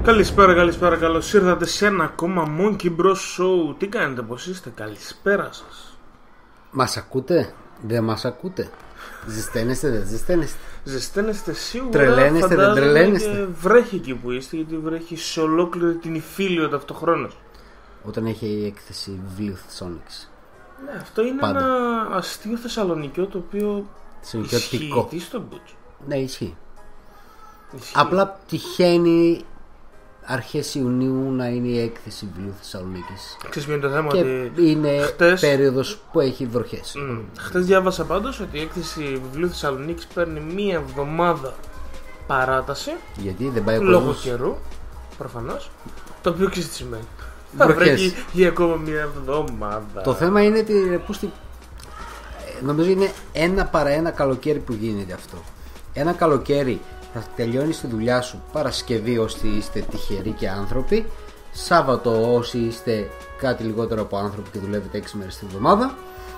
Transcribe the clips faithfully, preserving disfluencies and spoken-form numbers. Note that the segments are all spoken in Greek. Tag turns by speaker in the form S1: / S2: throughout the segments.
S1: Καλησπέρα, καλησπέρα, καλώς ήρθατε σε ένα ακόμα Monkey Bros Show. Τι κάνετε, πως είστε, καλησπέρα σας.
S2: Μας ακούτε, δεν μας ακούτε? Ζεσταίνεστε, δεν ζεσταίνεστε?
S1: Ζεσταίνεστε σίγουρα.
S2: Τρελαίνεστε, δεν τρελαίνεστε?
S1: Και βρέχει εκεί που είστε, γιατί βρέχει σε ολόκληρη την Ιφίλιο ταυτοχρόνως.
S2: Όταν έχει η έκθεση βιβλίου Θεσσαλονίκης.
S1: Ναι, αυτό είναι
S2: Πάντα.
S1: ένα αστείο Θεσσαλονικιό το οποίο
S2: Θεσσαλονικιωτικό.
S1: ισχύει στον Μπούτσο.
S2: Ναι, ισχύει.
S1: Ισχύει.
S2: Απλά τυχαίνει αρχές Ιουνίου να είναι η έκθεση βιβλίου Θεσσαλονίκης.
S1: Ξέρεις ποιο είναι το θέμα?
S2: Και
S1: ότι
S2: είναι
S1: χτες...
S2: περίοδος που έχει βροχές.
S1: Mm. Χτες διάβασα πάντως ότι η έκθεση βιβλίου Θεσσαλονίκης παίρνει μία εβδομάδα παράταση.
S2: Γιατί δεν πάει ο
S1: Λόγω
S2: κόσμος?
S1: καιρού, προφανώς. Το οποίο ξέρεις τι σημαίνει.
S2: Βροχές.
S1: Θα βρέχει για ακόμα μία εβδομάδα.
S2: Το θέμα είναι ότι πού στη... νομίζω είναι ένα παρά ένα καλοκαίρι που γίνεται αυτό. Ένα καλοκαίρι θα τελειώνεις τη δουλειά σου Παρασκευή όσοι είστε τυχεροί και άνθρωποι, Σάββατο όσοι είστε κάτι λιγότερο από άνθρωποι και δουλεύετε έξι μέρες την εβδομάδα.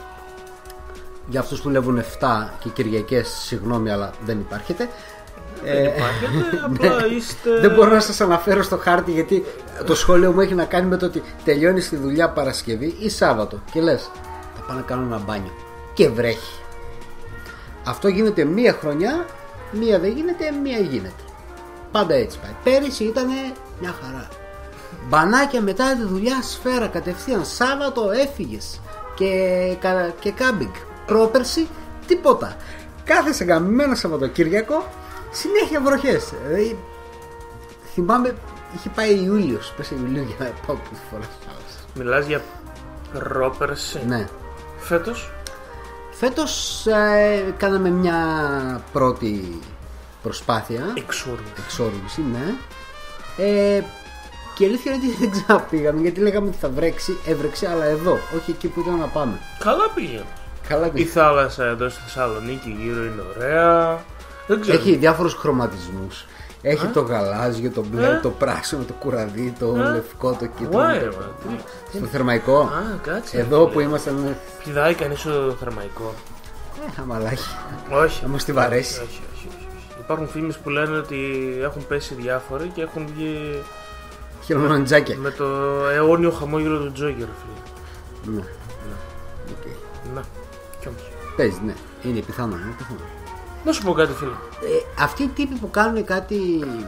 S2: Για αυτούς που δουλεύουν επτά και Κυριακές, συγγνώμη, αλλά δεν υπάρχετε.
S1: Δεν υπάρχετε, απλά είστε...
S2: Δεν μπορώ να σας αναφέρω στο χάρτη, γιατί το σχόλιο μου έχει να κάνει με το ότι τελειώνεις τη δουλειά Παρασκευή ή Σάββατο και λες θα πάω να κάνω ένα μπάνιο και βρέχει. Αυτό γίνεται μία χρονιά, μία δεν γίνεται, μία γίνεται. Πάντα έτσι πάει. Πέρυσι ήταν μια χαρά. Μπανάκια μετά τη δουλειά, σφαίρα κατευθείαν. Σάββατο έφυγες και, και κάμπινγκ. Πρόπερση τίποτα. Κάθε εγκαμμένο Σαββατοκύριακο συνέχεια βροχές. Δηλαδή, θυμάμαι, είχε πάει Ιούλιος. Πες Ιουλίου για να πάω πρώτη φορά.
S1: Μιλάς για πρόπερση?
S2: Ναι.
S1: Φέτος?
S2: Φέτος ε, κάναμε μια πρώτη προσπάθεια
S1: Εξόρμηση.
S2: Εξόρμηση, ναι. ε, Και η αλήθεια είναι ότι δεν ξαναπήγαμε, γιατί λέγαμε ότι θα βρέξει. Έβρεξε, αλλά εδώ, όχι εκεί που ήταν να πάμε.
S1: Καλά πήγε.
S2: Καλά
S1: Η
S2: πήγε.
S1: θάλασσα εδώ στη Θεσσαλονίκη γύρω είναι ωραία. Δεν ξέρω.
S2: Έχει διάφορους χρωματισμούς. Έχει
S1: Α?
S2: το γαλάζιο, το μπλε,
S1: Α?
S2: το πράσινο, το κουραδί, το
S1: Α?
S2: λευκό, το κίτρινο.
S1: Why,
S2: το...
S1: man? Τι-
S2: Στο θερμαϊκό.
S1: Α, κάτσε.
S2: Εδώ
S1: φίλε.
S2: που ήμασταν.
S1: Πηδάει κανείς στο θερμαϊκό?
S2: Ε, αμαλάκι.
S1: Όχι.
S2: Θα μας τη βαρέσει.
S1: Όχι, όχι, όχι, όχι. Υπάρχουν φήμες που λένε ότι έχουν πέσει διάφοροι και έχουν βγει
S2: Χελονοντζάκια.
S1: με το αιώνιο χαμόγελο του Τζόκερ, φίλε.
S2: Ναι. Οκ.
S1: Να, κι όμως.
S2: Παίζει, ναι. Είναι πιθανό. Είναι πιθανό.
S1: Να σου πω κάτι, φίλε.
S2: Ε, αυτοί οι τύποι που κάνουν κάτι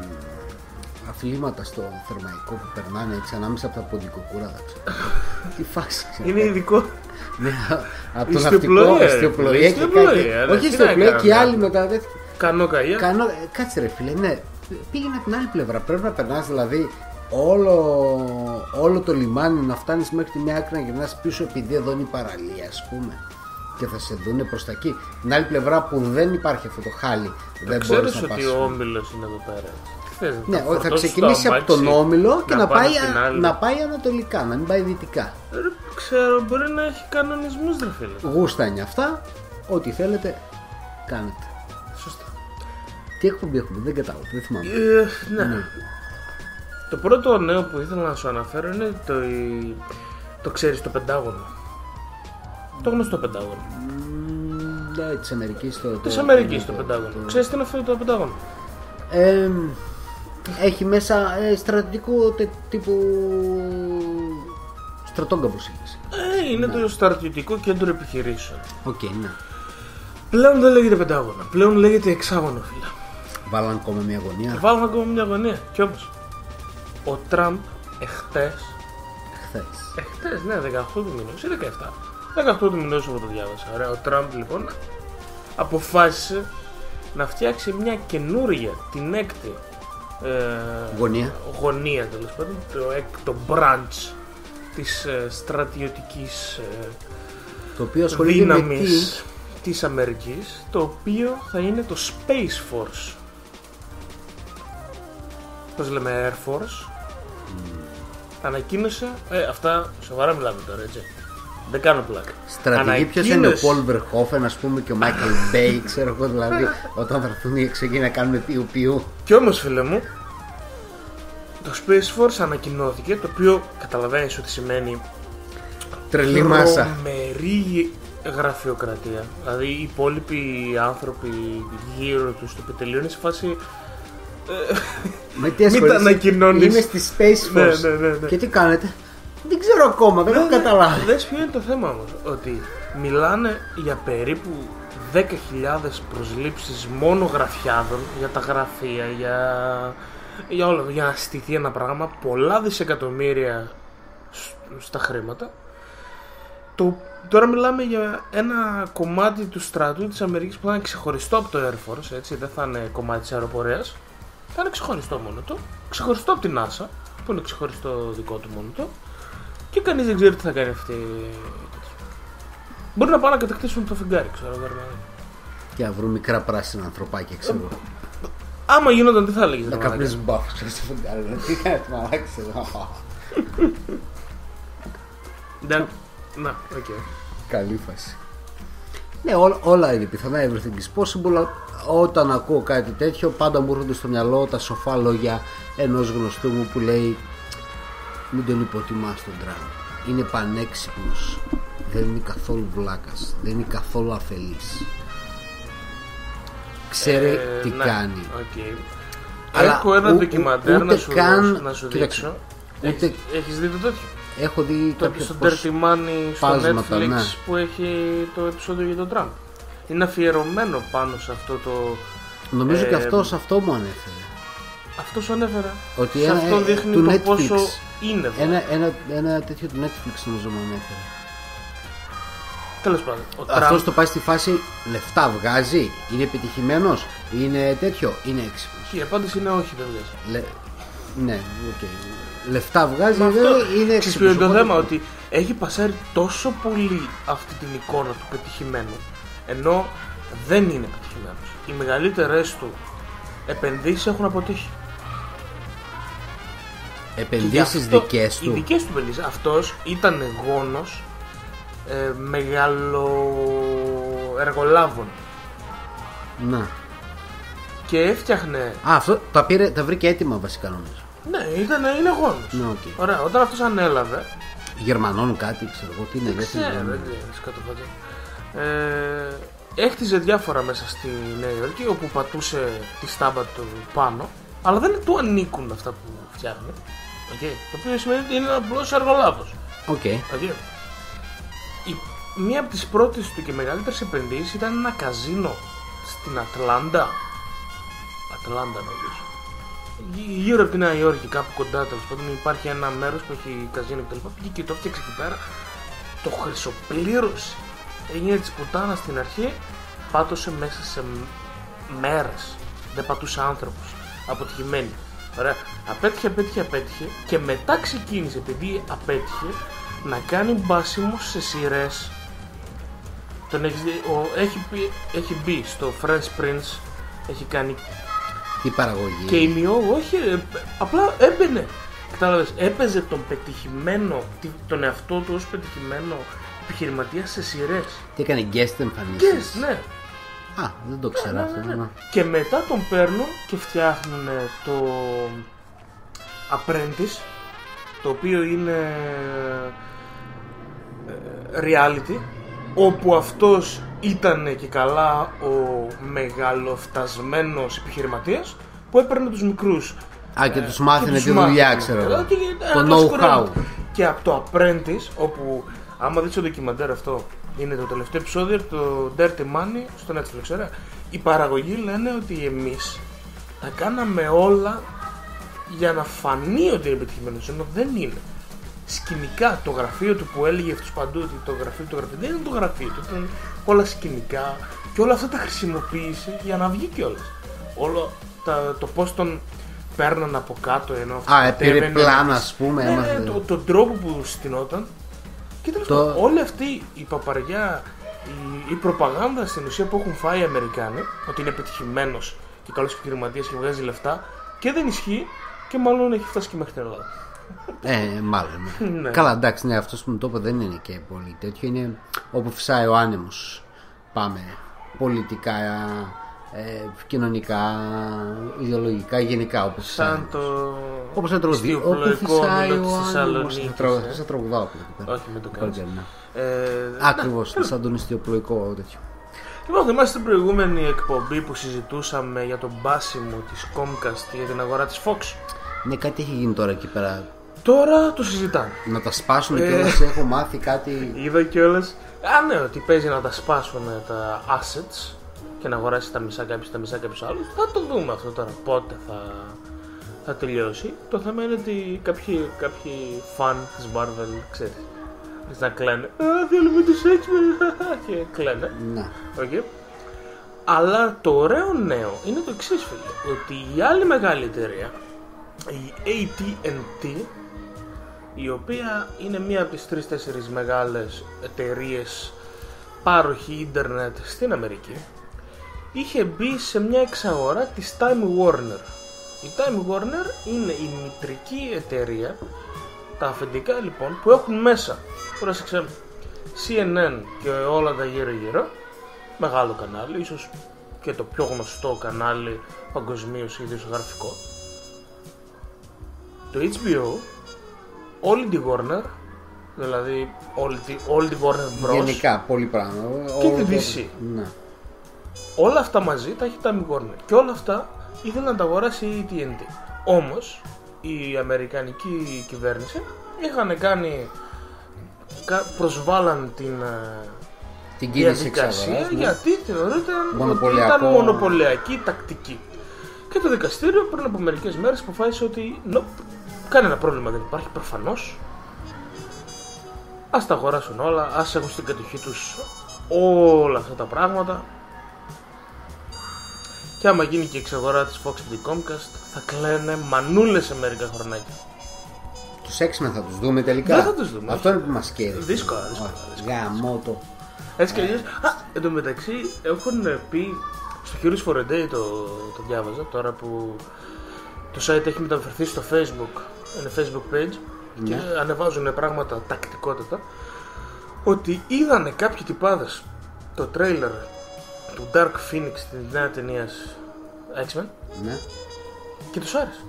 S2: αθλήματα στο θερμαϊκό που περνάνε έτσι ανάμεσα από τα ποντικοκούρατα, ξέρω. Τι φάση, ξέρω.
S1: Είναι ειδικό.
S2: Ναι, από το
S1: Ιστιοπλοεία,
S2: ναυτικό,
S1: ρε,
S2: ιστιοπλοεία και
S1: ιστιοπλοεία,
S2: κάτι.
S1: ρε,
S2: Όχι
S1: τι
S2: ιστιοπλοεία,
S1: να
S2: και
S1: κάνω.
S2: άλλοι μετά.
S1: Κανό καΐα.
S2: Κάνω, ε, κάτσε ρε φίλε, ναι. Πήγαινε από την άλλη πλευρά. Πρέπει να περνάς δηλαδή όλο, όλο το λιμάνι, να φτάνεις μέχρι τη μια άκρη, να γυρνάς πίσω, επειδή εδώ είναι η παραλία, ας πούμε. Και θα σε δούνε προς τα εκεί. Την άλλη πλευρά που δεν υπάρχει αυτό το χάλι, δεν μπορείς
S1: Ξέρεις
S2: να πας.
S1: ότι ο Όμιλος είναι εδώ πέρα. Τι θες,
S2: Ναι,
S1: θα
S2: θα
S1: φορτώσεις
S2: ξεκινήσει
S1: το
S2: από τον
S1: αμάξι,
S2: Όμιλο και να,
S1: πάνε
S2: πάει,
S1: στην άλλη.
S2: να πάει ανατολικά, να μην πάει δυτικά.
S1: Ρε, ξέρω, μπορεί να έχει κανονισμούς, ρε φίλε.
S2: Γούστα είναι αυτά. Ό,τι θέλετε, κάνετε.
S1: Σωστά.
S2: Τι εκπομπή έχουμε, δεν κατάλαβα, δεν θυμάμαι.
S1: Ε, ναι.
S2: Ναι.
S1: Το πρώτο νέο που ήθελα να σου αναφέρω είναι το, το ξέρεις, το Πεντάγωνο. Το γνωστό Πεντάγωνο.
S2: Ναι, της Αμερικής το...
S1: Της
S2: το-
S1: Αμερικής το
S2: το-
S1: Πεντάγωνο.
S2: το-
S1: Ξέρεις τι είναι αυτό το Πεντάγωνο?
S2: Ε, έχει μέσα ε, στρατιωτικού τε- τύπου στρατόγκαμπο σύγχυση.
S1: Ε, είναι το στρατιωτικό κέντρο επιχειρήσεων.
S2: Οκ, ναι.
S1: Πλέον δεν λέγεται Πεντάγωνο, πλέον λέγεται Εξάγωνο, φίλε.
S2: Βάλαν ακόμα μια γωνία.
S1: Βάλαμε ακόμα μια γωνία. Κι όμως, ο Τραμπ εχθές,
S2: Χθες.
S1: εχθές, ναι, δεκαοκτώ του μηνός ή δεκαεπτά. δεκαοκτώ του μηνός εγώ το διάβασα. Ωραία, ο Τραμπ λοιπόν αποφάσισε να φτιάξει μια καινούρια, την έκτη ε,
S2: Γωνία.
S1: γωνία τέλος πάντων, το έκτο branch της ε, στρατιωτικής ε,
S2: Το οποίο ασχολείται με τι.
S1: δύναμης της Αμερικής, το οποίο θα είναι το Space Force. Πώς λέμε, Air Force. Mm. Ανακοίνωσε, ε, αυτά σοβαρά μιλάμε τώρα, έτσι. Δεν κάνω πλάκα.
S2: Στρατηγή ποιος είναι ο
S1: Ανακοίνωσε-
S2: Πολ Βερχόφεν, ας πούμε, και ο Μάικλ Μπέι, ξέρω εγώ, δηλαδή, όταν θα έρθουν οι εξωγήινοι να κάνουμε πιου πιου.
S1: Κι όμως, φίλε μου, το Space Force ανακοινώθηκε, το οποίο καταλαβαίνεις ότι σημαίνει
S2: Τρελή μάσα.
S1: τρομερή γραφειοκρατία. Δηλαδή οι υπόλοιποι άνθρωποι γύρω τους στο πετελείο είναι σε φάση
S2: Με τι
S1: Μην τα ανακοινώνεις.
S2: Είμαι στη Space Force.
S1: Ναι, ναι, ναι, ναι.
S2: Και τι κάνετε? Δεν ξέρω ακόμα, δεν έχω καταλάβει.
S1: Δες ποιο είναι το θέμα όμως. Ότι μιλάνε για περίπου δέκα χιλιάδες προσλήψεις μόνο γραφιάδων για τα γραφεία, για, για, όλο, για να στηθεί ένα πράγμα, πολλά δισεκατομμύρια στα χρήματα. Το, τώρα μιλάμε για ένα κομμάτι του στρατού της Αμερικής που θα είναι ξεχωριστό από το Air Force, έτσι, δεν θα είναι κομμάτι της αεροπορίας. Θα είναι ξεχωριστό μόνο του, ξεχωριστό από την NASA, που είναι ξεχωριστό δικό του μόνο του, και κανείς δεν ξέρει τι θα κάνει αυτή. Μπορεί να πάνε να κατακτήσουν το φεγγάρι, ξέρω εγώ.
S2: Και να βρουν μικρά πράσινα ανθρωπάκια, ξέρω.
S1: Άμα γίνονταν, τι θα έλεγες?
S2: Να καπνίζουν μπάφους στο φεγγάρι. Τι κάνει, μαλάκι, ξέρω.
S1: Να, οκ.
S2: Καλή φάση. Ναι, ό, όλα είναι πιθανά, everything is possible. Όταν ακούω κάτι τέτοιο, πάντα μου έρχονται στο μυαλό τα σοφά λόγια ενός γνωστού μου που λέει: μην τον υποτιμάς τον Τραμπ. Είναι πανέξυπνος. Δεν είναι καθόλου βλάκας. Δεν είναι καθόλου αφελής. Ξέρει
S1: ε,
S2: τι
S1: ναι,
S2: κάνει.
S1: Okay.
S2: Αλλά
S1: έχω ένα
S2: ου,
S1: ντοκιμαντέρ να σου,
S2: καν,
S1: να σου
S2: κοίταξε,
S1: δείξω.
S2: Ούτε,
S1: έχεις, έχεις δει το τέτοιο?
S2: Έχω δει
S1: το
S2: κάποιο
S1: στο Dirty Money στο
S2: πάσματα,
S1: Netflix,
S2: ναι,
S1: που έχει το επεισόδιο για τον Τραμπ. Είναι αφιερωμένο πάνω σε αυτό το...
S2: Νομίζω
S1: ε,
S2: και αυτός αυτό μου ανέφερε.
S1: Αυτό σου ανέφερα.
S2: Ότι
S1: σε
S2: ένα,
S1: αυτό δείχνει
S2: του
S1: το
S2: Netflix,
S1: πόσο είναι.
S2: Ένα, ένα, ένα τέτοιο του Netflix νομίζω μου ανέφερε.
S1: Τέλος πάντων.
S2: Αυτός το πάει στη φάση λεφτά βγάζει, είναι επιτυχημένος, είναι τέτοιο, είναι έξυπνος.
S1: Και η απάντηση είναι όχι, δεν βγάζει.
S2: Λε... Ναι, οκ. Okay. Λεφτά βγάζει,
S1: αυτό,
S2: είναι έξυπνος.
S1: Ξέρεις το θέμα, ότι έχει πασάρει τόσο πολύ αυτή την εικόνα του πετυχημένου, ενώ δεν είναι πετυχημένος. Οι μεγαλύτερες του επενδύσεις έχουν αποτύχει.
S2: Επενδύσεις
S1: αυτό,
S2: δικές του.
S1: Οι δικές του επενδύσεις. Αυτός ήταν γόνος ε, μεγαλοεργολάβων.
S2: Να.
S1: Και έφτιαχνε.
S2: Α, αυτό τα, πήρε, τα βρήκε έτοιμα βασικά νομίζω.
S1: Ναι, ήταν, είναι γόνος.
S2: Ναι, okay.
S1: Ωραία, όταν αυτός ανέλαβε.
S2: Γερμανών κάτι, ξέρω εγώ, τι είναι.
S1: Δεν ξέρω, δεν ξέρω. Ε, έχτιζε διάφορα μέσα στη Νέα Υόρκη, όπου πατούσε τη στάμπα του πάνω, αλλά δεν του ανήκουν αυτά που φτιάχνει. Okay. Το οποίο σημαίνει ότι είναι απλός εργολάβος.
S2: Okay.
S1: Okay. Η, μία από τις πρώτες του και μεγαλύτερες επενδύσεις ήταν ένα καζίνο στην Ατλάντα. Ατλάντα νομίζω. Γύρω από τη Νέα Υόρκη, κάπου κοντά, τέλος πάντων, υπάρχει ένα μέρος που έχει καζίνο κτλ. Πήγε και το έφτιαξε εκεί πέρα. Το χρυσοπλήρωσε. Έγινε της πουτάνα στην αρχή, πάτωσε μέσα σε μέρες. Δεν πατούσε άνθρωπος. Αποτυχημένη. Ωραία. Απέτυχε, απέτυχε, απέτυχε. Και μετά ξεκίνησε, επειδή απέτυχε, να κάνει μπάσιμο σε σειρές. Τον έχει, ο, έχει, έχει μπει στο Fresh Prince, έχει κάνει.
S2: Τι παραγωγή.
S1: Και η Μιώ, όχι, ε, απλά έμπαινε. Κατάλαβες, έπαιζε τον πετυχημένο, τον εαυτό του ως πετυχημένο επιχειρηματία σε σειρές.
S2: Τι έκανε, guest εμφανίσεις.
S1: Guest, ναι.
S2: Α, δεν το ξέρω
S1: ναι,
S2: αυτό.
S1: ναι, ναι.
S2: Ναι.
S1: Και μετά τον παίρνουν και φτιάχνουν το Apprentice, το οποίο είναι reality, όπου αυτός ήταν και καλά ο μεγαλοφτασμένος επιχειρηματίας που έπαιρνε τους μικρούς.
S2: Α, και τους μάθαινε τη δουλειά,
S1: μάθαινε,
S2: ξέρω.
S1: και,
S2: το know-how.
S1: Και από το Apprentice, όπου άμα δεις το ντοκιμαντέρ αυτό, είναι το τελευταίο επεισόδιο, το Dirty Money στο Netflix, ωραία. Οι παραγωγοί λένε ότι εμείς τα κάναμε όλα για να φανεί ότι είναι επιτυχημένος, ενώ δεν είναι. Σκηνικά, το γραφείο του που έλεγε αυτούς παντού ότι το γραφείο του, το γραφείο, δεν είναι το γραφείο του, ήταν όλα σκηνικά και όλα αυτά τα χρησιμοποίησε για να βγει κιόλας. Όλο τα, το πώς τον παίρναν από κάτω, ενώ
S2: Α, πήρε πλάνα, ας πούμε.
S1: Ναι, ναι, το, τον τρόπο που στηνόταν. Και τέλος πάντων, το... όλη αυτή η παπαριά, η, η προπαγάνδα στην ουσία που έχουν φάει οι Αμερικάνοι, ότι είναι πετυχημένος και καλός επιχειρηματίας και βγάζει λεφτά, και δεν ισχύει και μάλλον έχει φτάσει και μέχρι την Ελλάδα.
S2: Ε, μάλλον.
S1: Ναι.
S2: Καλά, εντάξει, ναι, αυτός που μου το είπε δεν είναι και πολύ τέτοιο. Είναι όπου φυσάει ο άνεμος. Πάμε πολιτικά, ε, κοινωνικά, ιδεολογικά, γενικά. Όπως
S1: σαν το.
S2: Όπως είναι το
S1: Όπου φυσάει ο άνεμος.
S2: Θα τραγουδάω.
S1: Όχι, με το κάνω.
S2: Ακριβώς, σαν τον ιστιοπλοϊκό τέτοιο.
S1: Λοιπόν, θυμάστε την προηγούμενη εκπομπή που συζητούσαμε για τον μπάσιμο της Comcast για την αγορά της Fox?
S2: Ναι, κάτι έχει γίνει τώρα εκεί πέρα.
S1: Τώρα το συζητάνε.
S2: Να τα σπάσουν
S1: Ε.
S2: κιόλας, έχω μάθει κάτι.
S1: Είδα κιόλας. Α, ναι, ότι παίζει να τα σπάσουν τα assets και να αγοράσει τα μισά κάποιος, τα μισά κάποιος άλλος. Θα το δούμε αυτό τώρα. Πότε θα, θα τελειώσει. Το θέμα είναι ότι κάποιοι, κάποιοι φαν της Marvel, ξέρεις, να κλαίνε. Α, θέλουμε τους X-Men και κλαίνε.
S2: Να.
S1: Okay. Αλλά το ωραίο νέο είναι το εξής, φίλε. Ότι η άλλη μεγάλη εταιρεία, η έι τι εντ τι, η οποία είναι μία από τις τρεις-τέσσερις μεγάλες εταιρείες πάροχη ίντερνετ στην Αμερική, είχε μπει σε μια εξαγορά της Time Warner. Η Time Warner είναι η μητρική εταιρεία, τα αφεντικά λοιπόν, που έχουν μέσα, πρόσεξε, σι εν εν και όλα τα γύρω γύρω, μεγάλο κανάλι, ίσως και το πιο γνωστό κανάλι παγκοσμίως ειδησιογραφικό, το έιτς μπι ο, όλη τη Warner, δηλαδή όλη τη, όλη τη Warner Bros.
S2: Γενικά, πολύ πράγμα.
S1: Και τη ντι σι.
S2: Ναι.
S1: Όλα αυτά μαζί τα έχει Time Warner. Και όλα αυτά ήθελε να τα αγοράσει η έι τι εντ τι. Όμως η αμερικανική κυβέρνηση είχαν κάνει, προσβάλλαν την
S2: Την κίνηση
S1: διαδικασία
S2: εξαγοράς, ναι.
S1: γιατί θεωρείται ότι
S2: Μονοπωλιακό.
S1: ήταν μονοπωλιακή τακτική. Και το δικαστήριο πριν από μερικές μέρες αποφάσισε ότι nope, κανένα πρόβλημα δεν υπάρχει προφανώς. Ας τα αγοράσουν όλα, ας έχουν στην κατοχή τους όλα αυτά τα πράγματα. Και άμα γίνει και η εξαγορά της Fox και την Comcast, θα κλαίνε μανούλες σε μερικά χρονάκια.
S2: Τους X-Men θα τους δούμε τελικά.
S1: Δεν θα τους δούμε.
S2: Αυτό είναι που μας καίει.
S1: Δύσκολα, δύσκολα.
S2: Γαμώτο.
S1: Έτσι κι αλλιώς, α, εν τω μεταξύ έχουν πει στο Heroes for a Day, το, το διάβαζα τώρα που το site έχει μεταφερθεί στο Facebook, είναι Facebook page,
S2: Ναι.
S1: και ανεβάζουν πράγματα τακτικότητα, ότι είδανε κάποιοι τυπάδες το τρέιλερ του Dark Phoenix της νέα ταινίας X-Men
S2: Ναι.
S1: και τους άρεσε.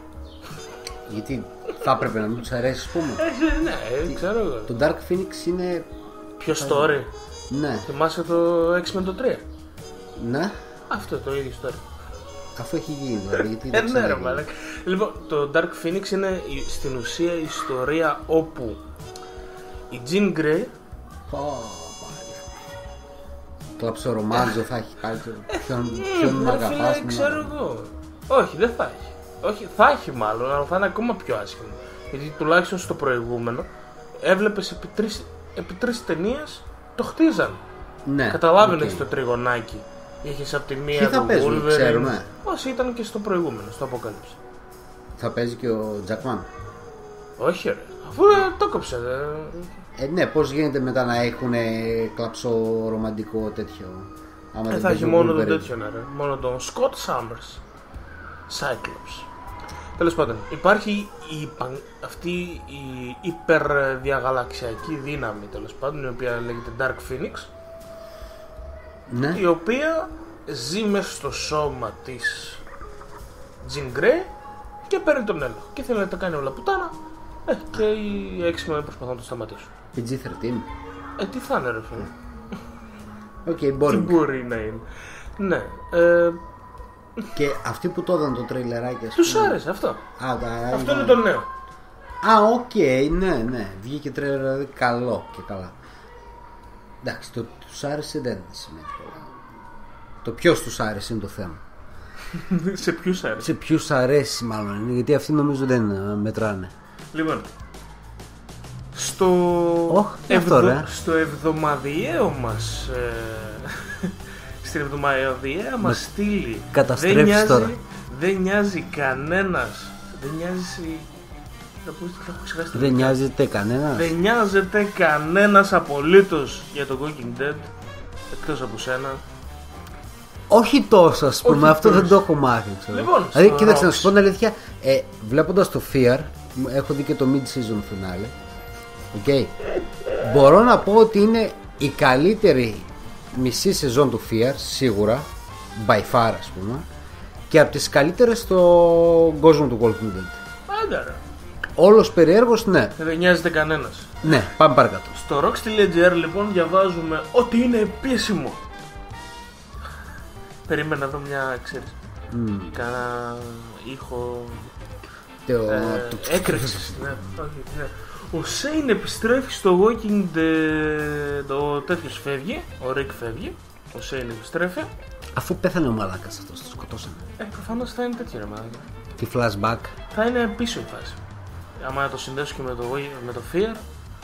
S2: Γιατί θα έπρεπε να μην τους αρέσει, ας πούμε.
S1: Ε, ναι, ξέρω εγώ.
S2: Το Dark Phoenix είναι.
S1: Ποιο story?
S2: Ναι.
S1: Θυμάσαι το X-Men το τρία?
S2: Ναι.
S1: Αυτό το ίδιο story.
S2: Αφού έχει γίνει, δηλαδή. Γιατί
S1: Ε,
S2: δεν
S1: ναι, ρε
S2: ξαναγίνει.
S1: μαλάκα. Λοιπόν, το Dark Phoenix είναι η- στην ουσία η ιστορία όπου η Jean Grey.
S2: Πω, πάλι. Κλαψορομάζο θα έχει πάλι. Ποιον ποιον να
S1: Ρε φίλε,
S2: αγαπάς.
S1: ξέρω εγώ. Όχι, δεν θα έχει. Όχι, θα έχει μάλλον, αλλά θα είναι ακόμα πιο άσχημο. Γιατί τουλάχιστον στο προηγούμενο έβλεπες επί τρεις, επί τρεις ταινίες το χτίζαν.
S2: Ναι.
S1: Καταλάβαινες
S2: οκ.
S1: το τριγωνάκι. Είχες από τη μία
S2: Ποιοι θα
S1: τον
S2: παίζουν,
S1: Wolverine.
S2: ξέρουμε?
S1: Όσοι ήταν και στο προηγούμενο, στο Apocalypse.
S2: Θα παίζει και ο Τζακμάν.
S1: Όχι ρε, αφού ε, το κόψε. Ε,
S2: Ε, ναι, πώς γίνεται μετά να έχουν κλαψορομαντικό τέτοιο. Άμα
S1: ε,
S2: δεν
S1: θα έχει
S2: παίζει ο
S1: μόνο τον
S2: Wolverine.
S1: τέτοιο, ναι, ρε. Μόνο τον Scott Summers. Cyclops. Τέλος πάντων, υπάρχει η, παν- αυτή η υπερδιαγαλαξιακή δύναμη, τέλος πάντων, η οποία λέγεται Dark Phoenix,
S2: Ναι.
S1: η οποία ζει μέσα στο σώμα της Jean Grey και παίρνει τον έλεγχο. Και θέλει να τα κάνει όλα πουτάνα. Ε, και οι X-Men προσπαθούν να το σταματήσουν.
S2: πι τζι θριτήν.
S1: Ε, τι θα είναι, ρε φίλε.
S2: Οκ,
S1: Τι
S2: μπορεί.
S1: μπορεί να είναι. Ναι. Ε,
S2: Και αυτοί που το έδωσαν το τρέιλεράκι, ας
S1: τους
S2: πούμε.
S1: άρεσε αυτό.
S2: Α, τα...
S1: Αυτό είναι το νέο.
S2: Α, οκ, ναι, ναι. Βγήκε τρέιλερ δηλαδή καλό και καλά. Εντάξει, το ότι τους άρεσε δεν σημαίνει πολλά. Το ποιος τους άρεσε είναι το θέμα.
S1: Σε ποιους άρεσε.
S2: Σε ποιους αρέσει μάλλον είναι, γιατί αυτοί νομίζω δεν ε, μετράνε.
S1: Λοιπόν, στο,
S2: Ωχ, τι αυτό, ρε.
S1: στο εβδομαδιαίο μας ε, στην εβδομαδιαία μας στήλη
S2: καταστρέφεις
S1: δεν νοιάζει,
S2: τώρα.
S1: δεν νοιάζει κανένας, δεν νοιάζει, θα πω, θα έχω ξεχάσει το
S2: Δεν
S1: λεπτό.
S2: νοιάζεται κανένα.
S1: Δεν νοιάζεται κανένας απολύτως για το Walking Dead εκτός από σένα.
S2: Όχι τόσο, ας πούμε,
S1: Όχι
S2: αυτό
S1: τόσο.
S2: δεν το έχω μάθει. Ξέρω.
S1: Λοιπόν,
S2: δηλαδή,
S1: στο
S2: κοίταξε να
S1: Rox.
S2: σου πω την αλήθεια, ε, βλέποντας το Fear, έχω δει και το mid-season finale. Okay. Μπορώ να πω ότι είναι η καλύτερη μισή σεζόν του Fear, σίγουρα, by far, ας πούμε, και από τις καλύτερες στον κόσμο του Walking Dead.
S1: Άντε ρε.
S2: Όλος περιέργως, ναι.
S1: Δεν νοιάζεται κανένας.
S2: Ναι, πάμε παρακάτω.
S1: Στο rox τελεία gr λοιπόν διαβάζουμε ότι είναι επίσημο. περίμενα να δω μια, ξέρεις,
S2: Mm.
S1: κάνα ήχο
S2: Το...
S1: ε,
S2: το...
S1: έκρηξης. Ναι, όχι, ναι. Ο Σέιν επιστρέφει στο Walking Dead, ο τέτοιος φεύγει, ο Rick φεύγει, ο Σέιν επιστρέφει.
S2: Αφού πέθανε ο μαλάκας αυτός, το σκοτώσανε.
S1: Ε, προφανώς θα είναι τέτοιο ρε μαλάκα.
S2: Τι flashback.
S1: Θα είναι πίσω η φάση. Άμα το συνδέσω και με το, με το Fear.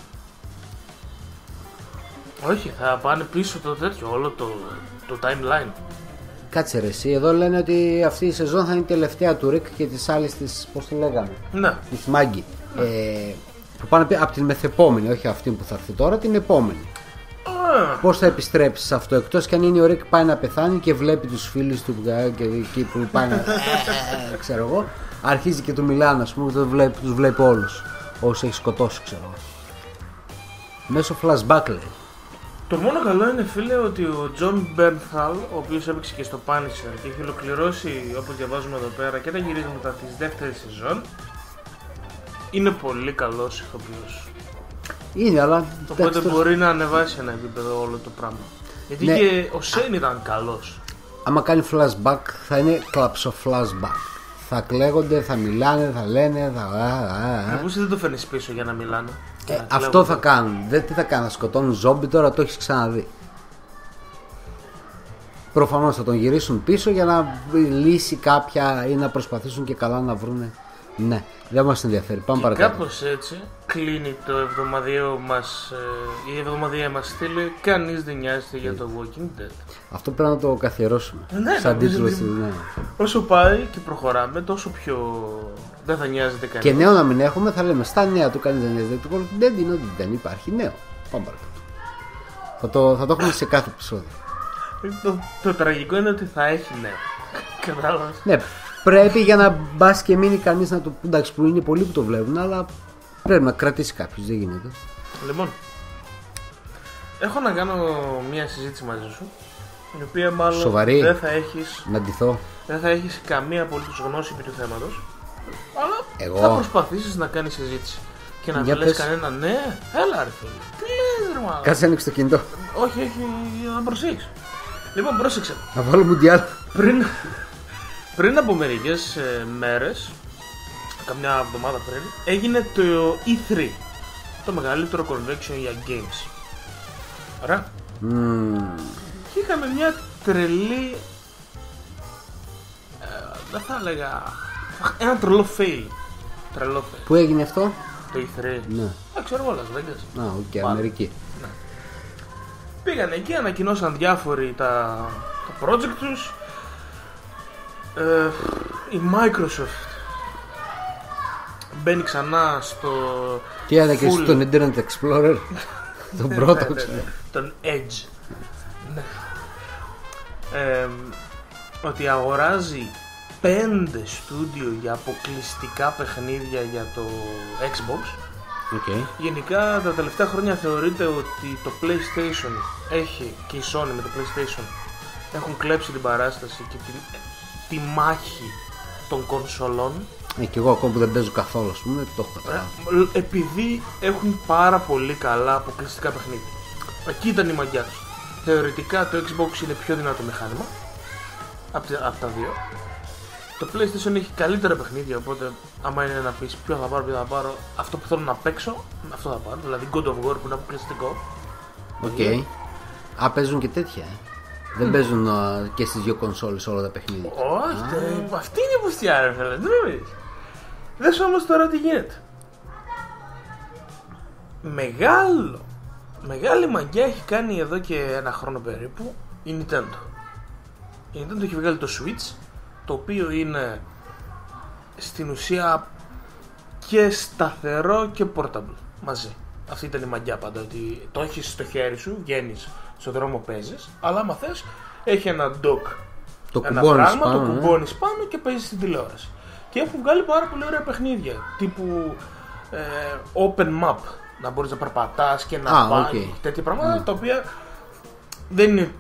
S1: Όχι, θα πάνε πίσω το τέτοιο, όλο το, το timeline.
S2: Κάτσε ρε εσύ, εδώ λένε ότι αυτή η σεζόν θα είναι η τελευταία του Rick και της άλλης της, πώς τη λέγαμε,
S1: Ναι.
S2: της Maggie. Ε, που πάνε από την μεθεπόμενη, όχι αυτή που θα έρθει τώρα, την επόμενη.
S1: Ah.
S2: Πώς θα επιστρέψει σε αυτό, εκτός κι αν είναι ο Rick πάει να πεθάνει και βλέπει τους φίλους του και εκεί που πάει να... ξέρω εγώ, αρχίζει και του μιλάνε, ας πούμε, τους βλέπει, τους βλέπει όλους όσους έχει σκοτώσει, ξέρω εγώ. Μέσω flashback λέει.
S1: Το μόνο καλό είναι, φίλε, ότι ο John Bernthal, ο οποίος έπαιξε και στο Punisher και έχει ολοκληρώσει, όπως διαβάζουμε εδώ πέρα, και τα γυρίσματα της δεύτερης σεζόν, είναι πολύ καλός ηθοποιός.
S2: Είναι, αλλά...
S1: Οπότε
S2: εντάξει,
S1: μπορεί να ανεβάσει ένα επίπεδο όλο το πράγμα. Γιατί
S2: ναι.
S1: Και ο Σέιν ήταν καλός.
S2: Άμα κάνει flashback θα είναι κλαψο flashback. Θα κλαίγονται, θα μιλάνε, θα λένε, θα...
S1: Ε, πώς δεν το φέρνεις πίσω για να μιλάνε.
S2: Ε,
S1: να
S2: αυτό
S1: κλαίγονται.
S2: θα κάνουν. Δεν τι θα κάνουν, θα σκοτώνουν ζόμπι, τώρα το έχεις ξαναδεί. Προφανώς θα τον γυρίσουν πίσω για να λύσει κάποια ή να προσπαθήσουν και καλά να βρούνε. Ναι, δεν μας ενδιαφέρει. Πάμε
S1: Και
S2: παρακάτω.
S1: κάπως έτσι κλείνει το εβδομαδιαίο μας, ε, η εβδομαδιαία μας στήλη. Κανείς δεν νοιάζεται για το Walking Dead.
S2: Αυτό πρέπει να το καθιερώσουμε.
S1: Ναι,
S2: σαν
S1: νομίζω
S2: τίτλο
S1: ότι-
S2: στη- ναι.
S1: Όσο πάει και προχωράμε, τόσο πιο δεν θα νοιάζεται κανείς.
S2: Και νέο να μην έχουμε, θα λέμε στα νέα του κανείς δεν νοιάζεται. Το Walking Dead είναι ότι δεν υπάρχει νέο. Πάμε παρακάτω. Θα το, θα το έχουμε σε κάθε επεισόδιο.
S1: Το, το τραγικό είναι ότι θα έχει νέο. Κατάλαβες.
S2: Ναι, πρέπει για να μπα και μείνει κανείς να το. Εντάξει, που είναι πολλοί που το βλέπουν, αλλά πρέπει να κρατήσει κάποιος, δεν γίνεται.
S1: Λοιπόν, έχω να κάνω μια συζήτηση μαζί σου, η οποία μάλλον
S2: Σοβαρή.
S1: δεν θα έχεις,
S2: Να ντυθώ.
S1: δεν θα έχεις καμία απολύτως γνώση επί του θέματος, αλλά
S2: Εγώ.
S1: θα προσπαθήσεις να κάνεις συζήτηση. Και να
S2: Για
S1: μην λες
S2: πες.
S1: κανένα ναι, έλα ρε φίλε. Τι λες ρε μάλλον.
S2: Κάτσε ανοίξει το κινητό.
S1: Όχι, όχι, να προσέξεις. Λοιπόν, πρόσεξε.
S2: Να βάλω μουντιάλ.
S1: Πριν, πριν από μερικές ε, μέρες, καμιά εβδομάδα πριν, έγινε το ι θρι, το μεγαλύτερο convention για games. Ωραία.
S2: Μμμ.
S1: Και είχαμε μια τρελή, ε, δεν θα έλεγα, ένα τρελό fail. Τρελό fail.
S2: Πού έγινε αυτό?
S1: Το ι θρι.
S2: Ναι.
S1: Δεν ξέρω εγώ, Las Vegas.
S2: Α, οκ,
S1: Πάλι.
S2: Αμερική.
S1: Πήγαν εκεί, ανακοινώσαν διάφοροι τα, τα project τους. Ε, η Microsoft μπαίνει ξανά στο
S2: Τι έδα και
S1: full-
S2: στον Internet Explorer. Τον πρώτο,
S1: Ναι, ναι,
S2: ξέρω.
S1: ναι, τον Edge. Ναι. Ε, ότι αγοράζει πέντε στούντιο για αποκλειστικά παιχνίδια για το Xbox.
S2: Οκ.
S1: Γενικά τα τελευταία χρόνια θεωρείται ότι το PlayStation έχει, και η Sony με το PlayStation έχουν κλέψει την παράσταση και τη, τη μάχη των κονσολών,
S2: Ε, και εγώ ακόμα που δεν παίζω καθόλου, α πούμε, το έχω καταλάβει.
S1: ε, επειδή έχουν πάρα πολύ καλά αποκλειστικά παιχνίδια. Εκεί ήταν η μαγιά τους. Θεωρητικά το Xbox είναι πιο δυνατό μηχάνημα από τα δύο. Το PlayStation έχει καλύτερα παιχνίδια, οπότε άμα είναι να πεις ποιο θα πάρω, ποιο θα πάρω, αυτό που θέλω να παίξω, αυτό θα πάρω. Δηλαδή God of War που είναι αποκλειστικό.
S2: Οκ. Α, παίζουν και τέτοια. ε. Δεν παίζουν α, και στις δύο κονσόλες όλα τα παιχνίδια.
S1: Όχι, τε, αυτή είναι η πουστιά ρε φίλε, δεν νομίζεις. Δες όμως τώρα τι γίνεται. Μεγάλο, μεγάλη μαγιά έχει κάνει εδώ και ένα χρόνο περίπου η Nintendo. Η Nintendo έχει βγάλει το Switch, το οποίο είναι στην ουσία και σταθερό και portable μαζί. Αυτή ήταν η μαγιά πάντα, ότι το έχεις στο χέρι σου, βγαίνεις στον δρόμο, παίζεις, αλλά άμα θες έχει ένα dock,
S2: Το
S1: ένα
S2: κουμπώνεις
S1: πράγμα,
S2: πάνω,
S1: το
S2: ναι.
S1: κουμπώνεις πάνω και παίζεις στην τηλεόραση. Και έχουν βγάλει πάρα πολύ ωραία παιχνίδια, τύπου ε, open map, να μπορείς να περπατάς και να
S2: Α,
S1: πας,
S2: οκ.
S1: τέτοια πράγματα, τα οποία δεν είναι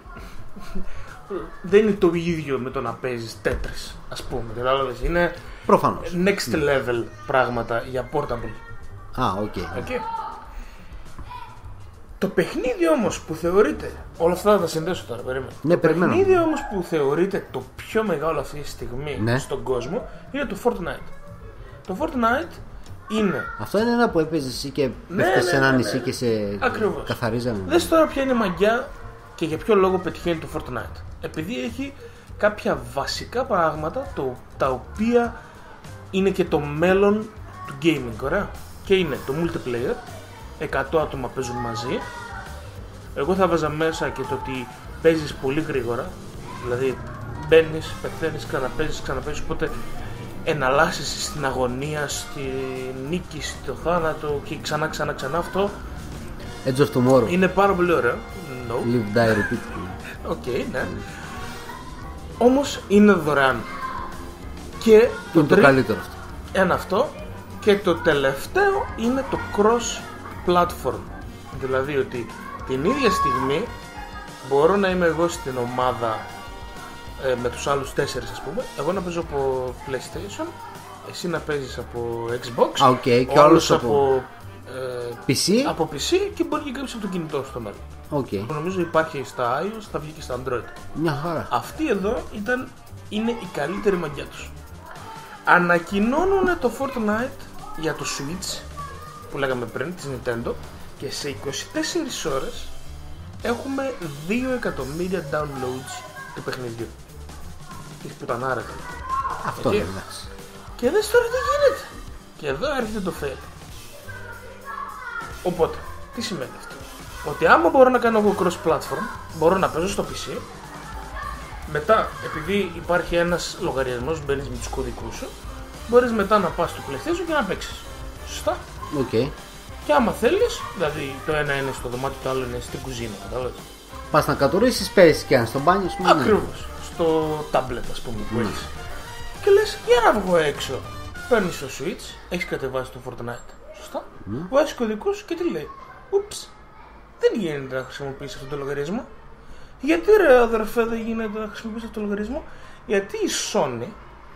S1: δεν είναι το ίδιο με το να παίζεις Tetris, ας πούμε. Κατάλαβες, είναι
S2: Προφανώς.
S1: next level πράγματα για portable.
S2: Α, οκ.
S1: Okay. Το παιχνίδι όμως που θεωρείται. Όλα αυτά θα τα συνδέσω τώρα, περίμενε.
S2: Ναι,
S1: το
S2: περιμένω.
S1: παιχνίδι όμως που θεωρείται το πιο μεγάλο αυτή τη στιγμή
S2: ναι.
S1: στον κόσμο είναι το Fortnite. Το Fortnite είναι.
S2: Αυτό είναι ένα που έπαιζε εσύ και
S1: ναι,
S2: πέφτες
S1: ναι,
S2: σε ένα
S1: ναι, ναι.
S2: νησί και σε
S1: Ακριβώς.
S2: καθαρίζανε.
S1: Δες τώρα ποια είναι η μαγιά και για ποιο λόγο πετυχαίνει το Fortnite. Επειδή έχει κάποια βασικά πράγματα το, τα οποία είναι και το μέλλον του gaming, ωραία. Και είναι το multiplayer, εκατό άτομα παίζουν μαζί. Εγώ θα βάζα μέσα και το ότι παίζεις πολύ γρήγορα. Δηλαδή μπαίνεις, πεθαίνεις, ξαναπέζεις, ξαναπέζεις. Οπότε εναλλάσσεις στην αγωνία, στη νίκη, στο θάνατο και ξανά ξανά ξανά. Αυτό
S2: Edge of Tomorrow.
S1: είναι πάρα πολύ ωραίο. No.
S2: Live, die, repeat.
S1: Οκ, okay, ναι. Όμως είναι δωρεάν. Και το,
S2: είναι το
S1: τρί...
S2: καλύτερο αυτό.
S1: Ένα αυτό. Και το τελευταίο είναι το cross platform. Δηλαδή ότι την ίδια στιγμή μπορώ να είμαι εγώ στην ομάδα ε, με τους άλλους τέσσερις, ας πούμε. Εγώ να παίζω από PlayStation, εσύ να παίζεις από Xbox,
S2: ah, okay.
S1: ο άλλος από, από ε,
S2: πι σι.
S1: από πι σι και μπορεί και κάποιος από το κινητό στο μέλλον.
S2: Okay.
S1: Νομίζω υπάρχει στα iOS, θα βγει και στα Android.
S2: Μια χαρά.
S1: Αυτή εδώ ήταν, είναι η καλύτερη μαγιά τους. Ανακοινώνουν το Fortnite για το Switch που λέγαμε πριν, της Nintendo, και σε είκοσι τέσσερις ώρες έχουμε δύο εκατομμύρια downloads του παιχνιδιού. Της πουτανάρα του.
S2: Αυτό είναι εντάξει.
S1: Και δες τώρα τι γίνεται. Και εδώ έρχεται το fail. Οπότε, τι σημαίνει αυτό? Ότι άμα μπορώ να κάνω εγώ cross platform, μπορώ να παίζω στο πι σι. Μετά, επειδή υπάρχει ένας λογαριασμός, μπαίνεις με τους κωδικούς σου, μπορείς μετά να πας στο PlayStation και να παίξεις. Σωστά.
S2: Okay.
S1: Και άμα θέλεις, δηλαδή το ένα είναι στο δωμάτιο, το άλλο είναι στην κουζίνα, κατάλαβες.
S2: Πας να κατουρίσεις, παίζεις και αν στο μπάνιο σου.
S1: Ακριβώς. Στο tablet, ας πούμε, που έχεις. Και λες, για να βγω έξω. Παίρνεις το Switch, έχεις κατεβάσει το Fortnite. Σωστά. Mm. Βάζεις κωδικούς και τι λέει? Ούψ, δεν γίνεται να χρησιμοποιήσεις αυτό το λογαριασμό. Γιατί ρε αδερφέ δεν γίνεται να χρησιμοποιήσεις αυτό το λογαριασμό? Γιατί η Sony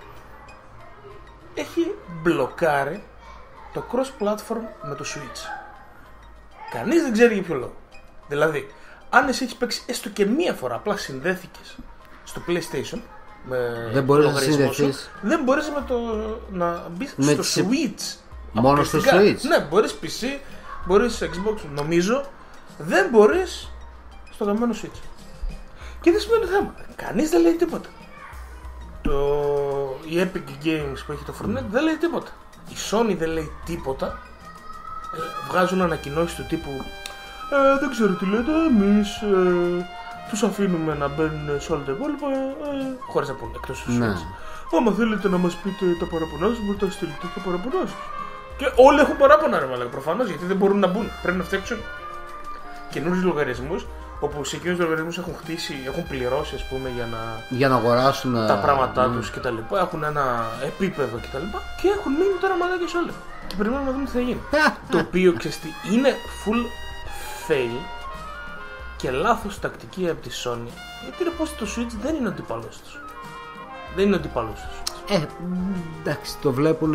S1: έχει μπλοκάρει το cross-platform με το Switch. Κανείς δεν ξέρει για ποιο λόγο. Δηλαδή, αν εσύ έχεις παίξει έστω και μία φορά, απλά συνδέθηκες στο PlayStation με
S2: δεν μπορείς
S1: το
S2: να
S1: λογαριασμό σου,
S2: συνδεθείς.
S1: δεν μπορείς με το, να μπεις
S2: με
S1: στο
S2: τις...
S1: Switch.
S2: Μόνο στο Switch.
S1: Ναι, μπορείς πι σι, μπορείς Xbox, νομίζω. Δεν μπορείς στο γαμμένο Switch. Και δεν σημαίνει το θέμα. Κανείς δεν λέει τίποτα. Το... Η Epic Games που έχει το Fortnite δεν λέει τίποτα. Η Sony δεν λέει τίποτα. Ε, βγάζουν ανακοινώσεις του τύπου ε, δεν ξέρω τι λέτε, εμείς ε, τους αφήνουμε να μπαίνουν σε όλα τα υπόλοιπα ε, χωρίς να πούνε, εκτός του Switch. Άμα θέλετε να μας πείτε τα παραπονά σας, μπορείτε να στείλετε τα παραπονά σας. Και όλοι έχουν παράπονα, ρε μαλάκα, προφανώς, γιατί δεν μπορούν να μπουν. Πρέπει να φτιάξουν καινούριους λογαριασμούς, όπου σε εκείνους τους λογαριασμούς έχουν χτίσει, έχουν πληρώσει, ας πούμε, για να,
S2: για να αγοράσουν
S1: τα πράγματά mm. τους κτλ. Έχουν ένα επίπεδο κτλ. Και, και έχουν μείνει τώρα μαλάκες όλοι. Και περιμένουμε να δούμε τι θα γίνει. Το οποίο, ξέρεις τι, είναι full fail και λάθος τακτική από τη Sony. Γιατί ρε πως το Switch δεν είναι ο αντίπαλος τους. Δεν είναι ο αντίπαλος τους.
S2: Ε, εντάξει, το βλέπουν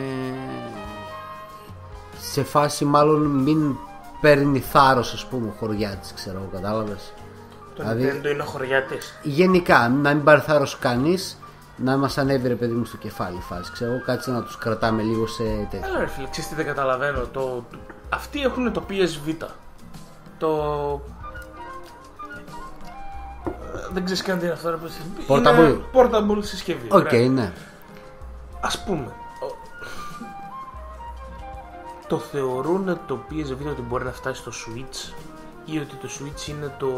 S2: σε φάση μάλλον μην παίρνει θάρρος, ας πούμε, χωριά της, ξέρω εγώ, κατάλαβες.
S1: Το δηλαδή, Nintendo είναι χωριά της.
S2: Γενικά, να μην πάρει θάρρος κανείς, να μας ανέβει ρε παιδί μου στο κεφάλι φάση, ξέρω εγώ, κάτσε να τους κρατάμε λίγο σε τέτοιο.
S1: Έλα ρε φίλε, ξέρεις τι δεν καταλαβαίνω, το, το, αυτοί έχουν το πι ες Vita. Το... Δεν ξέρεις καν τι είναι αυτό, ρε παιδί.
S2: Portable.
S1: Είναι portable συσκευή.
S2: Οκ, okay, ναι.
S1: Ας πούμε, το θεωρούν το πι ες Vita ότι μπορεί να φτάσει στο Switch ή ότι το Switch είναι το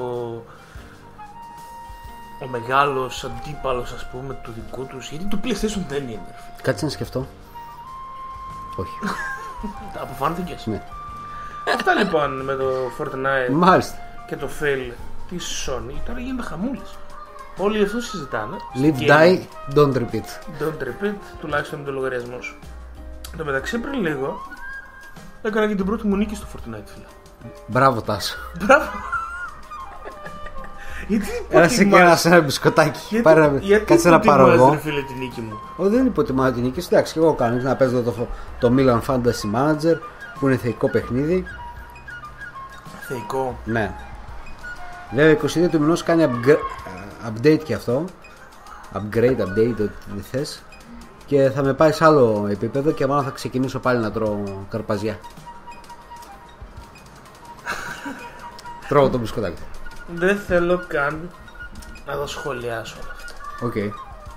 S1: ο μεγάλος αντίπαλος, ας πούμε, του δικού τους, γιατί το PlayStation δεν είναι.
S2: Κάτσε να σκεφτώ. Όχι.
S1: Αποφάνθηκες.
S2: Ναι.
S1: Αυτά λοιπόν με το Fortnite.
S2: Μάλιστα.
S1: Και το fail της Sony. Τώρα γίνεται χαμούλης. Όλοι αυτό συζητάνε.
S2: Live, die, don't repeat.
S1: Don't repeat, τουλάχιστον με το λογαριασμό σου. Εν τω μεταξύ, πριν λίγο έκανα και την πρώτη μου νίκη στο Fortnite, φίλε.
S2: Μπράβο, Τάσο.
S1: Μπράβο. Γιατί
S2: έρασε και ένα σε ένα μπισκοτάκι.
S1: Γιατί,
S2: Πάρε,
S1: γιατί
S2: κάτσε να πάρω εγώ.
S1: Φίλε, την νίκη μου.
S2: Ω, δεν υποτιμάω την νίκη σου. Εντάξει, και εγώ κάνω να παίζω το, το Milan Fantasy Manager που είναι θεϊκό παιχνίδι.
S1: Θεϊκό.
S2: Ναι. Βέβαια είκοσι δύο του μηνός κάνει upgra- update και αυτό. Upgrade, update, ό,τι θες. Και θα με πάει σε άλλο επίπεδο και μάλλον θα ξεκινήσω πάλι να τρώω καρπαζιά. Τρώω το μπισκοτάκι.
S1: Δεν θέλω καν να το σχολιάσω αυτό.
S2: Οκ. Okay.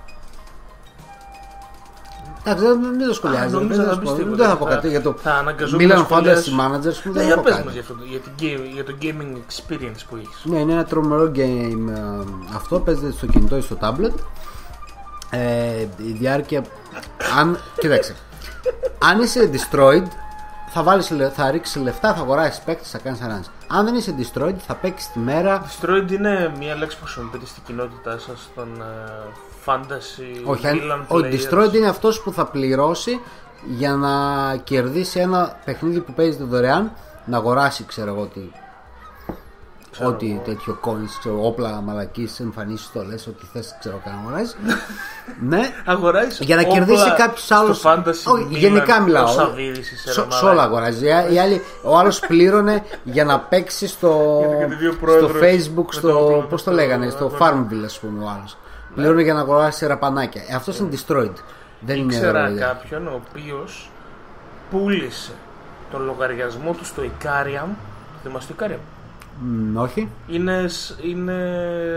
S2: Εντάξει, δεν το σχολιάζω. Δεν θα πω κάτι για το Milan Fantasy Managers που δεν
S1: θα
S2: πω κάτι.
S1: Για, για, για το gaming experience που έχεις.
S2: Ναι, είναι ένα τρομερό game αυτό. Παίζεται στο κινητό ή στο tablet. Ε, η διάρκεια. Αν, κοίταξε. Αν είσαι destroyed, θα, βάλεις, θα ρίξεις λεφτά, θα αγοράσεις παίκτες, θα κάνεις runs. Αν δεν είσαι destroyed, θα παίξεις τη μέρα.
S1: Destroyed είναι μια λέξη που χρησιμοποιείται στην κοινότητά σας στον uh, fantasy.
S2: Όχι, ο destroyed είναι αυτός που θα πληρώσει για να κερδίσει ένα παιχνίδι που παίζεται δωρεάν, να αγοράσει, ξέρω εγώ τι. Ξέρω ό,τι εγώ. Τέτοιο coins, ξέρω, όπλα, μαλακίες, εμφανίσεις, στολές, ό,τι θες, ξέρω καν αγοράζεις. Ναι,
S1: αγοράζεις
S2: για να κερδίσει κάποιος άλλος.
S1: Όχι,
S2: γενικά μιλάω. Σε όλα αγοράζει. Ο άλλος πλήρωνε για να παίξει στο, στο Facebook, στο, πώς το λέγανε, στο Farmville, ας πούμε, ο άλλος. Πλήρωνε για να αγοράσει ραπανάκια. Ε, αυτός είναι destroyed. Δεν είναι
S1: Ήξερα κάποιον ο οποίος πούλησε τον λογαριασμό του στο Icarium. Θυμάσαι το Icarium?
S2: Mm, όχι.
S1: Είναι, είναι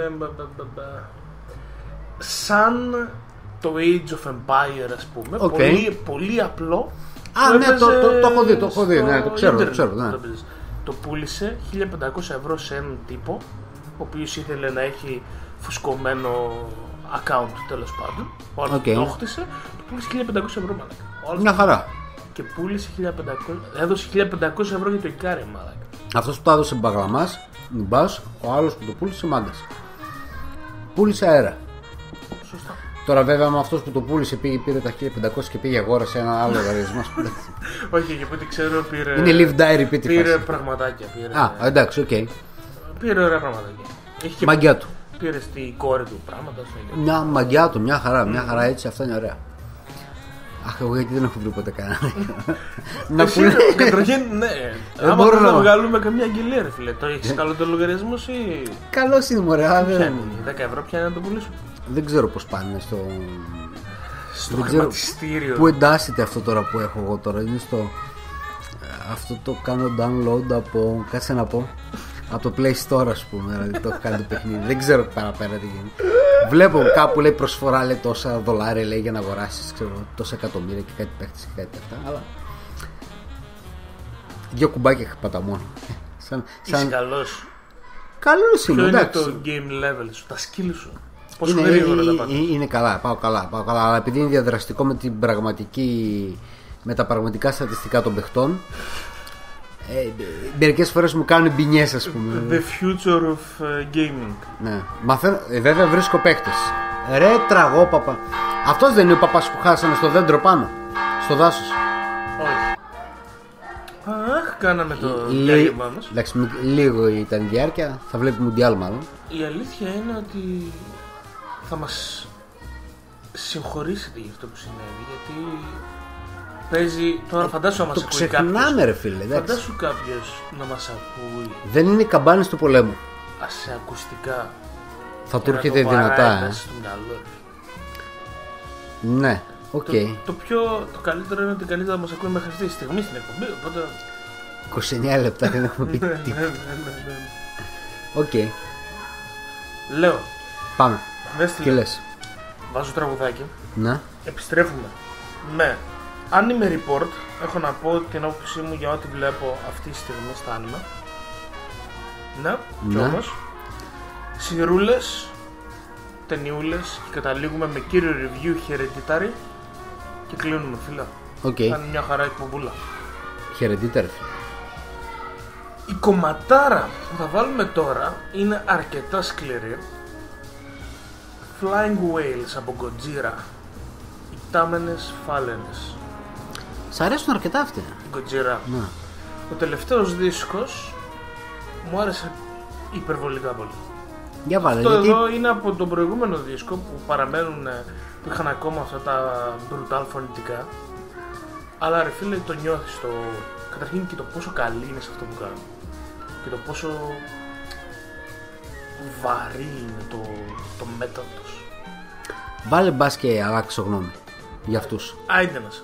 S1: σαν το Age of Empire, ας πούμε.
S2: Okay.
S1: Πολύ, πολύ απλό.
S2: Α, ναι, το, το, το έχω δει, το έχω δει, ναι, το ξέρω, το ξέρω, ναι.
S1: Το πούλησε χίλια πεντακόσια ευρώ σε έναν τύπο, ο οποίος ήθελε να έχει φουσκωμένο account, τέλος πάντων. Ο άλλος okay. το χτίσε, το πούλησε χίλια πεντακόσια ευρώ, μαλάκα.
S2: Μια χαρά.
S1: Και πούλησε χίλια πεντακόσια, έδωσε χίλια πεντακόσια ευρώ για το Icarium, μαλάκα.
S2: Αυτός που το έδωσε μπαγλαμάς, μπας, ο άλλος που το πούλησε μάγκας. Πούλησε αέρα.
S1: Σωστά.
S2: Τώρα βέβαια με αυτός που το πούλησε πήγε, πήρε τα χίλια πεντακόσια και πήγε αγόρασε ένα άλλο λογαριασμό.
S1: Όχι, και που τι ξέρω πήρε.
S2: Είναι live die repeat.
S1: Πήρε
S2: φάση.
S1: Πραγματάκια. Πήρε...
S2: Α, εντάξει, οκ. Okay.
S1: Πήρε ωραία πραγματάκια.
S2: Και... Μαγκιά του.
S1: Πήρε στη κόρη του πράγματα.
S2: Μια μαγκιά του, μια χαρά, μια χαρά έτσι, αυτά είναι ωραία. Αχ, εγώ γιατί δεν έχω βρει ποτέ κανένα.
S1: Να πούμε. Καταρχήν, ναι. Αν μπορούμε να βγάλουμε καμιά αγγελία, ρε φίλε. Το έχεις καλό το λογαριασμό ή.
S2: Καλό είναι, μωρέ.
S1: δέκα ευρώ πιάνει να το πουλήσω.
S2: Δεν ξέρω πώς πάνε στο.
S1: Στο χρηματιστήριο.
S2: Πού εντάσσεται αυτό τώρα που έχω εγώ τώρα. Είναι στο. Αυτό το κάνω download από. Κάτσε να πω. Από το Play Store, ας πούμε. Δηλαδή το έχω κάνει το παιχνίδι. Δεν ξέρω παραπέρα τι γίνεται. Βλέπω κάπου λέει προσφορά, λέει τόσα δολάρια λέει για να αγοράσεις, ξέρω, τόσα εκατομμύρια και κάτι παίχτες και κάτι αυτά. Αλλά δύο κουμπάκια πατά μόνο. Σαν,
S1: σαν... Είσαι καλός.
S2: Καλός είμαι,
S1: ποιο
S2: εντάξει.
S1: Είναι το game level σου, τα skill σου. Πόσο
S2: είναι,
S1: γρήγορα
S2: είναι,
S1: τα πάτε.
S2: Είναι καλά, πάω καλά, πάω καλά. Αλλά επειδή είναι διαδραστικό με, την πραγματική, με τα πραγματικά στατιστικά των παιχτών, Ε, μερικές φορές μου κάνουν μπινιές, ας πούμε.
S1: The future of uh, gaming.
S2: Ναι. Μαθαίνω, ε, βέβαια βρίσκω παίκτες. Ρε τραγόπαπα. Αυτός δεν είναι ο παπάς που χάσανε στο δέντρο πάνω, στο δάσος?
S1: Όχι. Αχ, κάναμε το διάλειμμα μας.
S2: Εντάξει, λίγο ήταν η διάρκεια. Θα βλέπει Μουντιάλ μάλλον.
S1: Η αλήθεια είναι ότι θα μας συγχωρήσετε για αυτό που συνέβη, γιατί παίζει, τώρα φαντάσου να μας
S2: το
S1: ακούει
S2: ξεχνάμε,
S1: κάποιος.
S2: Ρε φίλε,
S1: φαντάσου κάποιος να μας ακούει.
S2: Δεν είναι οι καμπάνες του πολέμου.
S1: Α, σε ακουστικά.
S2: Θα του έρχεται δυνατά, ε.
S1: Στο μυαλό.
S2: Ναι, οκ. Okay.
S1: Το, το, πιο, το καλύτερο είναι ότι κανείς δεν μας ακούει μέχρι αυτή τη στιγμή στην εκπομπή, οπότε...
S2: είκοσι εννέα λεπτά δεν έχουμε πει τίποτα. Οκ.
S1: Λέω.
S2: Πάμε. Τι λες?
S1: Βάζω τραγουδάκι.
S2: Ναι.
S1: Επιστρέφουμε με anime report. Έχω να πω την άποψή μου για ό,τι βλέπω αυτή τη στιγμή στα άνιμα. Ναι, κι όμως σειρούλες, ταινιούλες και καταλήγουμε με κύριο review Hereditary και κλείνουμε, φίλα.
S2: Okay.
S1: Θα είναι μια χαρά εκπομπούλα.
S2: Hereditary.
S1: Η κομματάρα που θα βάλουμε τώρα είναι αρκετά σκληρή. Flying Whales από Gojira. Οι τάμενες φάλαινες.
S2: Σ' αρέσουν αρκετά αυτοί.
S1: Gojira.
S2: Ναι.
S1: Ο τελευταίος δίσκος μου άρεσε υπερβολικά πολύ.
S2: Για βάλε,
S1: αυτό
S2: γιατί...
S1: εδώ είναι από τον προηγούμενο δίσκο που παραμένουν, που είχαν ακόμα αυτά τα brutal φωνητικά. Αλλά ρε φίλε, το νιώθεις το... Καταρχήν και το πόσο καλή είναι σε αυτό που κάνουν. και το πόσο βαρύ είναι το, το metal τους.
S2: Βάλε μπας και αλλάξω γνώμη για αυτούς.
S1: Άιντε μας.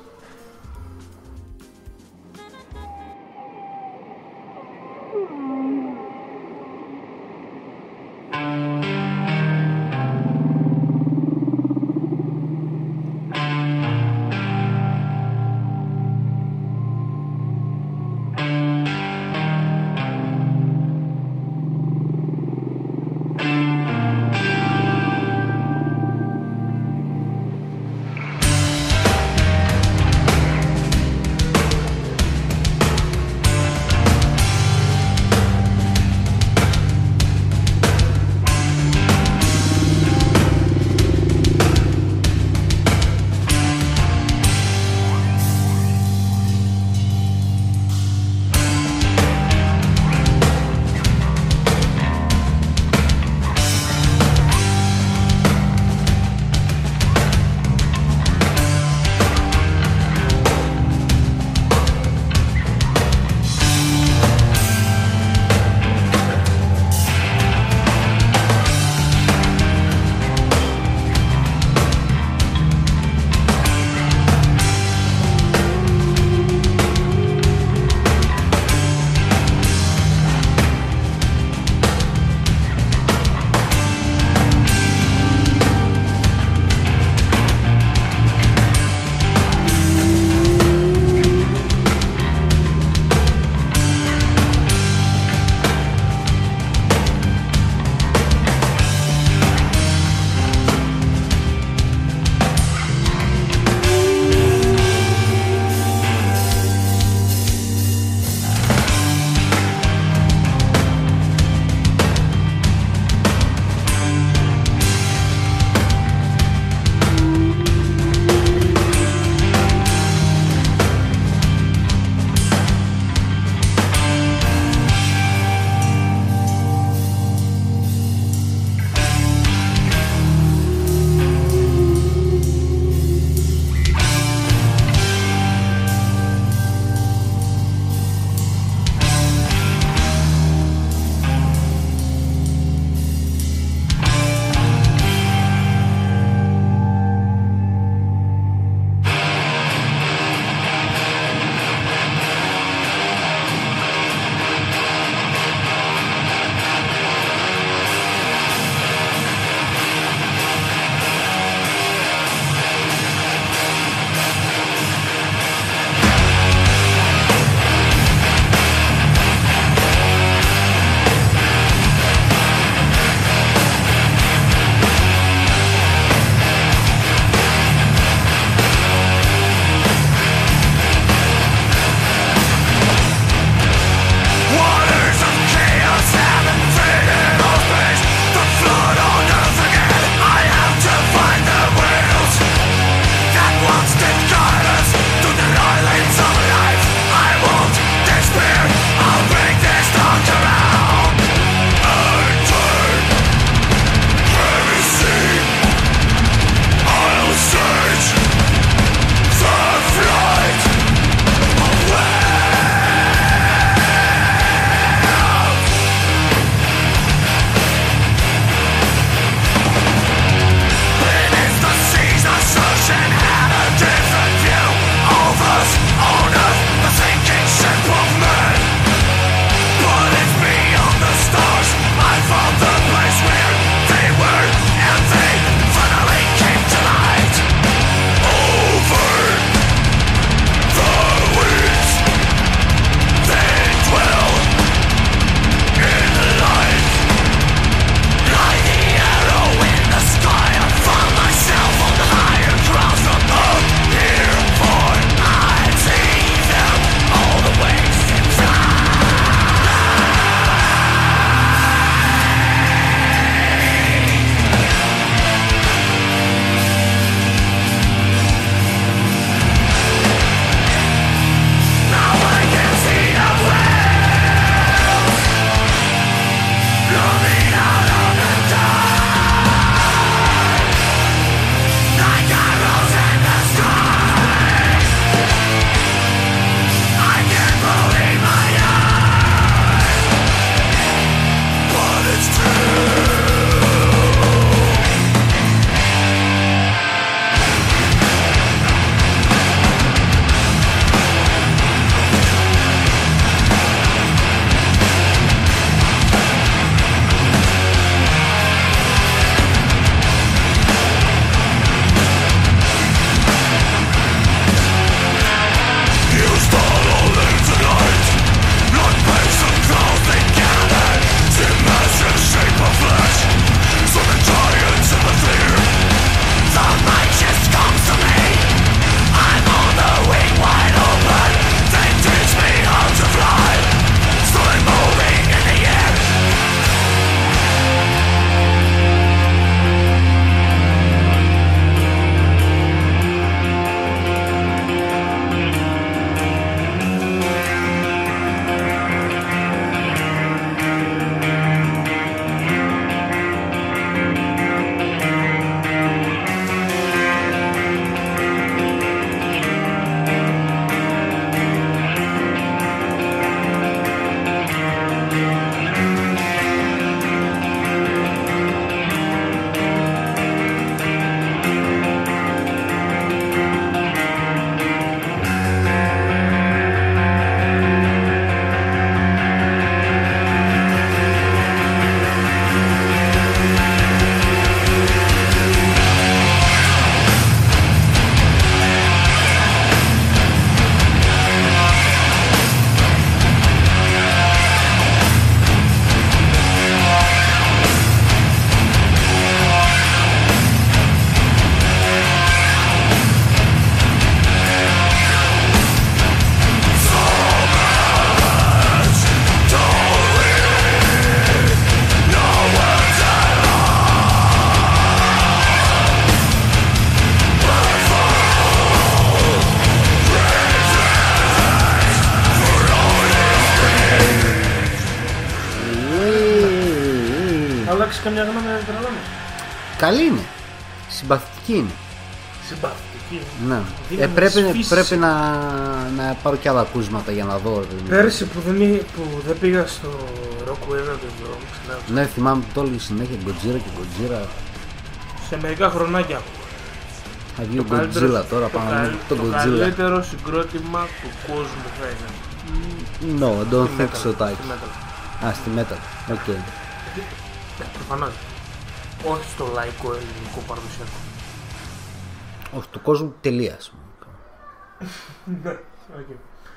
S1: έχεις καμιά γνώμη για την Ελλάδα?
S2: Καλή είναι. Συμπαθητική είναι.
S1: Συμπαθητική.
S2: Ναι. Ε, πρέπει πρέπει να, να πάρω και άλλα ακούσματα για να δω.
S1: Πέρσι που δεν, που δεν πήγα στο Rock Weather δεν βρω ξανά.
S2: Ναι, θυμάμαι που το έλεγε συνέχεια Godzilla και Godzilla.
S1: Σε μερικά χρονάκια.
S2: Θα βγει ο Godzilla τώρα
S1: το,
S2: πάνω
S1: καλ,
S2: το,
S1: το
S2: Godzilla.
S1: καλύτερο συγκρότημα του κόσμου θα είναι.
S2: No, I don't
S1: Στη
S2: think
S1: metal,
S2: so, Τάκη.
S1: στη metal.
S2: Α, στη metal. Οκ. Okay.
S1: Ναι, προφανώς. Όχι στο λαϊκό ελληνικό παραδοσιακό.
S2: Όχι, του κόσμου τελεία.
S1: Ναι, okay.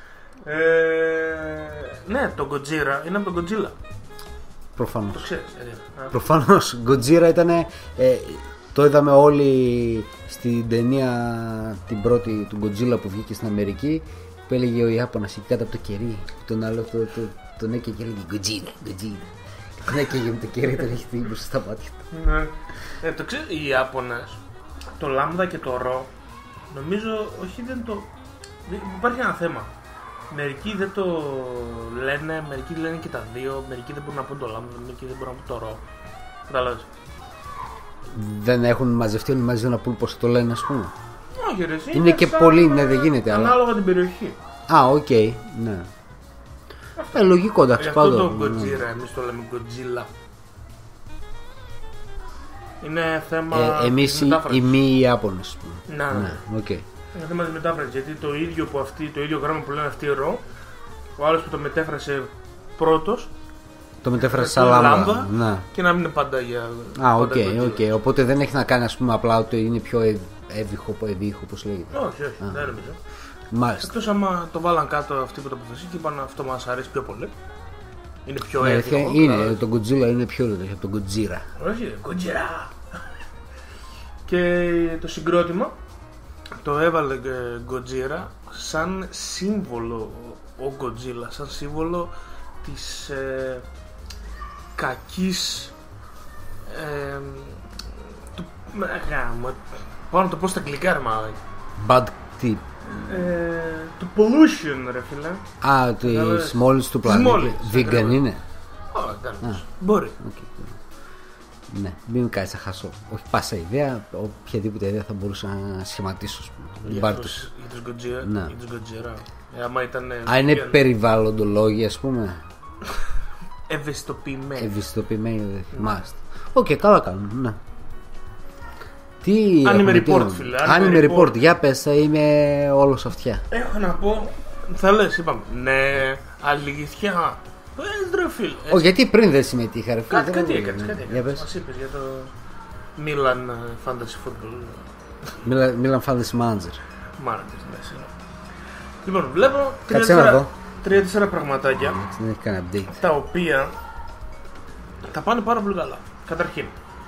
S1: ε, ναι, το Godzilla είναι από τον Godzilla.
S2: Προφανώς.
S1: Το ξέρεις. Ε,
S2: Προφανώς. Godzilla ήταν. Ε, το είδαμε όλοι στην ταινία την πρώτη του Godzilla που βγήκε στην Αμερική. Που έλεγε ο Ιάπωνας εκεί κάτω από το κερί. Τον άλλο το, το, τον έκαιγε και έλεγε Godzilla, Godzilla. Τον έκαιγε με το κερί, τον έχει την μπροστά στα μάτια του.
S1: Ναι. Ε, το ξέρεις, οι Ιάπωνες, το λάμδα και το ρο, νομίζω, όχι δεν το... Υπάρχει ένα θέμα. Μερικοί δεν το λένε, μερικοί λένε και τα δύο, μερικοί δεν μπορούν να πούν το λάμδα, μερικοί δεν μπορούν να πούν το ρο. Κατάλαβες.
S2: Δεν έχουν μαζευτεί όλοι μαζί να πούν πως το λένε, ας πούμε.
S1: Όχι, ρε,
S2: είναι και σαν... πολύ, ναι, δεν γίνεται.
S1: Ανάλογα
S2: αλλά...
S1: την περιοχή.
S2: Α, οκ, okay, ναι. Αυτό είναι λογικό, εντάξει,
S1: πάντων.
S2: πάντων.
S1: Αυτό το Godzilla, εμείς το λέμε Godzilla. Είναι θέμα.
S2: Ε, εμείς οι, οι μη Ιάπωνες.
S1: Να, ναι.
S2: Okay.
S1: Είναι θέμα της μετάφρασης. Γιατί το ίδιο, που αυτή, το ίδιο γράμμα που λένε αυτοί ρο, ο άλλος που το μετέφρασε πρώτος.
S2: Το μετέφρασε σαν λάμδα. Ναι.
S1: Και να μην είναι πάντα για.
S2: Α, οκ, οκ. Οπότε δεν έχει να κάνει, ας πούμε, απλά ότι είναι πιο εύηχο, εύηχο, όπως λέγεται.
S1: Όχι, όχι, δεν νομίζω.
S2: Μάλιστα.
S1: Εκτός άμα το βάλαν κάτω αυτοί που το αποφασίσαν και είπαν αυτό μας αρέσει πιο πολύ. Είναι πιο
S2: ναι,
S1: εύηχο.
S2: Είναι, το Godzilla είναι πιο εύηχο από τον Godzilla.
S1: Όχι, Godzilla. Και το συγκρότημα το έβαλε Godzilla σαν σύμβολο, ο Godzilla, σαν σύμβολο της ε, κακής ε, του, ε, πάω να το πω στα αγγλικά, ρε μάλλον.
S2: Bad tip.
S1: Ε, του pollution, ρε φίλε.
S2: Α, της μόλις του πλανήτη. Vegan είναι.
S1: Όχι, δεν μπορεί.
S2: Ναι, μην κάνεις να χάσω. Όχι πάσα ιδέα, οποιαδήποτε ιδέα θα μπορούσα να σχηματίσω.
S1: Για τους Godzilla.
S2: Ναι.
S1: Για τους Godzilla. Ε, άμα ήταν.
S2: Α, είναι περιβαλλοντολόγοι, ας πούμε.
S1: Ευαισθητοποιημένοι.
S2: Ευαισθητοποιημένοι, δεν θυμάστε. Οκ, okay, καλά κάνουν, ναι. Τι.
S1: Anime report, φίλε.
S2: Anime report. report, για πες, θα είμαι όλος αυτιά.
S1: Έχω να πω. Θα λες, είπαμε. Ναι, αλήθεια. Ρε φίλε.
S2: Όχι, γιατί πριν δεν συμμετείχα, ρε φίλε.
S1: Κάτι, κάτι έκανες, κάτι έκανες. Μας είπες για το Milan Fantasy Football.
S2: Milan Fantasy Manager.
S1: Manager, ναι, σίγουρα. Λοιπόν, βλέπω τρία-τέσσερα πραγματάκια.
S2: Δεν έχει κανένα update.
S1: Τα οποία θα πάνε πάρα πολύ καλά. Καταρχήν,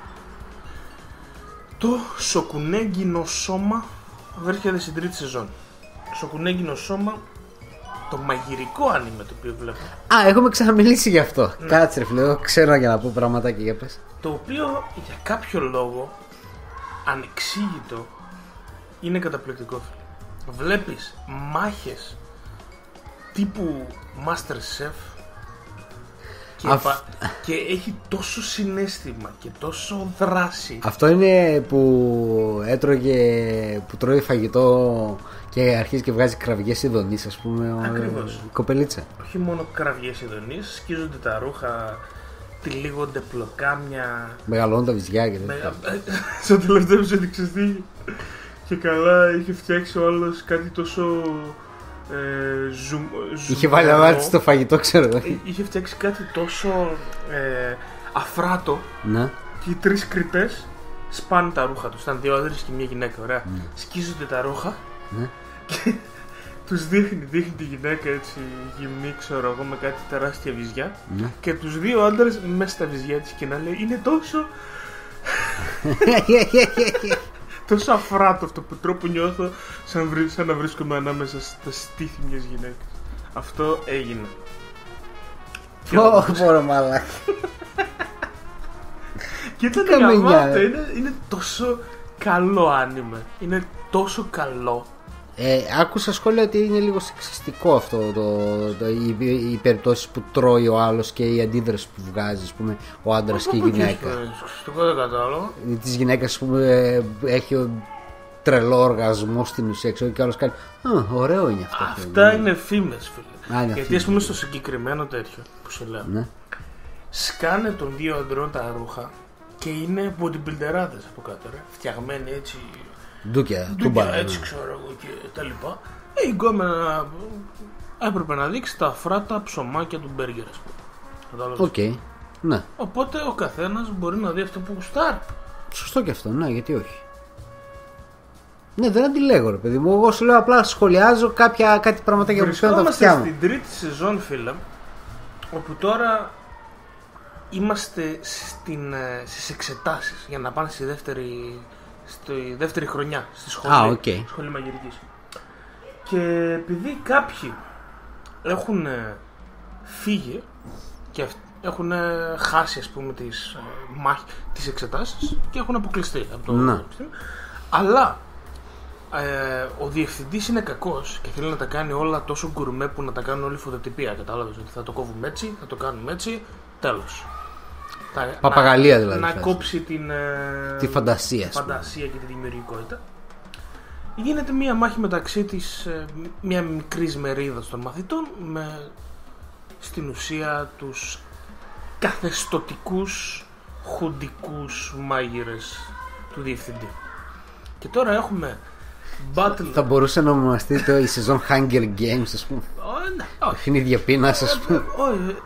S1: το Shokugeki no Soma βρίσκεται στην τρίτη σεζόν. Shokugeki no Soma, το μαγειρικό άνιμε το οποίο βλέπω.
S2: Α, έχουμε ξαναμιλήσει γι' αυτό. Ναι. Κάτσε, ρε φίλε, ξέρω για να πω πραγματάκια για πες.
S1: Το οποίο για κάποιο λόγο ανεξήγητο είναι καταπληκτικό, φίλε. Βλέπεις μάχες τύπου MasterChef και, Αφ... πα... και έχει τόσο συναίσθημα και τόσο δράση.
S2: Αυτό είναι που έτρωγε, που τρώει φαγητό και αρχίζει και βγάζει κραυγές ειδονής, ας πούμε.
S1: Ακριβώς.
S2: Η κοπελίτσα.
S1: Όχι μόνο κραυγές ειδονής, σκίζονται τα ρούχα, τυλίγονται πλοκάμια,
S2: μεγαλώνουν τα βυζιά και
S1: Μεγα... Στο τελευταίο επεισόδιο ξεστήγει. Και καλά είχε φτιάξει ο άλλος κάτι τόσο ε, ζου...
S2: Είχε βάλει αλάτι στο φαγητό, ξέρω.
S1: Είχε φτιάξει κάτι τόσο ε, αφράτο.
S2: Ναι.
S1: Και οι τρεις κριτές σπάνε τα ρούχα τους. Ήταν δύο άντρες και μια γυναίκα, ωραία.
S2: Ναι.
S1: Σκίζονται τα ρούχα.
S2: Ναι.
S1: Και τους δείχνει, δείχνει τη γυναίκα έτσι γυμνή, ξέρω εγώ, με κάτι τεράστια βυζιά.
S2: Ναι.
S1: Και τους δύο άντρες μέσα στα βυζιά της και να λέει είναι τόσο τόσο αφράτο αυτό που τρόπο νιώθω σαν, βρι, σαν να βρίσκομαι ανάμεσα στα στήθη μιας γυναίκας. Αυτό έγινε.
S2: Πω πω μαλάκα.
S1: Και ήταν γαμάτο, είναι, είναι τόσο καλό άνιμε. Είναι τόσο καλό
S2: Ε, άκουσα σχόλια ότι είναι λίγο σεξιστικό αυτό το, το, οι, οι περιπτώσεις που τρώει ο άλλος και η αντίδραση που βγάζει, ας πούμε, ο άντρας και η γυναίκα.
S1: Σεξιστικό δεν κατάλαβα.
S2: Της γυναίκας, ας πούμε, έχει τρελό οργασμό στην ουσία, ξέρω, και ο άλλος κάνει «Α, ωραίο είναι αυτό».
S1: Αυτά είναι φήμες, φίλε.
S2: Α, είναι
S1: Γιατί
S2: φήμες.
S1: ας πούμε στο συγκεκριμένο τέτοιο που σου λέω,
S2: Ναι.
S1: σκάνε των δύο αντρών τα ρούχα και είναι bodybuilderάδες από κάτω, ρε. Φτιαγμένοι έτσι.
S2: Ντούκια,
S1: Ντούκια,
S2: τούμπα.
S1: έτσι ξέρω εγώ και τα λοιπά. Ε, η γκόμενα έπρεπε να δείξει τα φράτα ψωμάκια του μπέργκερ, ας πούμε. Κατάλαβες.
S2: Οκ, okay. Ναι.
S1: Οπότε ο καθένας μπορεί να δει αυτό που γουστάρει.
S2: Σωστό και αυτό, ναι, γιατί όχι. Ναι, δεν αντιλέγω, ρε παιδί μου. Εγώ σου λέω απλά σχολιάζω κάποια, κάτι πραγματάκια που φαίνονται τα αυτιά μου.
S1: Βρισκόμαστε στην τρίτη σεζόν, φίλε, όπου τώρα είμαστε στην, στις εξετάσεις για να πάνε στη δεύτερη, στη δεύτερη χρονιά στη σχολή,
S2: Α, okay.
S1: σχολή μαγειρικής. Και επειδή κάποιοι έχουν φύγει και έχουν χάσει, ας πούμε, τις, τις εξετάσεις και έχουν αποκλειστεί από το πανεπιστήμιο, αλλά ε, ο διευθυντής είναι κακός και θέλει να τα κάνει όλα τόσο γκουρμέ που να τα κάνουν όλη φωτοτυπία. Κατάλαβες ότι θα το κόβουμε έτσι, θα το κάνουμε έτσι, τέλος.
S2: Παπαγαλία
S1: να,
S2: δηλαδή.
S1: Να
S2: φάση.
S1: κόψει την
S2: τη φαντασία,
S1: τη φαντασία και τη δημιουργικότητα. Γίνεται μία μάχη μεταξύ της, μία μικρής μερίδας των μαθητών με στην ουσία τους καθεστωτικούς χουντικούς μάγειρες του διευθυντή. Και τώρα έχουμε battle. Θα
S2: μπορούσε να ονομαστεί το η σεζόν Hunger Games, ας πούμε. Παιχνίδια πείνας, ας πούμε.
S1: Όχι.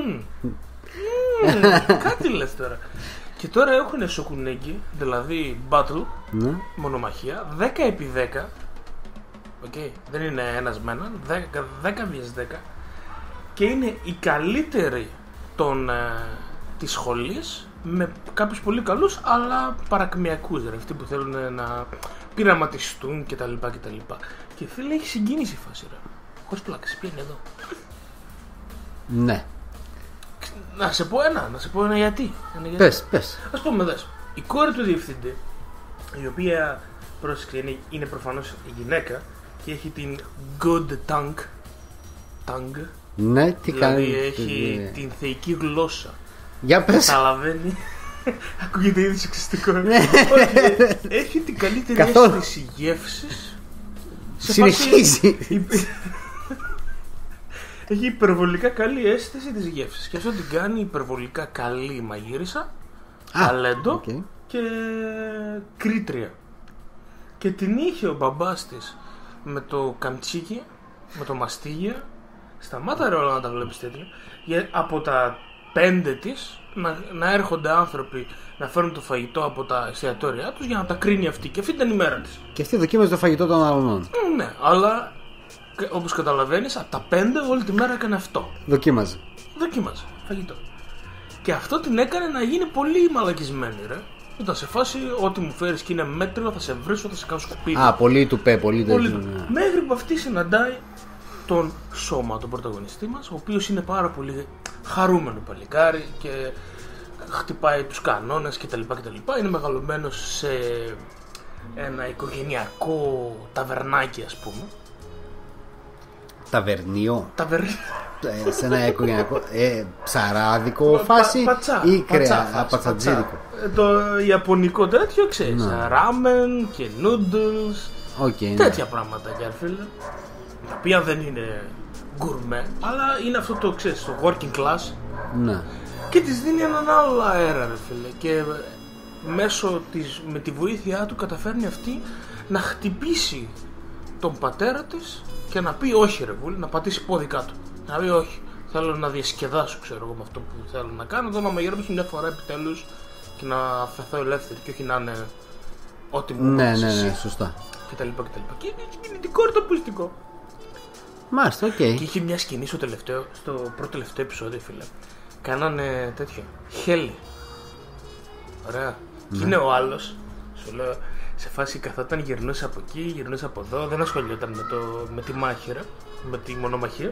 S1: Κάτι λες τώρα. Και τώρα έχουν σοκουνέγκι, δηλαδή battle,
S2: ναι.
S1: Μονομαχία, δέκα επί δέκα. Okay. Δεν είναι ένας με έναν, δέκα επί δέκα. Και είναι οι καλύτεροι των, ε, της σχολής, με κάποιους πολύ καλούς, αλλά παρακμιακούς, ρε, αυτοί που θέλουν να πειραματιστούν κτλ. κτλ. Και φίλε, έχει συγκίνηση η φάση, ρε. Χωρίς πλάκες, πήγαινε εδώ.
S2: Ναι.
S1: Να σε πω ένα, να σε πω ένα γιατί. Ένα γιατί.
S2: Πες, πες.
S1: Ας πούμε, δες. Η κόρη του διευθυντή, η οποία, πρόσεξε, είναι, είναι προφανώς γυναίκα και έχει την good tongue. Tongue.
S2: Ναι, τι
S1: δηλαδή
S2: κάνει.
S1: έχει
S2: ναι.
S1: την θεϊκή γλώσσα.
S2: Για πες.
S1: Καταλαβαίνει. Ακούγεται ήδη σεξιστικό. Έχει την καλύτερη
S2: Καθόλου.
S1: αίσθηση γεύσης.
S2: Συνεχίζει.
S1: Έχει υπερβολικά καλή αίσθηση της γεύσης. Και αυτό την κάνει υπερβολικά καλή μαγείρισα, ταλέντο
S2: okay.
S1: και κρήτρια. Και την είχε ο μπαμπάς της με το καμτσίκι, με το μαστίγια. Σταμάτα ρε όλα να τα βλέπεις τέτοια. Από τα πέντε της να, να έρχονται άνθρωποι να φέρουν το φαγητό από τα εστιατόρια τους για να τα κρίνει αυτή. Και αυτή ήταν η μέρα της.
S2: Και αυτή δοκίμαζε το φαγητό των άλλων.
S1: Ναι, αλλά όπως καταλαβαίνεις, από τα πέντε όλη τη μέρα έκανε αυτό.
S2: Δοκίμαζε.
S1: Δοκίμαζε φαγητό. Και αυτό την έκανε να γίνει πολύ μαλακισμένη, ρε. Ήταν σε φάση, ό,τι μου φέρεις και είναι μέτριο, θα σε βρίσω, θα σε κάνω σκουπίδι.
S2: Α, πολύ του πέ, πολύ,
S1: πολύ
S2: του.
S1: Ναι. Μέχρι που αυτή συναντάει τον Σώμα, τον πρωταγωνιστή μας, ο οποίος είναι πάρα πολύ χαρούμενο παλικάρι και χτυπάει τους κανόνες κτλ. κτλ. Είναι μεγαλωμένος σε ένα οικογενειακό ταβερνάκι, ας πούμε.
S2: Ταβερνίο.
S1: Ταβερνίο.
S2: Σε ένα οικογενειακό ε, ψαράδικο φάση
S1: πατσά,
S2: ή κρέα,
S1: πατσά,
S2: πατσατζίδικο.
S1: Το ιαπωνικό τέτοιο, ξέρεις,
S2: ναι.
S1: ράμεν και noodles,
S2: okay,
S1: τέτοια
S2: ναι.
S1: πράγματα για φίλε, τα οποία δεν είναι γκουρμέ, αλλά είναι αυτό το, ξέρεις, το working class.
S2: Ναι.
S1: Και της δίνει έναν άλλο αέρα, ρε φίλε, και μέσω της, με τη βοήθειά του καταφέρνει αυτή να χτυπήσει τον πατέρα της και να πει όχι ρε βούλη, να πατήσει πόδι κάτω. Να πει όχι, θέλω να διασκεδάσω, ξέρω εγώ, με αυτό που θέλω να κάνω. Εδώ να μαγειρέψω μια φορά επιτέλους και να φεθώ ελεύθερη και όχι να είναι ό,τι μου
S2: ναι,
S1: ναι,
S2: ναι,
S1: ναι,
S2: ναι, σωστά.
S1: Και τα λοιπά και τα λοιπά. Και είναι κινητικό το ακουστικό.
S2: Μάλιστα, οκ. Okay.
S1: Και είχε μια σκηνή στο τελευταίο, στο πρώτο τελευταίο επεισόδιο, φίλε. Κάνανε τέτοιο, χέλι. Ωραία. Ναι. Και είναι ο άλλος, σου λέω, σε φάση καθόταν, γυρνούσε από εκεί, γυρνούσε από εδώ, δεν ασχολιόταν με, το, με τη μάχηρα, με τη μονομαχία.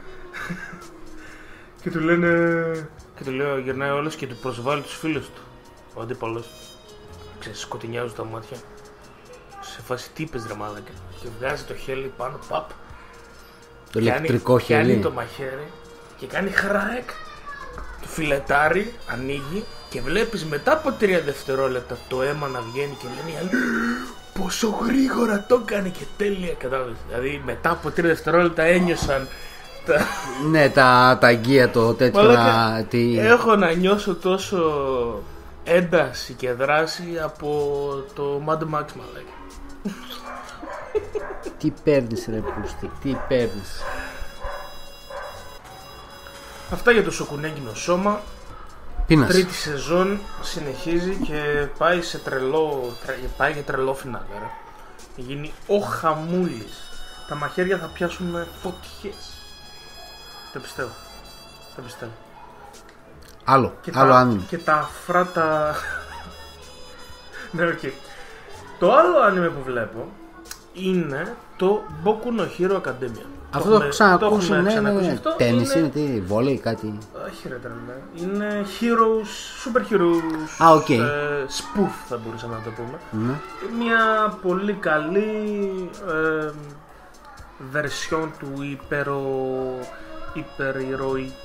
S1: Και του λένε, και του λέω, γυρνάει ο άλλος και του προσβάλλει τους φίλους του. Ο αντίπαλος, ξέρεις, σκοτεινιάζουν τα μάτια. σε φάση τύπες ρε μάλακα. Και βγάζει το χέλι πάνω, παπ.
S2: Το ηλεκτρικό χέλι.
S1: Κάνει το μαχαίρι και κάνει χράκ. Το φιλετάρι ανοίγει και βλέπεις μετά από τρία δευτερόλεπτα το αίμα να βγαίνει και λένε οι άλλοι πόσο γρήγορα το έκανε και τέλεια, κατάλαβες. Δηλαδή μετά από τρία δευτερόλεπτα ένιωσαν τα...
S2: Ναι, τα, τα αγκία το τέτοιο να... Τι...
S1: Έχω να νιώσω τόσο ένταση και δράση από το Mad Max, μαλάκα.
S2: Τι παίρνεις ρε πούστη, τι παίρνεις.
S1: Αυτά για το σοκουνέγκινο σώμα.
S2: Πίνας.
S1: Τρίτη σεζόν συνεχίζει και πάει σε τρελό, πάει για τρελό φινάλε. Θα γίνει ο χαμούλης. Τα μαχαίρια θα πιάσουν φωτιές. Το πιστεύω. Το πιστεύω.
S2: Άλλο,
S1: και
S2: άλλο
S1: τα,
S2: άνιμο.
S1: Και τα αφράτα... Ναι, οκ. Okay. Το άλλο άνιμε που βλέπω είναι το Boku no Hero Academia.
S2: Αυτό το έχω ξανακούσει, ναι,
S1: ναι,
S2: ναι. Τέννις είναι, τι, βόλεϊ, κάτι.
S1: Όχι ρε τρελέ. Είναι heroes, super heroes.
S2: Α, οκ.
S1: ε, spoof θα μπορούσαμε να το πούμε.
S2: Ναι.
S1: Μια πολύ καλή ε, βερσιόν του υπερο, υπερηρωικού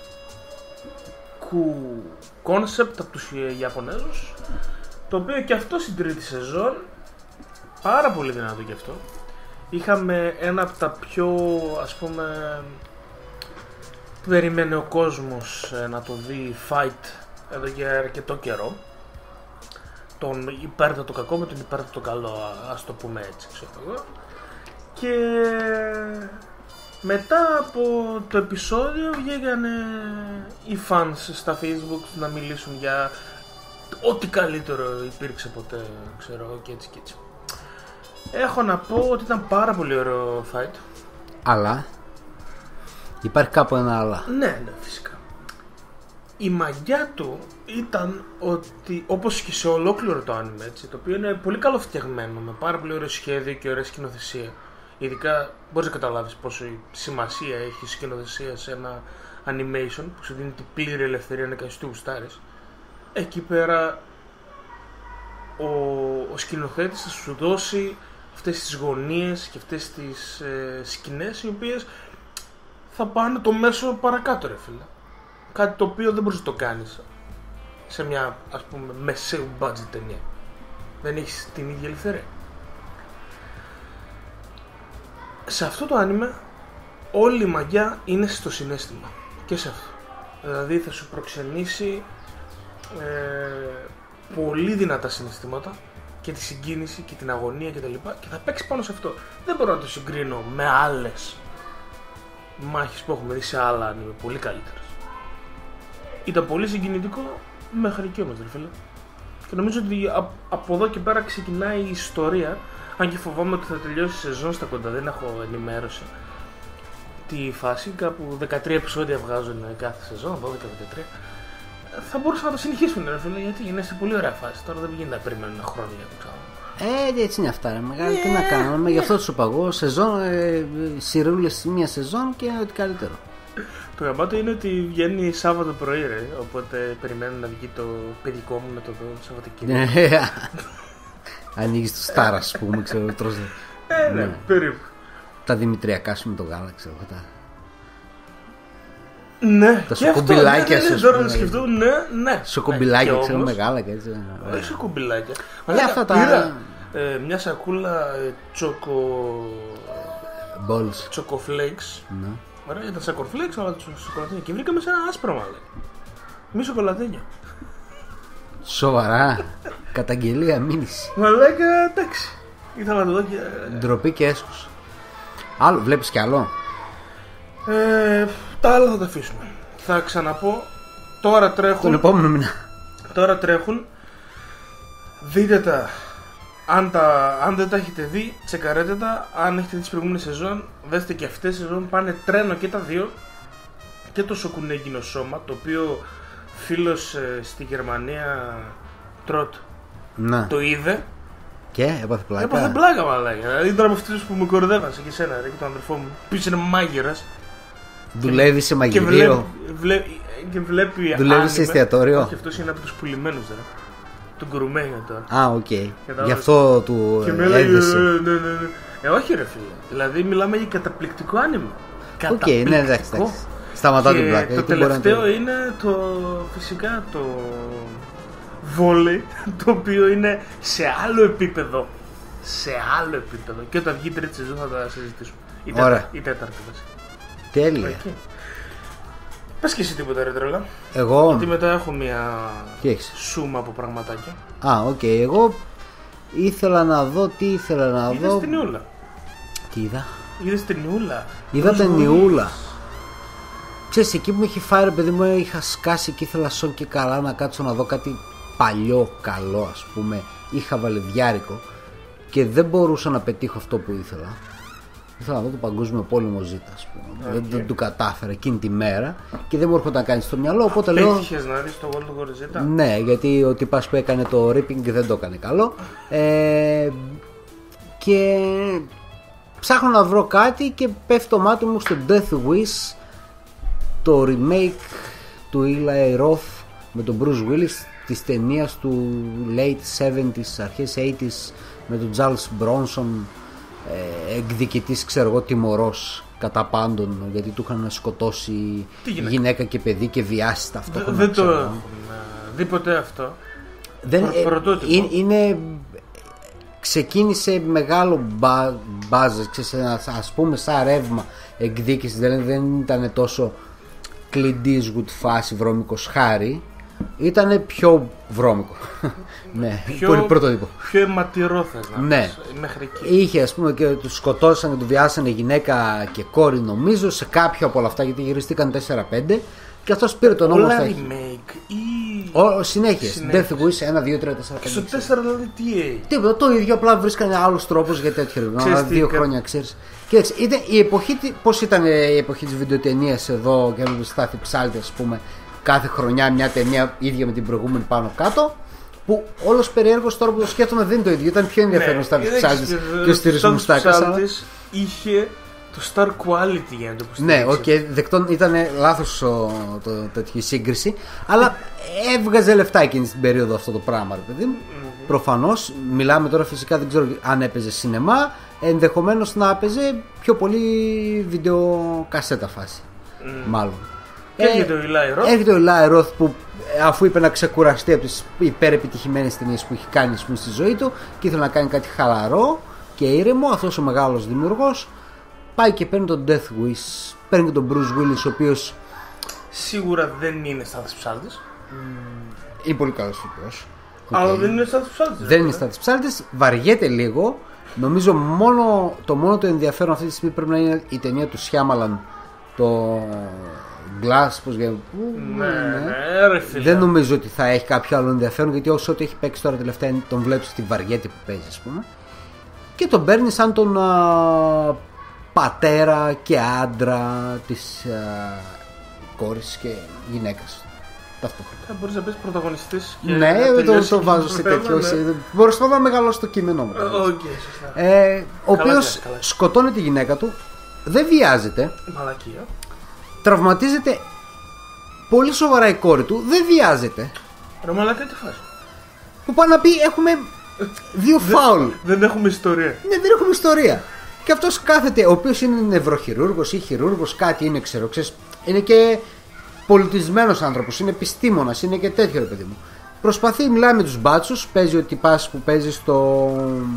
S1: κόνσεπτ από τους Ιαπωνέζους, το οποίο και αυτό στην τρίτη σεζόν πάρα πολύ δυνατό και αυτό. Είχαμε ένα από τα πιο, ας πούμε, περιμένει ο κόσμος να το δει fight εδώ και αρκετό καιρό. Τον υπέρτατο κακό με τον υπέρτατο καλό, ας το πούμε έτσι, ξέρω εγώ. Και μετά από το επεισόδιο βγήκανε οι fans στα Facebook να μιλήσουν για ό,τι καλύτερο υπήρξε ποτέ, ξέρω εγώ, και έτσι και έτσι. Έχω να πω ότι ήταν πάρα πολύ ωραίο fight.
S2: Αλλά υπάρχει κάπου ένα αλλά.
S1: Ναι, ναι, φυσικά. Η μαγιά του ήταν ότι, όπως και σε ολόκληρο το anime, έτσι, το οποίο είναι πολύ καλοφτιαγμένο, με πάρα πολύ ωραίο σχέδιο και ωραία σκηνοθεσία. Ειδικά μπορείς να καταλάβεις πόσο σημασία έχει η σκηνοθεσία σε ένα animation που σου δίνει την πλήρη ελευθερία να κάνεις τι γουστάρεις. Εκεί πέρα ο, ο σκηνοθέτης θα σου δώσει αυτές τις γωνίες και αυτές τις ε, σκηνές οι οποίες θα πάνε το μέσο παρακάτω, ρε φίλε. Κάτι το οποίο δεν μπορείς να το κάνεις σε μια, ας πούμε, μεσαίου budget ταινία. Δεν έχεις την ίδια ελευθερία. Σε αυτό το άνιμε όλη η μαγιά είναι στο συναίσθημα. Και σε αυτό. Δηλαδή θα σου προξενήσει ε, πολύ δυνατά συναισθήματα και τη συγκίνηση και την αγωνία κτλ. Και, και θα παίξει πάνω σε αυτό. Δεν μπορώ να το συγκρίνω με άλλες μάχες που έχουμε δει σε άλλα άνιμε πολύ καλύτερες. Ήταν πολύ συγκινητικό μέχρι εκεί όμως, ρε φίλε. Και νομίζω ότι από εδώ και πέρα ξεκινάει η ιστορία. Αν και φοβάμαι ότι θα τελειώσει η σεζόν στα κοντά, δεν έχω ενημέρωση τη φάση. Κάπου δεκατρία επεισόδια βγάζουν κάθε σεζόν, δώδεκα δεκατρία. Θα μπορούσαν να το συνεχίσουν, ρε φίλε, γιατί είναι σε πολύ ωραία φάση. Τώρα δεν γίνεται να περιμένουν ένα χρόνο για το ξανά.
S2: Ε, έτσι είναι αυτά, ρε μεγάλη. Τι να κάνουμε, γι' αυτό του είπα εγώ. Σεζόν, ε, σειρούλες μία σεζόν και ό,τι καλύτερο.
S1: Το γαμάτο είναι ότι βγαίνει Σάββατο πρωί, ρε. Οπότε περιμένω να βγει το παιδικό μου να το δω Σαββατοκύριακο.
S2: Ανοίγεις το Star, ας πούμε, ξέρω, τρως.
S1: Ε, ναι, περίπου.
S2: Τα δημητριακά σου με το γάλα, ξέρω, τα...
S1: Ναι,
S2: τα σοκομπιλάκια σου.
S1: Τώρα να σκεφτώ, ναι, ναι.
S2: Σοκομπιλάκια, ξέρω, με γάλα και έτσι.
S1: Όχι σοκομπιλάκια.
S2: Αλλά αυτά τα...
S1: Πήρα ε, μια σακούλα ε, τσοκο...
S2: Balls.
S1: Τσοκοφλέξ.
S2: Ναι.
S1: Ωραία, ήταν σακοφλέξ, αλλά σοκολατίνια. Και βρήκαμε σε ένα άσπρο μάλλον. Μη σοκολατίνια.
S2: Σοβαρά. Καταγγελία, μήνυση.
S1: Μαλάκα, εντάξει. Ήθελα να το δω και...
S2: Ντροπή και έσχος. Άλλο, βλέπεις κι άλλο?
S1: Ε, τα άλλα θα τα αφήσουμε. Θα ξαναπώ. Τώρα τρέχουν.
S2: Τον επόμενο μήνα.
S1: Τώρα τρέχουν. Δείτε τα. Αν, τα, αν δεν τα έχετε δει, τσεκαρέτε τα. Αν έχετε δει τις προηγούμενες σεζόν, δέστε και αυτές τις σεζόν. Πάνε τρένο και τα δύο. Και το σοκουνέγκινο σώμα, το οποίο φίλος ε, στη Γερμανία, Τρότ,
S2: να.
S1: Το είδε.
S2: Και έπαθε πλάκα.
S1: Έπαθε πλάκα, μαλάκα. Δηλαδή ήταν από αυτούς που με κορδεύασαι και εσένα, ρε, και τον αδερφό μου. Πίσω είναι μάγειρας.
S2: Δουλεύει σε μαγειρίο.
S1: Και βλέπει, βλέπει, και βλέπει
S2: δουλεύει σε εστιατόριο.
S1: Και αυτός είναι από τους πουλημένους, ρε. του γκουρμέ τώρα.
S2: Α, οκ. Okay. Γι' αυτό του έδεσε.
S1: Ναι, ναι, ναι. Ε, όχι ρε φίλε. Δηλαδή μιλάμε για καταπληκτικό άνοιγμα.
S2: Οκ, okay, ναι, εντάξει. Σταματάω την πλάκα.
S1: Το τελευταίο να... είναι το φυσικά το βόλεϊ, το οποίο είναι σε άλλο επίπεδο. Σε άλλο επίπεδο. Και όταν βγει η τρίτη σεζόν θα τα συζητήσουμε. Η, τέτα, η τέταρτη βασικά.
S2: Τέλεια.
S1: Okay. Πες και εσύ τίποτα ρε τρέλα.
S2: Εγώ.
S1: Γιατί μετά έχω μια σούμα από πραγματάκια.
S2: Α, οκ. Okay. Εγώ ήθελα να δω τι ήθελα να
S1: Είδες
S2: δω.
S1: Είδες την Ιούλα.
S2: Τι είδα.
S1: Είδες την Ιούλα.
S2: Είδα την Ιούλα. Ξέρεις, εκεί που με είχε φάει ρε παιδί μου, είχα σκάσει και ήθελα σον και καλά να κάτσω να δω κάτι παλιό καλό, ας πούμε. Είχα βαλιδιάρικο και δεν μπορούσα να πετύχω αυτό που ήθελα. Ήθελα να δω το Παγκόσμιο Πόλεμο Z, ας πούμε. Okay. Δεν, δεν του κατάφερα εκείνη τη μέρα και δεν μου έρχονταν να κάνει στο μυαλό. Οπότε λέω.
S1: Πέτυχες να δεις το World War Z.
S2: Ναι, γιατί ο τυπάς που έκανε το ripping δεν το έκανε καλό. Ε, και ψάχνω να βρω κάτι και πέφτει το μάτι μου στο Death Wish, το remake του Eli Roth με τον Bruce Willis της ταινίας του late εβδομήντα, αρχές ογδόντα με τον Charles Bronson, ε, εκδικητής, ξέρω εγώ, τιμωρός κατά πάντων, γιατί του είχαν σκοτώσει γυναίκα. γυναίκα και παιδί και βιάσει ταυτόχρονα.
S1: Δεν το έχω δει ποτέ αυτό.
S2: Δεν, ε, είναι, είναι ξεκίνησε μεγάλο μπάζ, ας πούμε, σαν ρεύμα εκδίκηση, δηλαδή δεν ήταν τόσο Clint Eastwood φάση βρώμικος Χάρη, ήταν πιο βρώμικο. Ναι,
S1: πιο,
S2: πολύ πρωτότυπο.
S1: Πιο αιματηρό θες να
S2: ναι.
S1: πεις, μέχρι εκεί.
S2: Είχε, ας πούμε, και του σκοτώσαν και του βιάσανε γυναίκα και κόρη, νομίζω, σε κάποιο από όλα αυτά, γιατί γυριστήκαν τέσσερα πέντε. Και αυτός πήρε τον νόμο.
S1: Όλα remake ή
S2: Ο, συνέχειες. Death Wish ένα, δύο, τρία, τέσσερα, πέντε.
S1: Στο τέσσερα δηλαδή τι έγινε.
S2: Τίποτα, το ίδιο, απλά βρίσκανε άλλους τρόπους για τέτοιο. Ξέρεις, δύο κα... χρόνια, ξέρεις. Κοίταξε, ήταν η εποχή, πώς ήταν η εποχή της βιντεοτενίας εδώ και με Στάθη Ψάλτη, ας πούμε, κάθε χρονιά μια ταινία ίδια με την προηγούμενη πάνω κάτω. Που όλος περιέργως τώρα που το σκέφτομαι δεν είναι το ίδιο. Ήταν πιο ενδιαφέρον στα Ψάλτης και ο Στήρης
S1: Ψάλτης είχε το star quality για να το υποστηρίξει.
S2: Ναι, οκ, okay, δεκτών ήταν λάθος το, το, το τέτοια σύγκριση, αλλά έβγαζε λεφτά εκείνη την περίοδο αυτό το πράγμα, ρε παιδί μου. Mm-hmm. Προφανώς, μιλάμε τώρα φυσικά, δεν ξέρω αν έπαιζε σινεμά, ενδεχομένως να έπαιζε πιο πολύ βιντεοκασέτα φάση, mm. μάλλον.
S1: Έρχεται ο Eli Roth.
S2: Έρχεται ο Eli Roth που, αφού είπε να ξεκουραστεί από τις υπερεπιτυχημένες ταινίες που έχει κάνει πούμε, στη ζωή του και ήθελε να κάνει κάτι χαλαρό και ήρεμο, αυτός ο μεγάλος δημιουργός πάει και παίρνει τον Death Wish, παίρνει και τον Bruce Willis, ο οποίος
S1: σίγουρα δεν είναι Στάθης Ψάλτης.
S2: Mm. Είναι πολύ καλός ηθοποιός.
S1: Αλλά okay. δεν είναι Στάθης Ψάλτης.
S2: Δεν είναι Στάθης Ψάλτης, βαριέται λίγο. Νομίζω μόνο, το μόνο το ενδιαφέρον αυτή τη στιγμή πρέπει να είναι η ταινία του Σιάμαλαν, το Glass, πώς για...
S1: ναι, ναι, ρε φίλε.
S2: Δεν νομίζω ότι θα έχει κάποιο άλλο ενδιαφέρον, γιατί όσο ό,τι έχει παίξει τώρα τελευταία τον βλέπεις στη βαριέτη που παίζει, ας πούμε. Και τον παίρνει σαν τον α, πατέρα και άντρα της α, κόρης και γυναίκας ταυτόχρονα.
S1: Θα μπορείς να πεις πρωταγωνιστής και
S2: ναι, το, το βάζω σε τέτοιο. Ναι. Μπορείς να μεγαλώσει το κείμενό μου.
S1: Okay,
S2: ε, ο οποίος σκοτώνει τη γυναίκα του, δεν βιάζεται.
S1: Μαλακία.
S2: Τραυματίζεται πολύ σοβαρά η κόρη του, δεν βιάζεται.
S1: Ρε μαλακά, τι φάση.
S2: Που πάει να πει έχουμε δύο φάουλ.
S1: Δεν έχουμε ιστορία.
S2: Ναι, δεν έχουμε ιστορία. Και αυτός κάθεται, ο οποίος είναι νευροχειρούργος ή χειρούργος, κάτι είναι, ξέρω, ξέρεις, είναι και πολιτισμένος άνθρωπος, είναι επιστήμονας, είναι και τέτοιο, ρε παιδί μου. Προσπαθεί, μιλάει με τους μπάτσους, παίζει ο τυπάς που παίζει στο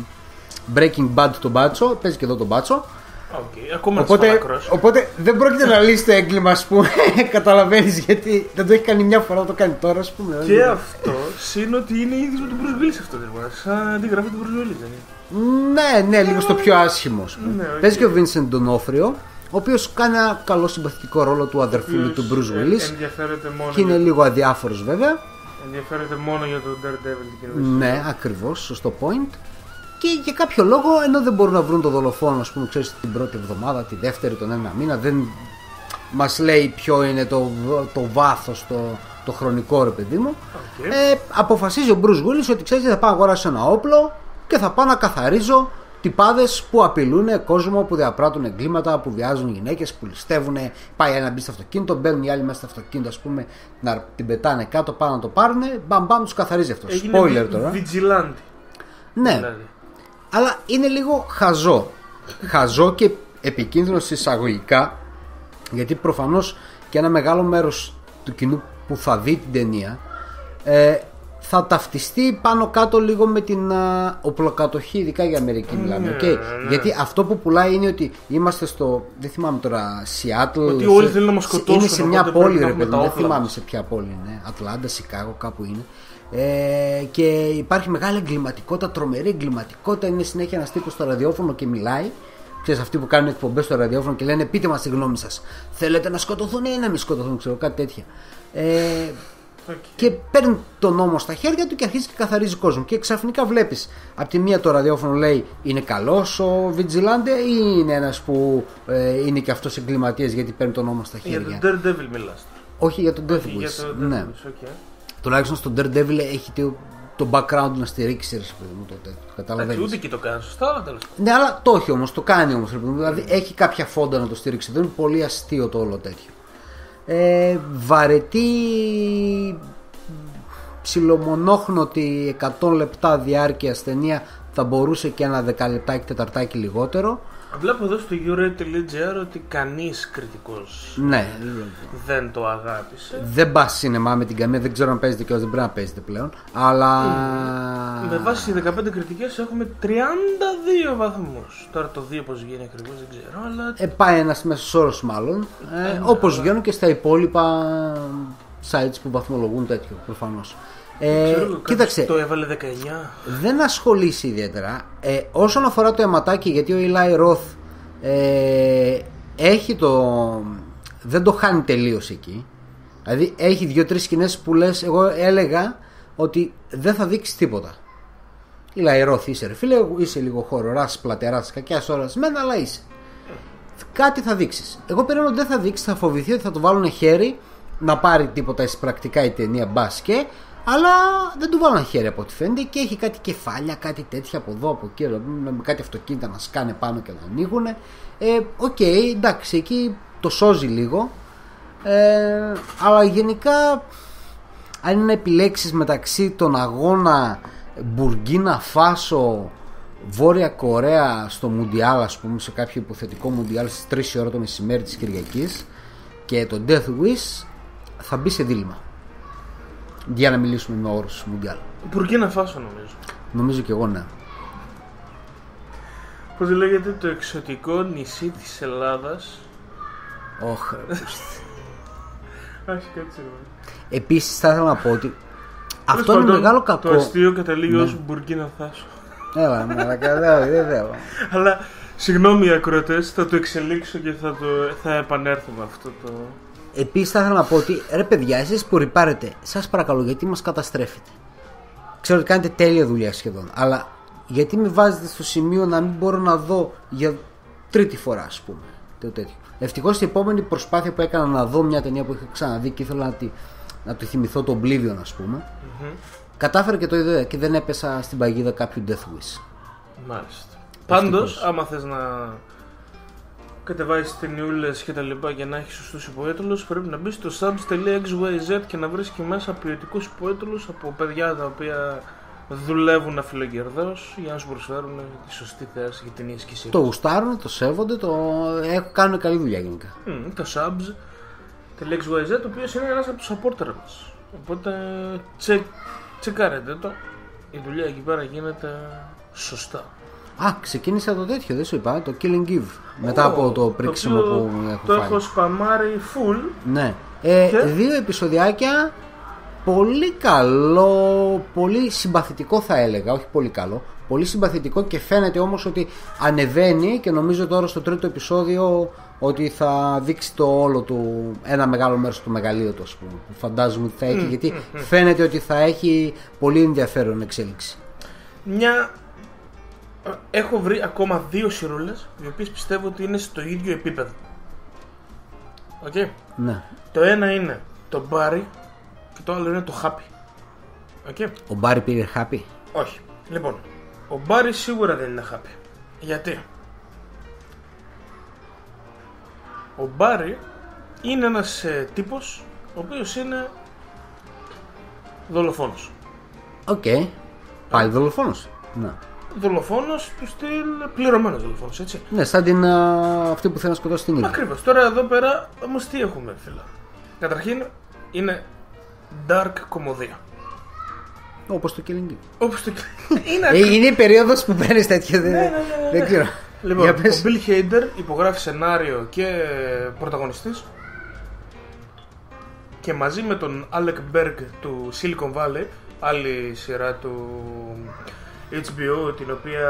S2: Breaking Bad τον μπάτσο, παίζει και εδώ τον μπάτσο.
S1: Okay, ακόμα
S2: οπότε, οπότε δεν πρόκειται να λύσει το έγκλημα, ας πούμε. Καταλαβαίνεις, γιατί δεν το έχει κάνει μια φορά, το κάνει τώρα, ας πούμε.
S1: Και αυτό είναι ότι είναι ίδιος με τον Bruce Willis αυτό, σαν αντιγραφή του Bruce Willis, δεν είναι.
S2: Ναι, ναι, λίγο στο πιο άσχημο. Ναι, okay. Παίζει και ο Vincent D'Onofrio, ο οποίος κάνει ένα καλό συμπαθητικό ρόλο του αδερφού του Bruce Willis. Και είναι λίγο αδιάφορος, βέβαια.
S1: Ενδιαφέρεται μόνο για τον Daredevil.
S2: Ναι, ακριβώς, σωστό point. Και για κάποιο λόγο, ενώ δεν μπορούν να βρουν τον δολοφόνο, ας πούμε, ξέρεις, την πρώτη εβδομάδα, τη δεύτερη, τον ένα μήνα, δεν μας λέει ποιο είναι το, το βάθος, το, το χρονικό, ρε παιδί μου. Okay. Ε, αποφασίζει ο Bruce Willis ότι, ξέρεις, θα πάω να αγοράσω ένα όπλο και θα πάω να καθαρίζω τυπάδες που απειλούν κόσμο, που διαπράττουν εγκλήματα, που βιάζουν γυναίκες, που ληστεύουν. Πάει ένα μπει στο αυτοκίνητο, μπαίνουν οι άλλοι μέσα στο αυτοκίνητο, ας πούμε, να την πετάνε κάτω, πάνω να το πάρουν. Μπαμ, μπαμ, τους καθαρίζει αυτό. Spoiler τώρα.
S1: Vigilante.
S2: Ναι,
S1: δηλαδή.
S2: Αλλά είναι λίγο χαζό. Χαζό και επικίνδυνο εισαγωγικά, γιατί προφανώς και ένα μεγάλο μέρος του κοινού που θα δει την ταινία ε, θα ταυτιστεί πάνω κάτω λίγο με την α, οπλοκατοχή, ειδικά για Αμερική μιλάμε.
S1: Ναι,
S2: okay.
S1: ναι.
S2: Γιατί αυτό που πουλάει είναι ότι είμαστε στο, δεν θυμάμαι τώρα, Σιάτλ.
S1: Ότι όλοι θέλουν να μας σκοτώσουν.
S2: Είναι σε μια πόλη, ρε παιδί, δεν θυμάμαι
S1: μας.
S2: σε ποια πόλη είναι. Ατλάντα, Σικάγο, κάπου είναι. Ε, και υπάρχει μεγάλη εγκληματικότητα, τρομερή εγκληματικότητα. Είναι συνέχεια ένας τύπος στο ραδιόφωνο και μιλάει. Ξέρεις, αυτοί που κάνουν εκπομπές στο ραδιόφωνο και λένε πείτε μας τη γνώμη σας. Θέλετε να σκοτωθούν ή να μην σκοτωθούν, ξέρω, κάτι τέτοια. Ε, okay. Και παίρνει τον νόμο στα χέρια του και αρχίζει και καθαρίζει κόσμο. Και ξαφνικά βλέπεις από τη μία το ραδιόφωνο λέει είναι καλός ο Βιτζιλάντε ή είναι ένας που ε, είναι και αυτός εγκληματίας γιατί παίρνει τον νόμο στα χέρια.
S1: Για τον Daredevil μιλάς.
S2: Όχι για τον Daredevil. Ναι.
S1: Okay.
S2: Τουλάχιστον στον Daredevil έχει το, το background να στηρίξει, ρε παιδί μου, τότε. Καταλαβαίνεις.
S1: Ούτε και το κάνει σωστά, αλλά τέλος.
S2: Ναι, αλλά το έχει όμως, το κάνει όμως. Δηλαδή έχει κάποια φόντα να το στηρίξει. Δεν είναι πολύ αστείο το όλο τέτοιο. Ε, βαρετή, ψιλομονόχνοτη εκατό λεπτά διάρκεια ταινία, θα μπορούσε και ένα δεκαλεπτάκι, τεταρτάκι λιγότερο.
S1: Βλέπω εδώ στο Euro.gr ότι κανείς κριτικός
S2: ναι.
S1: δεν το αγάπησε.
S2: Δεν πας σινεμά με την καμία, δεν ξέρω αν παίζετε και όχι, δεν πρέπει να παίζετε πλέον. Αλλά.
S1: Mm. Με βάση δεκαπέντε κριτικές έχουμε τριάντα δύο βαθμούς. Τώρα το δύο πώς βγαίνει ακριβώς δεν ξέρω. Αλλά...
S2: Ε, πάει ένας μέσος όρος μάλλον. Ε, ε, όπως αλλά... βγαίνουν και στα υπόλοιπα sites που βαθμολογούν τέτοιο προφανώς. Ε,
S1: ξέρω,
S2: κοίταξε,
S1: το έβαλε δεκαεννιά.
S2: Δεν ασχολείσαι ιδιαίτερα ε, όσον αφορά το αιματάκι, γιατί ο Eli Roth ε, έχει το, δεν το χάνει τελείως εκεί. Δηλαδή έχει δύο-τρεις σκηνές που λες, εγώ έλεγα ότι δεν θα δείξει τίποτα. Eli Roth είσαι ρε φίλε, είσαι λίγο χοροράς, πλατεράς, κακιάς ώρας μένα, αλλά είσαι. Κάτι θα δείξεις. Εγώ περιμένω ότι δεν θα δείξει, θα φοβηθεί ότι θα του βάλουν χέρι να πάρει τίποτα πρακτικά η ταινία μπάσκε. Αλλά δεν του βάλαν χέρι από ό,τι φαίνεται και έχει κάτι κεφάλια, κάτι τέτοια από εδώ, από εκεί, με κάτι αυτοκίνητα να σκάνε πάνω και να ανοίγουν. Ε, οκ, okay, εντάξει, εκεί το σώζει λίγο. Ε, αλλά γενικά, αν είναι να επιλέξεις μεταξύ των αγώνα Μπουργκίνα Φάσο, Βόρεια Κορέα στο Μουντιάλ, ας πούμε, σε κάποιο υποθετικό Μουντιάλ στις τρεις η ώρα το μεσημέρι της Κυριακής και το Death Wish, θα μπει σε δίλημμα. Για να μιλήσουμε με όρους Μουντιάλ.
S1: Μπουργκίνα Φάσο νομίζω.
S2: Νομίζω και εγώ, ναι.
S1: Πώς λέγεται το εξωτικό νησί της Ελλάδας?
S2: Όχ.
S1: Άχι κάτσε.
S2: Επίσης θα ήθελα να πω ότι αυτό είναι μεγάλο κακό.
S1: Το αστείο καταλήγει ως Μπουργκίνα Φάσο.
S2: Έλα, μαλακά, δεν θέλω.
S1: Αλλά συγγνώμη οι ακροατές, θα το εξελίξω και θα, το, θα επανέλθω με αυτό το...
S2: Επίσης θα ήθελα να πω ότι ρε παιδιά, εσείς που ρυπάρετε, σας παρακαλώ, γιατί μας καταστρέφετε? Ξέρω ότι κάνετε τέλεια δουλειά σχεδόν, αλλά γιατί με βάζετε στο σημείο να μην μπορώ να δω για τρίτη φορά, ας πούμε, το τέτοιο. Ευτυχώς στην επόμενη προσπάθεια που έκανα να δω μια ταινία που είχα ξαναδεί και ήθελα να τη, να τη θυμηθώ, το Oblivion, ας πούμε, mm-hmm. κατάφερα και το είδα και δεν έπεσα στην παγίδα κάποιου Death Wish.
S1: Μάλιστα. Πάντως, άμα θες να κατεβάζεις ταινιούλες και τα λοιπά για να έχεις σωστούς υπότιτλους, πρέπει να μπεις στο subs τελεία εξ γουάι ζετ και να βρεις και μέσα ποιοτικούς υπότιτλους από παιδιά τα οποία δουλεύουν αφιλοκερδώς για να σου προσφέρουν τη σωστή θέση για ταινίες και σειρές.
S2: Το γουστάρουν, το σέβονται, το κάνουν καλή δουλειά γενικά.
S1: Mm, το subs τελεία εξ γουάι ζετ, ο οποίος είναι ένας από τους supporters μας. Οπότε τσεκ, τσεκάρετε το. Η δουλειά εκεί πέρα γίνεται σωστά.
S2: Α, ξεκίνησα το τέτοιο, δεν σου είπα, το Killing Eve. Μετά oh, από το πρίξιμο το που έχω
S1: το
S2: φάει.
S1: έχω σπαμάρει full.
S2: Ναι. Ε,
S1: και...
S2: Δύο επεισοδιάκια. Πολύ καλό, πολύ συμπαθητικό θα έλεγα, όχι πολύ καλό. Πολύ συμπαθητικό και φαίνεται όμως ότι ανεβαίνει και νομίζω τώρα στο τρίτο επεισόδιο ότι θα δείξει το όλο του, ένα μεγάλο μέρος του μεγαλείου του, ας πούμε, που φαντάζομαι ότι θα έχει, mm, γιατί mm, mm. φαίνεται ότι θα έχει πολύ ενδιαφέρον εξέλιξη.
S1: Μια... Έχω βρει ακόμα δύο σειρούλες οι οποίες πιστεύω ότι είναι στο ίδιο επίπεδο. Οκ. Okay.
S2: Ναι.
S1: Το ένα είναι το Barry και το άλλο είναι το Happy. Okay.
S2: Ο Barry πήρε Happy?
S1: Όχι. Λοιπόν, ο Barry σίγουρα δεν είναι Happy. Γιατί ο Μπάρι είναι ένας ε, τύπος ο οποίος είναι δολοφόνος.
S2: Οκ. Okay. Πάλι δολοφόνος. Ναι.
S1: Δολοφόνος του στυλ, πληρωμένος δολοφόνος, έτσι.
S2: Ναι, σαν την α, αυτή που θέλει να σκοτώσει την ίδια.
S1: Ακριβώς. Τώρα εδώ πέρα όμως τι έχουμε, φίλα. Καταρχήν είναι dark κομμωδία.
S2: Όπως το Killing Eve.
S1: Όπως το είναι,
S2: ε, είναι η περίοδος που παίρνεις τέτοια. Δεν,
S1: ναι, ναι, ναι, ναι.
S2: δεν ξέρω.
S1: Λοιπόν, ο Bill Hader υπογράφει σενάριο και πρωταγωνιστής και μαζί με τον Alec Berg του Silicon Valley, άλλη σειρά του έιτς μπι ο, την οποία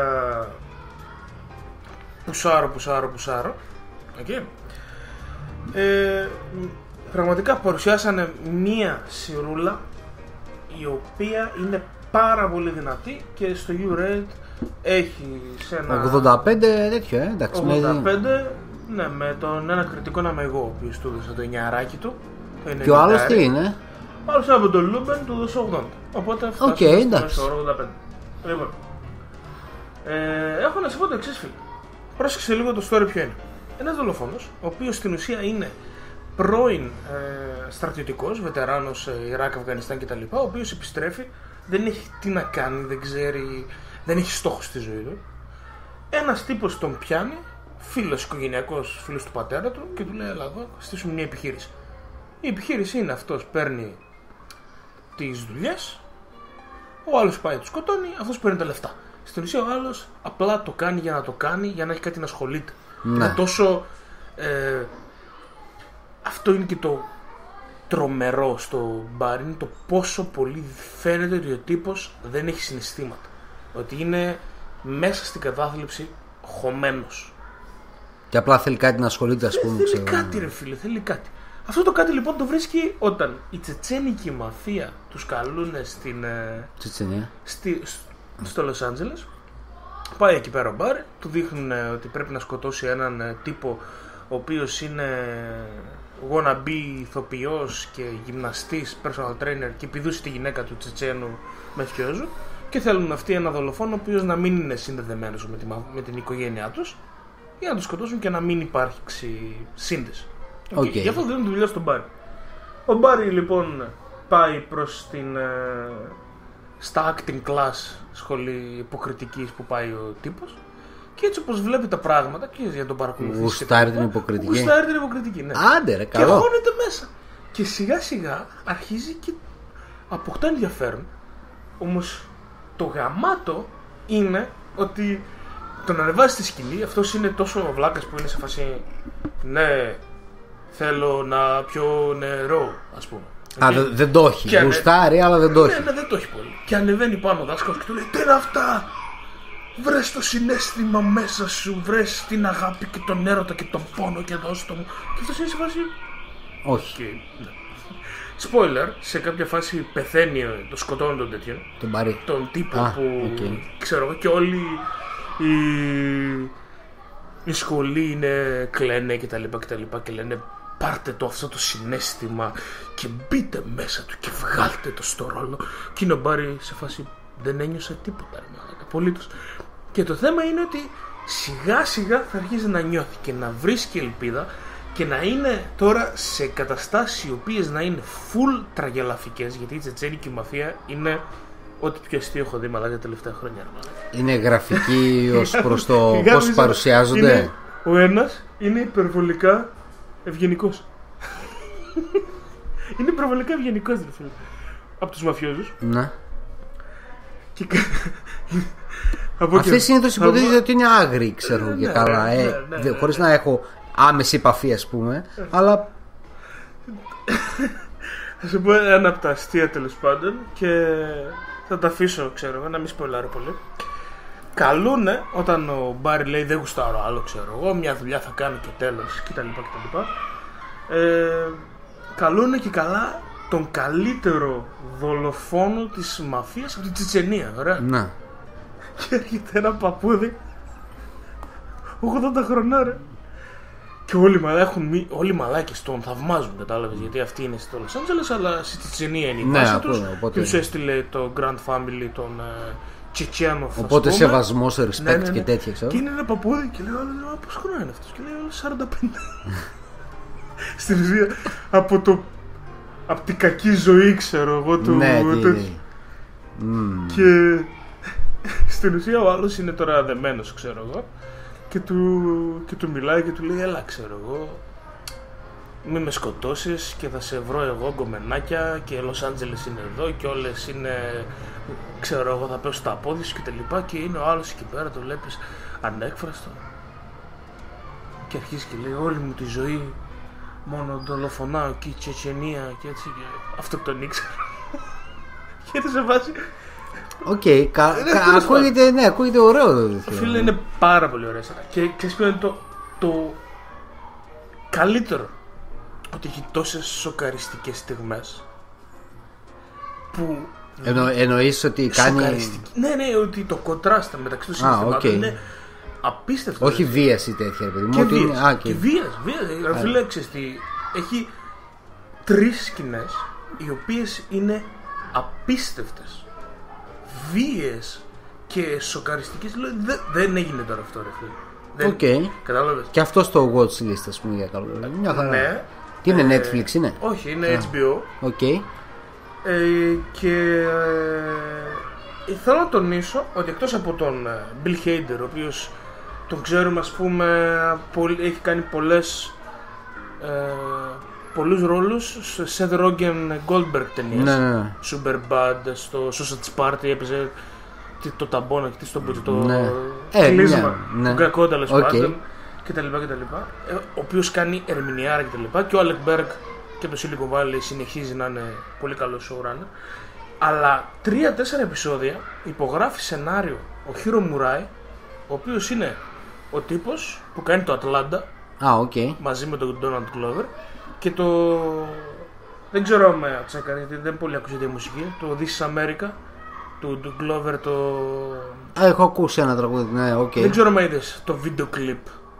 S1: πουσάρω, πουσάρω, πουσάρω. Okay. Ε, πραγματικά παρουσιάσανε μία σειρούλα η οποία είναι πάρα πολύ δυνατή και στο U-Rated έχει σε ένα
S2: ογδόντα πέντε τέτοιο, ε, εντάξει.
S1: ογδόντα πέντε, ναι, με τον ένα κριτικό να είμαι εγώ, ο οποίος του έδωσε το εννιαράκι του.
S2: Και ο άλλος τι είναι?
S1: Ο άλλος από τον Λούμπεν του έδωσε ογδόντα. Οπότε φτάσαμε okay, στο ογδόντα πέντε. Λοιπόν, ε, έχω να σε πω το εξής, φίλε. Πρόσεξε λίγο το story ποιο είναι. Ένας δολοφόνος, ο οποίος στην ουσία είναι πρώην ε, στρατιωτικός, βετεράνος ε, Ιράκ, Αφγανιστάν κτλ. Ο οποίος επιστρέφει, δεν έχει τι να κάνει, δεν ξέρει, δεν έχει στόχο στη ζωή του. Ένας τύπος τον πιάνει, φίλος οικογενειακός, φίλος του πατέρα του, και του λέει: έλα εδώ, στήσουμε μια επιχείρηση. Η επιχείρηση είναι αυτός παίρνει τις δουλειές, ο άλλος πάει του σκοτώνει, αυτός παίρνει τα λεφτά. Στην ουσία ο άλλος απλά το κάνει για να το κάνει, για να έχει κάτι να ασχολείται. Ναι. Είναι τόσο. Ε, αυτό είναι και το τρομερό στο Μπάρι, είναι το πόσο πολύ φαίνεται ότι ο τύπος δεν έχει συναισθήματα. Ότι είναι μέσα στην κατάθλιψη χωμένος. Και
S2: απλά θέλει κάτι να ασχολείται, ας πούμε.
S1: Θέλει
S2: ξέρω.
S1: κάτι, ρε φίλε, θέλει κάτι. Αυτό το κάτι λοιπόν το βρίσκει όταν η τσετσένικη μαφία τους καλούν στην.
S2: Τσετσενία.
S1: Στη, στο Λος Άντζελες. Πάει εκεί πέρα ο Μπάρι, του δείχνουν ότι πρέπει να σκοτώσει έναν τύπο ο οποίος είναι wannabe ηθοποιός και γυμναστής, personal trainer, και πηδούσε τη γυναίκα του Τσετσένου Μεφιόζου, και θέλουν αυτοί ένα δολοφόνο ο οποίος να μην είναι συνδεδεμένος με, τη, με την οικογένειά τους, για να τον σκοτώσουν και να μην υπάρξει σύνδεση. Okay. Okay. Γι' αυτό δίνουν δουλειά στον Μπάρι. Ο Μπάρι λοιπόν πάει προς την στα acting class σχολή υποκριτικής που πάει ο τύπος, και έτσι όπως βλέπει τα πράγματα και για να τον παρακολουθήσει.
S2: Γουστάρει την υποκριτική.
S1: Γουστάρει την υποκριτική, ναι.
S2: Άντε ρε, καλό.
S1: Και χώνεται μέσα. Και σιγά σιγά αρχίζει και αποκτά ενδιαφέρον. Όμως το γαμάτο είναι ότι τον ανεβάζει στη σκηνή, αυτός είναι τόσο βλάκας που είναι σε φάση, ναι, θέλω να πιω νερό, ας πούμε.
S2: Α, okay. δεν, δεν το έχει. Ανε... Γουστάρει, αλλά δεν το έχει.
S1: Ναι, ναι, δεν το έχει πολύ. Και ανεβαίνει πάνω ο δάσκαλος και του λέει: τι είναι αυτά! Βρες το συναίσθημα μέσα σου, βρες την αγάπη και τον έρωτα και τον πόνο και δώσ' το μου. Και αυτός είναι σε φάση.
S2: Όχι.
S1: Okay, ναι. Spoiler, σε κάποια φάση πεθαίνει, το σκοτώνει τον τέτοιο.
S2: Τον Μπάρι.
S1: Τον τύπο
S2: Α,
S1: που
S2: okay.
S1: ξέρω εγώ, και όλοι οι, η σχολή είναι κλαίνε και τα λοιπά και τα λοιπά και λένε: πάρτε το αυτό το συναίσθημα και μπείτε μέσα του και βγάλτε το στο ρόλο. Και είναι ο Μπάρι σε φάση, δεν ένιωσα τίποτα, απολύτως. Και το θέμα είναι ότι σιγά σιγά θα αρχίσει να νιώθει και να βρίσκει ελπίδα και να είναι τώρα σε καταστάσεις οι οποίες να είναι full τραγελαφικές, γιατί η τσετσένικη μαφία είναι ό,τι πιο αστείο έχω δει μαλάκα τα τελευταία χρόνια.
S2: Είναι γραφική ως προς το πώς παρουσιάζονται.
S1: Είναι, ο ένας είναι υπερβολικά ευγενικός. Είναι υπερβολικά ευγενικός, ρε φίλε, από τους μαφιόζους.
S2: Ναι.
S1: Και...
S2: Αυτοί συνήθως υποτίθεται ότι είναι άγριοι, ξέρω και ναι, καλά, ναι, ε, ναι, ναι, ναι, χωρίς ναι. να έχω άμεση επαφή, ας πούμε, αλλά...
S1: Θα σου πω ένα από τα αστεία, τέλος πάντων, και θα τα αφήσω, ξέρω, να μην σποιλάρω πολύ. Καλούνε όταν ο Μπάρι λέει δεν γουστάρω άλλο, ξέρω εγώ, μια δουλειά θα κάνω και τέλος κτλ. κτλ. Ε, καλούνε και καλά τον καλύτερο δολοφόνο της μαφίας από την Τσετσενία, ωραία.
S2: Ναι.
S1: Και έρχεται ένα παππούδι ογδόντα χρονών, ρε. Και όλοι, μαλά, έχουν, όλοι οι μαλάκες τον θαυμάζουν, κατάλαβες, γιατί αυτή είναι στο Λος Άντζελες, αλλά στη Τσετσενία είναι η βάση, ναι, τους. Οπότε... Και τους έστειλε το Grand Family, τον Τσετσένοφ.
S2: Οπότε σεβασμό, respect
S1: ναι, ναι, ναι.
S2: και τέτοια, ξέρω.
S1: Και είναι ένα παππούδι και λέει: πώς χρόνο είναι αυτός? Και λέει: σαράντα πέντε. Στην ουσία από το. Από την κακή ζωή, ξέρω εγώ. Του,
S2: ναι,
S1: το,
S2: τι,
S1: mm. Και στην ουσία ο άλλος είναι τώρα δεμένος, ξέρω εγώ. Και του, και του μιλάει και του λέει: έλα, ξέρω εγώ, μη με σκοτώσεις και θα σε βρω εγώ γκομενάκια και Λος Άντζελες είναι εδώ και όλες είναι, ξέρω εγώ, θα πέσω στα πόδια σου και τα λοιπά. Και είναι ο άλλος εκεί πέρα, το βλέπεις ανέκφραστο και αρχίζει και λέει: όλη μου τη ζωή μόνο δολοφονάω και η Τσετσενία και έτσι, και αυτό τον ήξερα. Και δεν σε βάζει.
S2: Οκ, okay, κα, κα, ακούγεται, ναι, ακούγεται ωραίο.
S1: Φίλε, είναι πάρα πολύ ωραία. Και ξέρεις ποιο είναι το, το καλύτερο? Ότι έχει τόσες σοκαριστικές στιγμές που
S2: Εννο, εννοείς ότι κάνει.
S1: Ναι, ναι, ότι το κοντράστα μεταξύ των συναισθημάτων okay. είναι απίστευτο.
S2: Όχι βίας ή τέτοια, παιδί μου.
S1: Και
S2: ότι
S1: βίας,
S2: είναι... Α,
S1: και... και βίας, βίας. Φίλε, ξέρεις τι, έχει τρεις σκηνές οι οποίες είναι απίστευτες, βίες και σοκαριστικές. Δεν, δεν έγινε τώρα αυτό, ρε φίλε.
S2: Οκ. Okay.
S1: Κατάλαβες.
S2: Και αυτό στο watch list, ας πούμε, για καλό. Μια χαρά.
S1: Ναι.
S2: Τι είναι, ε, Netflix είναι?
S1: Όχι, είναι H B O.
S2: Οκ. Okay.
S1: Ε, και ε, θέλω να τονίσω ότι εκτός από τον Bill Hader, ο οποίος τον ξέρουμε, ας πούμε, πολύ, έχει κάνει πολλές ε, πολλούς ρόλους σε Seth Rogen Goldberg ταινίες.
S2: Ναι, ναι, ναι.
S1: Superbad, στο Sausage Party έπαιζε το ταμπόνα και στο το
S2: ναι.
S1: κλείσμα
S2: ναι, ναι.
S1: του κακό, τέλος
S2: okay.
S1: πάντων, και τα λοιπά και τα λοιπά, ε, ο οποίος κάνει ερμηνεάρα και τα λοιπά, και ο Alec Berg και το Silicon Valley συνεχίζει να είναι πολύ καλό showrunner. Αλλά τρία-τέσσερα επεισόδια υπογράφει σενάριο ο Hiro Murai, ο οποίος είναι ο τύπος που κάνει το Atlanta
S2: ah, okay.
S1: μαζί με τον Donald Glover, και το, δεν ξέρω αν τσέκαρε γιατί δεν πολύ ακούσετε η μουσική, το This is America του, του Glover, το...
S2: Α, έχω ακούσει ένα τραγούδι, ναι, οκ. Okay.
S1: Δεν ξέρω αν είδες το βίντεο κλιπ.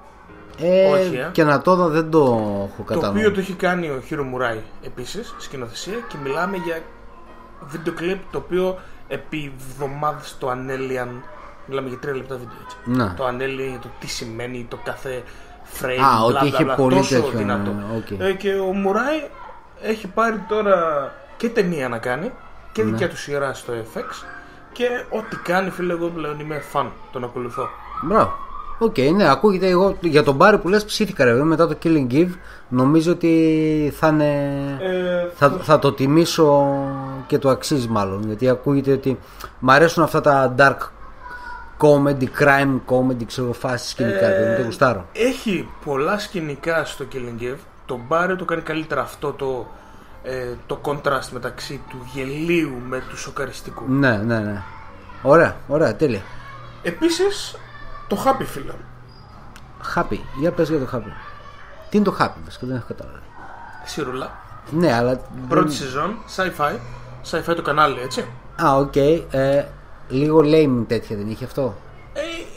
S2: Ε,
S1: όχι, ε.
S2: Και να το δω, δεν το έχω καταλάβει.
S1: Το οποίο το έχει κάνει ο Hiro Murai επίσης, σκηνοθεσία, και μιλάμε για βίντεο κλιπ το οποίο επί εβδομάδες το ανέλυαν. Μιλάμε για τρία λεπτά βίντεο, έτσι.
S2: Να.
S1: Το ανέλυαν το τι σημαίνει το κάθε frame.
S2: Α,
S1: μπλα,
S2: ότι είχε
S1: μπλα,
S2: πολύ
S1: τόσο
S2: τέτοιο,
S1: δυνατό.
S2: ναι, okay.
S1: ε, Και ο Murai έχει πάρει τώρα και ταινία να κάνει και δικιά ναι. του σειρά στο εφ εξ, και ό,τι κάνει, φίλε, εγώ πλέον είμαι φαν, τον ακολουθώ.
S2: Μπράβο. Οκ, okay, ναι, ακούγεται. Εγώ για τον Μπάρι που λες ψήθηκα, ρε, μετά το Killing Eve. Νομίζω ότι θα, είναι, ε, θα, θα... θα το τιμήσω και το αξίζει μάλλον. Γιατί ακούγεται ότι μ' αρέσουν αυτά τα dark comedy, crime comedy, ξέρω, φάσεις σκηνικά. Ε, δεν το γουστάρω.
S1: Έχει πολλά σκηνικά στο Killing Eve. Το Μπάρι το κάνει καλύτερα αυτό το, ε, το contrast μεταξύ του γελίου με του σοκαριστικού.
S2: Ναι, ναι, ναι. Ωραία, ωραία, τέλεια.
S1: Επίσης, το Happy, φίλε.
S2: Happy, για πες για το Happy. Τι είναι το Happy, βασικά δεν έχω καταλάβει.
S1: Σιρούλα.
S2: Ναι, αλλά.
S1: Πρώτη σεζόν, sci-fi. Sci-fi το κανάλι, έτσι.
S2: Α, οκ. Okay. Ε, λίγο lame τέτοια δεν είχε αυτό.
S1: Ε,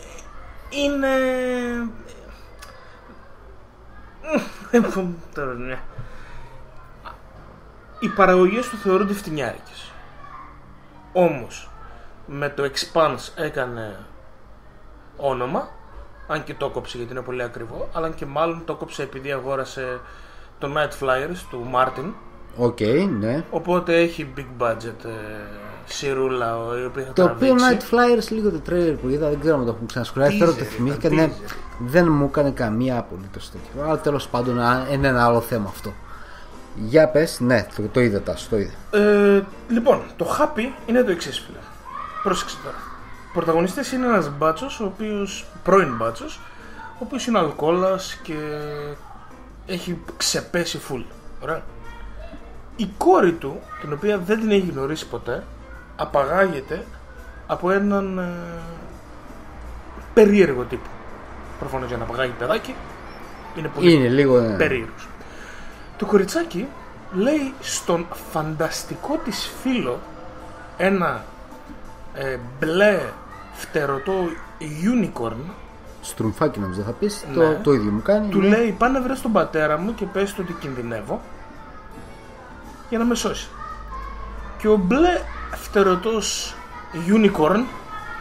S1: είναι. Οι παραγωγές του θεωρούνται φτηνιάρικες. Όμως με το Expanse έκανε όνομα, αν και το κόψε γιατί είναι πολύ ακριβό, αλλά και μάλλον το κόψε επειδή αγόρασε το Night Flyers του Martin.
S2: Οκ, okay, ναι.
S1: Οπότε έχει big budget ε, σιρούλα, η οποία θα
S2: το
S1: τραβήξει.
S2: οποίο Night Flyers, λίγο το trailer που είδα, δεν ξέρω αν το έχουν ξανασχολιάσει. Τώρα το θυμήθηκα, ναι, δεν μου έκανε καμία απολύτως τέτοιο. Αλλά τέλος πάντων είναι ένα άλλο θέμα αυτό. Για πες, ναι, το, το είδα, τάσο, το είδα.
S1: Ε, λοιπόν, το Happy είναι το εξής, φίλε. Πρόσεξε τώρα. Ο πρωταγωνιστής είναι ένας μπάτσος, ο οποίος, πρώην μπάτσος, ο οποίος είναι αλκοόλας και έχει ξεπέσει φουλ. Ωραία. Η κόρη του, την οποία δεν την έχει γνωρίσει ποτέ, απαγάγεται από έναν ε, περίεργο τύπο. Προφανώς για να απαγάγει παιδάκι είναι πολύ
S2: είναι λίγο, ναι.
S1: περίεργος. Το κοριτσάκι λέει στον φανταστικό της φίλο, ένα ε, μπλε φτερωτό unicorn.
S2: Στρουμφάκι νομίζω θα πεις,
S1: ναι.
S2: το, το ίδιο μου κάνει.
S1: Του
S2: ναι.
S1: λέει πάνε βρες τον πατέρα μου και πες του ότι κινδυνεύω για να με σώσει. Και ο μπλε φτερωτός unicorn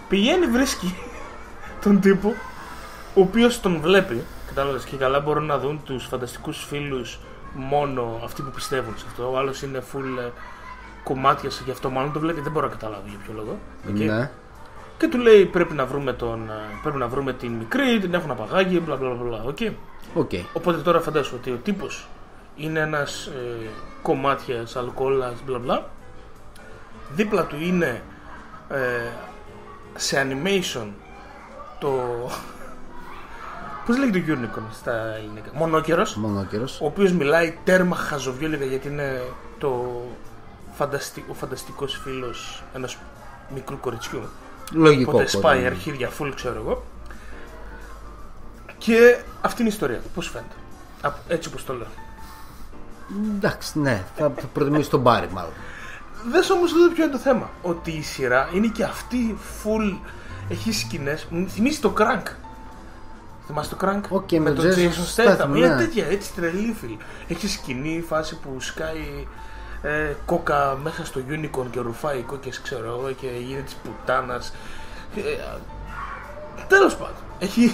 S1: Πηγαίνει, βρίσκει τον τύπο, ο οποίος τον βλέπει. Κατάλαβες, και καλά μπορούν να δουν τους φανταστικούς φίλους μόνο αυτοί που πιστεύουν σε αυτό. Ο άλλος είναι full κομμάτια σε γι' αυτό, μάλλον το βλέπει, δεν μπορώ να καταλάβω για ποιο λόγο. Okay.
S2: Ναι.
S1: Και του λέει πρέπει να βρούμε, τον, πρέπει να βρούμε την μικρή, την έχουν απαγάγει, μπλα μπλα μπλα. Okay.
S2: Okay.
S1: Οπότε τώρα φαντάσου ότι ο τύπος είναι ένας ε, κομμάτιας, αλκοόλας, μπλα μπλα. Δίπλα του είναι ε, σε animation το... Πώς λέγεται το unicorn στα ελληνικά? Μονόκερος.
S2: Μονόκερος.
S1: Ο οποίος μιλάει τέρμα χαζοβιόλικα γιατί είναι το φανταστι... ο φανταστικός φίλος ενός μικρού κοριτσιού.
S2: Λογικό.
S1: Οπότε σπάει αρχίδια full, ξέρω εγώ. Και αυτή είναι η ιστορία. Πώς φαίνεται? Έτσι όπως το λέω.
S2: Εντάξει, ναι, θα προτιμήσω τον Μπάρι μάλλον.
S1: Δες όμως εδώ ποιο είναι το θέμα. Ότι η σειρά είναι και αυτή full. Έχει σκηνές. Μου θυμίζει το Crank. Θυμάσαι το Crank?
S2: Okay,
S1: με, με τον Jason Statham.
S2: Ναι.
S1: Είναι τέτοια, έτσι τρελή φίλη. Έχει σκηνή, φάση που σκάει ε, κόκα μέσα στο unicorn και ρουφάει κόκκες, ξέρω εγώ, και γίνεται της πουτάνας. Ε, τέλος πάντων. Έχει...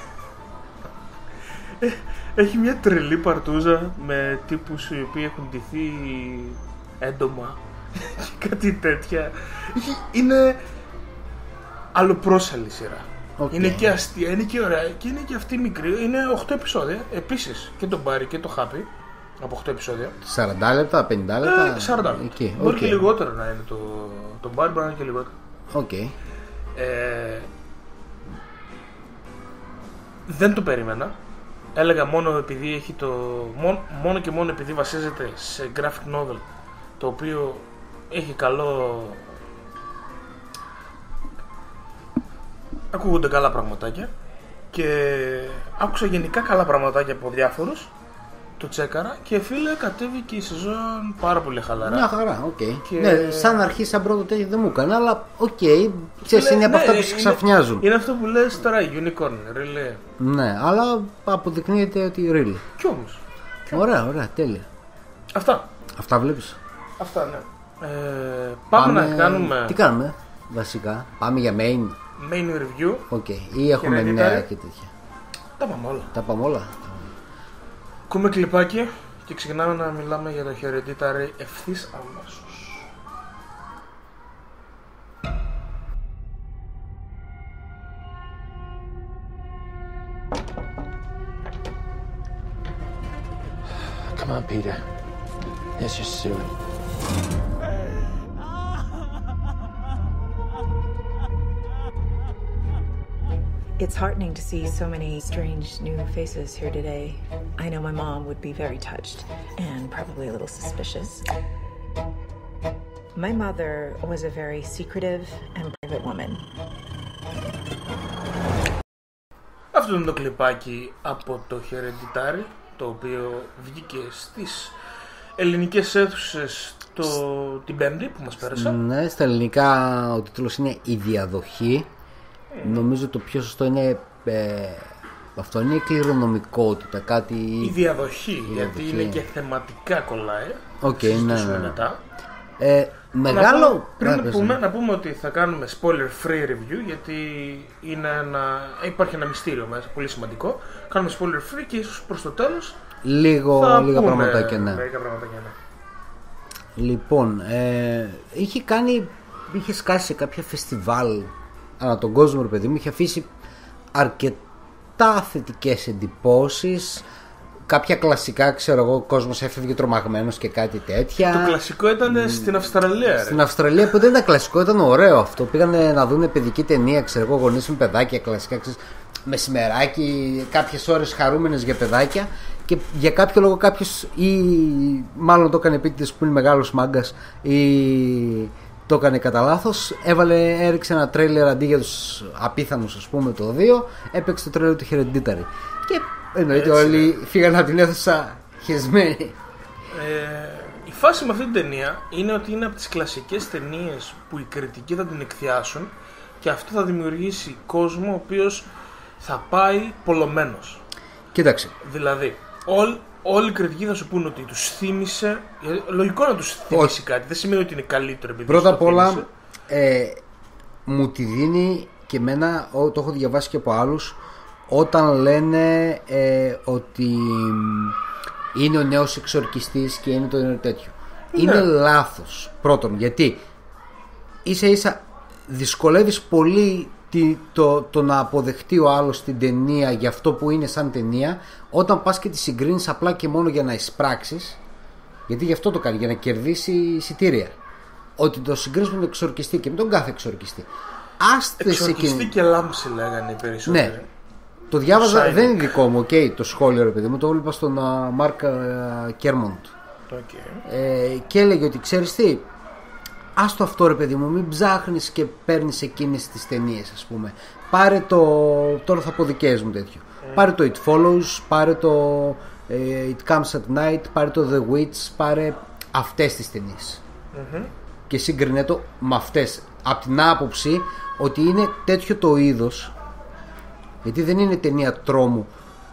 S1: Έχει μια τρελή παρτούζα με τύπους οι οποίοι έχουν ντυθεί έντομα και κάτι τέτοια. Είναι αλλοπρόσαλη σειρά. Okay. Είναι και αστεία, είναι και ωραία και είναι και αυτή μικρή. Είναι οκτώ επεισόδια επίσης. Και το Barry και το Happy από οκτώ επεισόδια.
S2: σαράντα λεπτά, πενήντα λεπτά.
S1: Ε, σαράντα λεπτά. Okay. Μπορεί okay. και λιγότερο να είναι το, το Barry, μπορεί να είναι και λιγότερο.
S2: Okay.
S1: Ε, δεν το περίμενα. Έλεγα μόνο επειδή έχει το. Μόνο, μόνο και μόνο επειδή βασίζεται σε graphic novel, το οποίο έχει καλό. Ακούγονται καλά πραγματάκια και άκουσα γενικά καλά πραγματάκια από διάφορους. Το τσέκαρα και φίλε κατέβηκε η σεζόν πάρα πολύ χαλαρά.
S2: Μια χαρά, οκ. Okay. Και... Ναι, σαν αρχή, σαν πρώτο τέτοιο δεν μου έκανε, αλλά οκ. Okay, ξέρεις, είναι από ναι, αυτά που σε ξαφνιάζουν.
S1: Είναι αυτό που λες τώρα, unicorn, really.
S2: Ναι, αλλά αποδεικνύεται ότι really.
S1: Κι όμως.
S2: Ωραία, ωραία, τέλεια.
S1: Αυτά.
S2: Αυτά βλέπεις.
S1: Αυτά, ναι. Ε, πάμε, πάμε να κάνουμε.
S2: Τι κάνουμε, βασικά. Πάμε για main.
S1: Main review.
S2: Οκ. Okay. Ή έχουμε νέα και τέτοια.
S1: Τα πάμε όλα.
S2: Τα πάμε όλα.
S1: Ακούμε κλιπάκι και ξεκινάμε να μιλάμε για το Hereditary ευθύς αμέσως.
S3: Come on, Peter. Let's just do it.
S4: It's heartening to see so many strange new faces here today. I know my mom would be very touched and probably a little suspicious. My mother was a very secretive and private woman.
S1: Αυτό είναι το κλιπάκι από το Hereditary, το οποίο βγήκε στις ελληνικές αίθουσες το... την Πέμπτη που μας πέρασε.
S2: Ναι, στα ελληνικά ο τίτλος είναι «Η διαδοχή». Mm. Νομίζω το πιο σωστό είναι ε, αυτό είναι η κληρονομικότητα, κάτι...
S1: Η διαδοχή, η γιατί διαδοχή. Είναι και θεματικά κολλάει.
S2: Οκ, okay, ναι, ναι.
S1: Μετά.
S2: Ε, μεγάλο...
S1: Να πούμε, πριν να πούμε, να πούμε ότι θα κάνουμε spoiler free review, γιατί είναι ένα... υπάρχει ένα μυστήριο μέσα, πολύ σημαντικό. Κάνουμε spoiler free και ίσως προς το τέλος
S2: Λίγο,
S1: θα
S2: λίγα
S1: πούμε
S2: πραγματάκια, ναι.
S1: πραγματάκια, ναι.
S2: Λοιπόν, ε, είχε κάνει, είχε σκάσει σε κάποια φεστιβάλ ανά τον κόσμο, ρε παιδί μου, είχε αφήσει αρκετά θετικές εντυπώσεις. Κάποια κλασικά, ξέρω εγώ, ο κόσμος έφευγε τρομαγμένος και κάτι τέτοια.
S1: Το κλασικό ήταν mm, στην Αυστραλία.
S2: Στην ρε. Αυστραλία που δεν ήταν κλασικό, ήταν ωραίο αυτό. Πήγανε να δουν παιδική ταινία, ξέρω εγώ, γονείς με παιδάκια, κλασικά, ξέρεις, μεσημεράκι, κάποιες ώρες χαρούμενες για παιδάκια. Και για κάποιο λόγο κάποιος, ή μάλλον το έκανε επίτηδες που είναι μεγάλος μάγκας, ή το έκανε κατά λάθος, έβαλε, έριξε ένα τρέιλερ αντί για τους απίθανους, ας πούμε, το δύο, έπαιξε το τρέιλερ του Hereditary. Και εννοείται όλοι φύγανε από την αίθουσα χεσμένοι.
S1: Ε, η φάση με αυτή την ταινία είναι ότι είναι από τις κλασικές ταινίες που οι κριτικοί θα την εκθιάσουν και αυτό θα δημιουργήσει κόσμο ο οποίος θα πάει πολλωμένος.
S2: Κοίταξε.
S1: Δηλαδή, όλ, όλοι οι κριτικοί θα σου πούνε ότι τους θύμισε. Λογικό να τους θύμισε κάτι, δεν σημαίνει ότι είναι καλύτερο επειδή
S2: πρώτα απ' όλα, ε, μου τη δίνει και εμένα, το έχω διαβάσει και από άλλους, όταν λένε ε, ότι είναι ο νέος εξορκιστής και είναι το νέο τέτοιο. Ναι. Είναι λάθος. Πρώτον, γιατί ίσα ίσα δυσκολεύεις πολύ το, το να αποδεχτεί ο άλλος την ταινία για αυτό που είναι σαν ταινία, όταν πας και τη συγκρίνεις απλά και μόνο για να εισπράξεις, γιατί γι' αυτό το κάνει, για να κερδίσει εισιτήρια. Ότι το συγκρίνεις με τον εξορκιστή και με τον κάθε εξορκιστή. Άστε
S1: εξορκιστή και... και λάμψη λέγανε οι περισσότεροι. Ναι.
S2: Το διάβαζα, δεν είναι δικό μου, okay, το σχόλιο ρε παιδί μου, το έβλεπα στον Μάρκ Κέρμοντ. Okay. Ε, και έλεγε ότι ξέρεις τι, άστο αυτό ρε παιδί μου, μην ψάχνεις και παίρνεις εκείνες τις ταινίες, ας πούμε. Πάρε το, τώρα θα πω δικές μου τέτοιο. Mm. Πάρε το It Follows, πάρε το ε, It Comes at Night, πάρε το The Witch, πάρε αυτές τις ταινίες. Mm-hmm. Και σύγκρινε το με αυτές, από την άποψη ότι είναι τέτοιο το είδος. Γιατί δεν είναι ταινία τρόμου.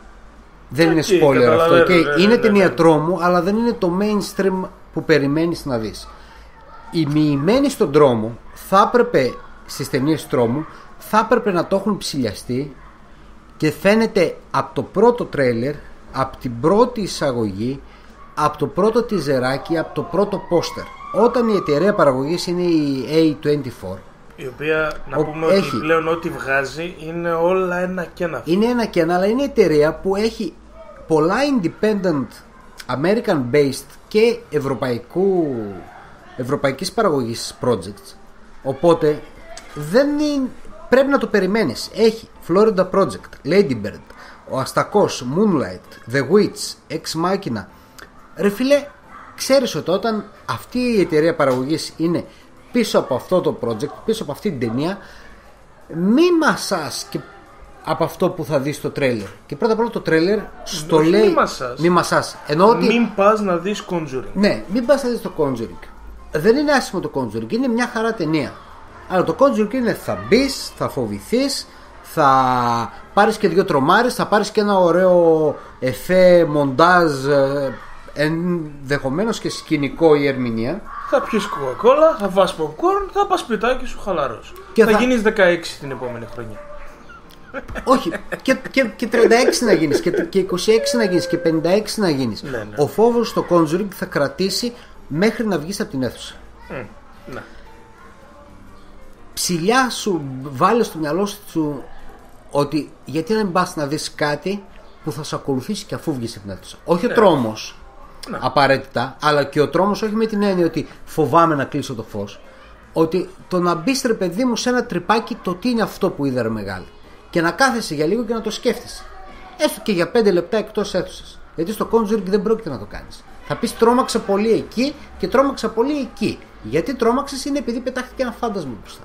S2: Δεν okay, είναι spoiler αυτό. Okay. Ρε, ρε, είναι ρε, ταινία ρε. τρόμου, αλλά δεν είναι το mainstream που περιμένεις να δεις. Οι μοιημένοι στον τρόμο θα έπρεπε, στις ταινίες τρόμου, θα έπρεπε να το έχουν ψηλιαστεί και φαίνεται από το πρώτο τρέιλερ, από την πρώτη εισαγωγή, από το πρώτο τιζεράκι, από το πρώτο πόστερ. Όταν η εταιρεία παραγωγής είναι η έι είκοσι τέσσερα,
S1: η οποία να ο, πούμε έχει, ότι πλέον ό,τι βγάζει είναι όλα ένα και ένα.
S2: Είναι ένα και ένα, αλλά είναι εταιρεία που έχει πολλά independent American based και ευρωπαϊκού, ευρωπαϊκής παραγωγής projects. Οπότε δεν είναι, πρέπει να το περιμένεις. Έχει Florida Project, Lady Bird, ο Αστακός, Moonlight, The Witch, Ex Machina. Ρε φίλε, ξέρεις ότι όταν αυτή η εταιρεία παραγωγής είναι πίσω από αυτό το project, πίσω από αυτή την ταινία, μη μασάς και από αυτό που θα δεις στο τρέλερ. Και πρώτα απ' όλα το τρέλερ στο
S1: όχι,
S2: λέει
S1: μη μασάς.
S2: Μη μασάς. Ενώ ότι...
S1: Μην πας να δεις Conjuring.
S2: Ναι, μην πας να δεις το Conjuring. Δεν είναι άσχημο το Conjuring, είναι μια χαρά ταινία. Αλλά το Conjuring είναι θα μπεις, θα φοβηθείς, θα πάρεις και δύο τρομάρες, θα πάρεις και ένα ωραίο εφέ, μοντάζ, ενδεχομένως και σκηνικό η ερμηνεία.
S1: Θα πιεις κοκακόλα, θα φας popcorn, θα πας σπιτάκι σου χαλαρός. Και θα, θα γίνεις δεκαέξι την επόμενη χρονιά.
S2: Όχι, και, και, και τριάντα έξι να γίνεις, και, και είκοσι έξι να γίνεις, και πενήντα έξι να γίνεις. Ναι, ναι. Ο φόβος στο Conjuring θα κρατήσει μέχρι να βγεις από την αίθουσα. Mm, ναι. Ψηλιά σου βάλε στο μυαλό σου ότι γιατί να μην πας να δεις κάτι που θα σε ακολουθήσει και αφού βγεις από την αίθουσα. Όχι ναι. ο τρόμος. Ναι. Απαραίτητα, αλλά και ο τρόμος όχι με την έννοια ότι φοβάμαι να κλείσω το φως. Ότι το να μπεις ρε παιδί μου σε ένα τρυπάκι, το τι είναι αυτό που είδα ρε μεγάλη, και να κάθεσαι για λίγο και να το σκέφτεσαι. Έστω και για πέντε λεπτά εκτός αίθουσας. Γιατί στο Conjuring δεν πρόκειται να το κάνεις. Θα πεις τρόμαξα πολύ εκεί και τρόμαξα πολύ εκεί. Γιατί τρόμαξες είναι επειδή πετάχτηκε ένα φάντασμα μπροστά.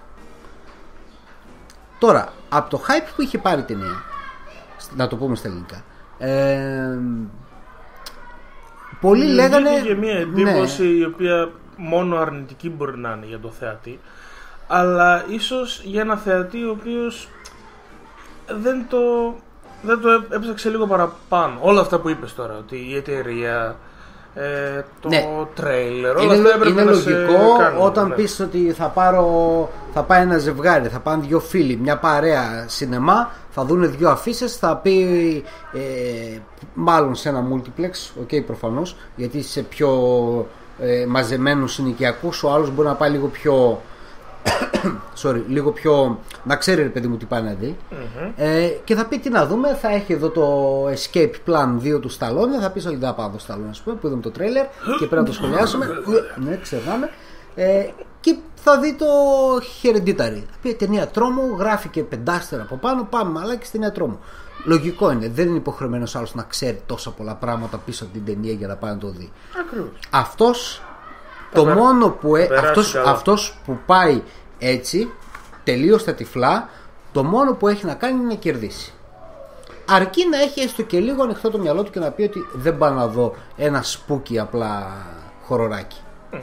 S2: Τώρα, από το hype που είχε πάρει η ταινία, να το πούμε στα ελληνικά, ε, πολλοί
S1: η
S2: λέγανε.
S1: Είχε μια εντύπωση ναι. η οποία μόνο αρνητική μπορεί να είναι για το θεατή, αλλά ίσως για ένα θεατή ο οποίος δεν το, δεν το έψαξε λίγο παραπάνω. Όλα αυτά που είπες τώρα, ότι η εταιρεία, ε, το ναι. τρέιλερ, όλα
S2: είναι,
S1: αυτά έπρεπε
S2: είναι
S1: να
S2: λογικό
S1: σε κάνουν,
S2: όταν
S1: ναι.
S2: πεις ότι θα πάρω, θα πάει ένα ζευγάρι, θα πάνε δύο φίλοι, μια παρέα σινεμά, θα δουν δύο αφίσες, θα πει ε, μάλλον σε ένα multiplex, ok προφανώς, γιατί σε πιο ε, μαζεμένους συνοικιακούς ο άλλος μπορεί να πάει λίγο πιο sorry, λίγο πιο να ξέρει ρε παιδί μου τι πάει να δει. Mm-hmm. ε, και θα πει τι να δούμε, θα έχει εδώ το Escape Plan δύο του Stallone, θα πει όχι δεν θα πάω το Stallone ας πούμε, που είδαμε το τρέλερ και πρέπει να το σχολιάσουμε. Ναι, ξερνάμε. ε, και θα δει το Hereditary, θα πει ταινία τρόμου, γράφει και πεντάστερα από πάνω, πάμε αλλά και στην ταινία τρόμου. Λογικό είναι, δεν είναι υποχρεωμένος άλλος να ξέρει τόσα πολλά πράγματα πίσω από την ταινία για να πάει να το δει.
S1: Ακριβώς.
S2: Αυτός το πέρα, μόνο που ε, αυτός, αυτός που πάει έτσι τελείως στα τυφλά, το μόνο που έχει να κάνει είναι να κερδίσει. Αρκεί να έχει έστω και λίγο ανοιχτό το μυαλό του και να πει ότι δεν πάω να δω ένα σπούκι απλά χοροράκι. Mm.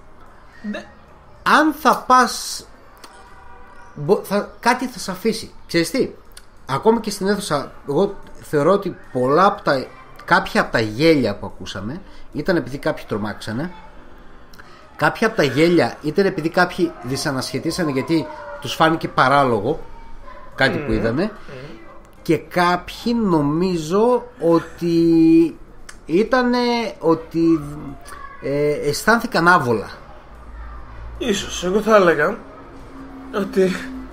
S2: Αν θα πας θα, κάτι θα σε αφήσει. Ξέρεις τι, ακόμη και στην αίθουσα εγώ θεωρώ ότι πολλά από τα, κάποια από τα γέλια που ακούσαμε ήταν επειδή κάποιοι τρομάξανε. Κάποια από τα γέλια ήταν επειδή κάποιοι δυσανασχετήσανε γιατί τους φάνηκε παράλογο κάτι
S1: mm.
S2: που είδανε mm. και κάποιοι νομίζω ότι ήτανε ότι ε, αισθάνθηκαν άβολα.
S1: Ίσως, εγώ θα έλεγα ότι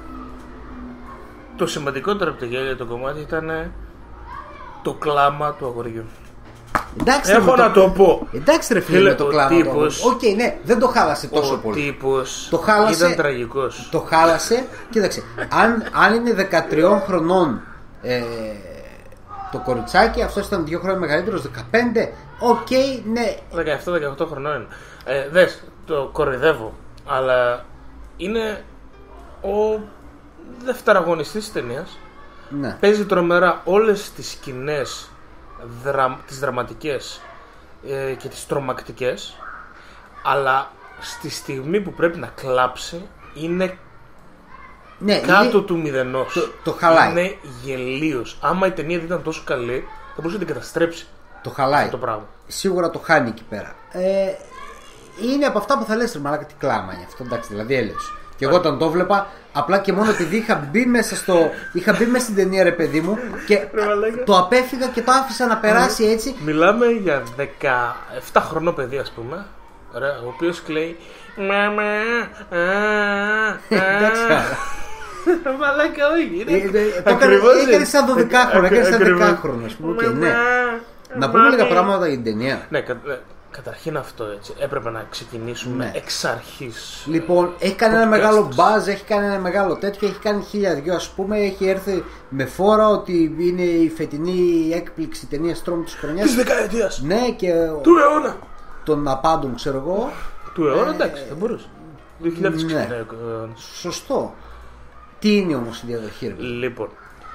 S1: το σημαντικότερο από το γέλιο το κομμάτι ήταν το κλάμα του αγοριού.
S2: Εντάξει,
S1: έχω
S2: ρε,
S1: να το, το πω.
S2: Εντάξει ρε φίλε, με το κλάμα
S1: τύπος,
S2: του. Οκ, okay, ναι, δεν το χάλασε τόσο
S1: ο
S2: πολύ.
S1: Τύπος
S2: το χάλασε,
S1: ήταν τραγικός.
S2: Το χάλασε. Κοίταξε, αν, αν είναι δεκατριών χρονών ε, το κοριτσάκι, αυτό ήταν δύο χρόνια μεγαλύτερος, δεκαπέντε. Οκ, okay, ναι.
S1: δεκαεπτά δεκαοκτώ χρονών. ε, Δες, το κοροϊδεύω, αλλά είναι ο δευτεραγωνιστής της ταινίας.
S2: Ναι.
S1: Παίζει τρομερά όλες τις σκηνές, δρα, τις δραματικές ε, και τις τρομακτικές, αλλά στη στιγμή που πρέπει να κλάψει είναι
S2: ναι,
S1: κάτω
S2: είναι...
S1: του μηδενός.
S2: Το, το χαλάει.
S1: Είναι γελίος. Άμα η ταινία δεν ήταν τόσο καλή, θα μπορούσε να την καταστρέψει.
S2: Το χαλάει.
S1: Αυτό το πράγμα.
S2: Σίγουρα το χάνει εκεί πέρα. Ε, είναι από αυτά που θα λες ρε μαλάκα, τι κλάμα είναι αυτό. Εντάξει, δηλαδή έλεος. Και εγώ όταν το βλέπα, απλά και μόνο επειδή είχα μπει μέσα, στο, είχα μπει μέσα στην ταινία, ρε παιδί μου, και το απέφυγα και το άφησα να περάσει έτσι.
S1: Μιλάμε για δεκαεπτά χρονών παιδί, ας πούμε, ωραία, ο οποίος κλαίει μαμά.
S2: Εντάξει.
S1: Μαλάκα, όχι.
S2: Έκανε σαν δωδεκάχρονο, έκανε σαν δεκάχρονο, ας πούμε. Να πούμε λίγα πράγματα για την ταινία.
S1: Ναι, καταρχήν αυτό έτσι. Έπρεπε να ξεκινήσουμε
S2: ναι.
S1: εξ αρχής.
S2: Λοιπόν, έχει κάνει ένα μεγάλο μπάζ, έχει κάνει ένα μεγάλο τέτοιο, έχει κάνει χίλια δυο ας πούμε. Έχει έρθει με φόρα ότι είναι η φετινή έκπληξη ταινία τρόμου της χρονιάς.
S1: Της δεκαετίας.
S2: Ναι, και.
S1: Του αιώνα.
S2: Των απάντων, ξέρω εγώ.
S1: Του αιώνα, εντάξει, δεν μπορούσε. δύο χιλιάδες έξι.
S2: Ναι. Σωστό. Τι είναι όμως η διαδοχή, ρε?
S1: Λοιπόν.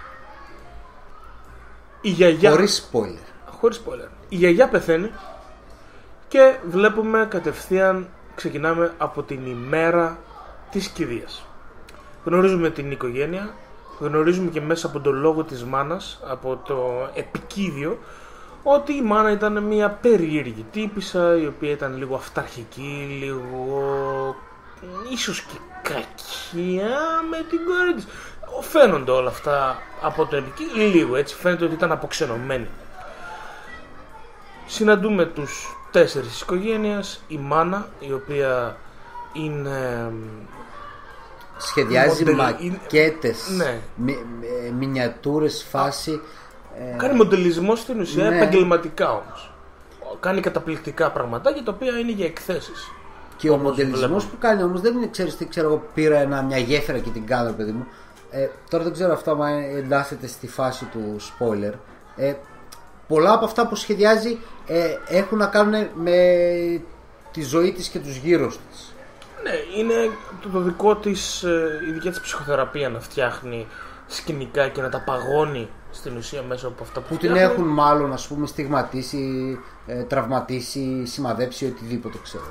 S1: Η γιαγιά.
S2: Χωρίς spoiler.
S1: Χωρίς spoiler. Η γιαγιά πεθαίνει. Και βλέπουμε κατευθείαν, ξεκινάμε από την ημέρα της κηδείας. Γνωρίζουμε την οικογένεια, γνωρίζουμε και μέσα από τον λόγο της μάνας, από το επικίδιο, ότι η μάνα ήταν μια περίεργη τύπισσα, η οποία ήταν λίγο αυταρχική, λίγο ίσως και κακία με την κόρη της. Φαίνονται όλα αυτά από το επικίδιο, λίγο έτσι, φαίνεται ότι ήταν αποξενωμένη. Συναντούμε τους τέσσερις της οικογένειας, η μάνα η οποία είναι
S2: σχεδιάζει
S1: μοντελ...
S2: μακέτες,
S1: ναι.
S2: μι, μι, μινιατούρες φάση,
S1: κάνει ε... μοντελισμό στην ουσία, ναι. Επαγγελματικά όμως. Κάνει καταπληκτικά πραγματάκια τα οποία είναι για εκθέσεις.
S2: Και ο μοντελισμός που κάνει όμως δεν είναι, ξέρεις τι, ξέρω εγώ, πήρα ένα, μια γέφυρα και την κάνω, παιδί μου. Ε, τώρα δεν ξέρω αυτό αν εντάσσεται στη φάση του spoiler. Ε, πολλά από αυτά που σχεδιάζει ε, έχουν να κάνουν με τη ζωή της και τους γύρους της.
S1: Ναι, είναι το, το δικό της, η δική της ψυχοθεραπεία να φτιάχνει σκηνικά και να τα παγώνει στην ουσία μέσα από αυτά που,
S2: που
S1: φτιάχνει.
S2: Την έχουν μάλλον, ας πούμε, στιγματίσει, ε, τραυματίσει, σημαδέψει, οτιδήποτε, ξέρω.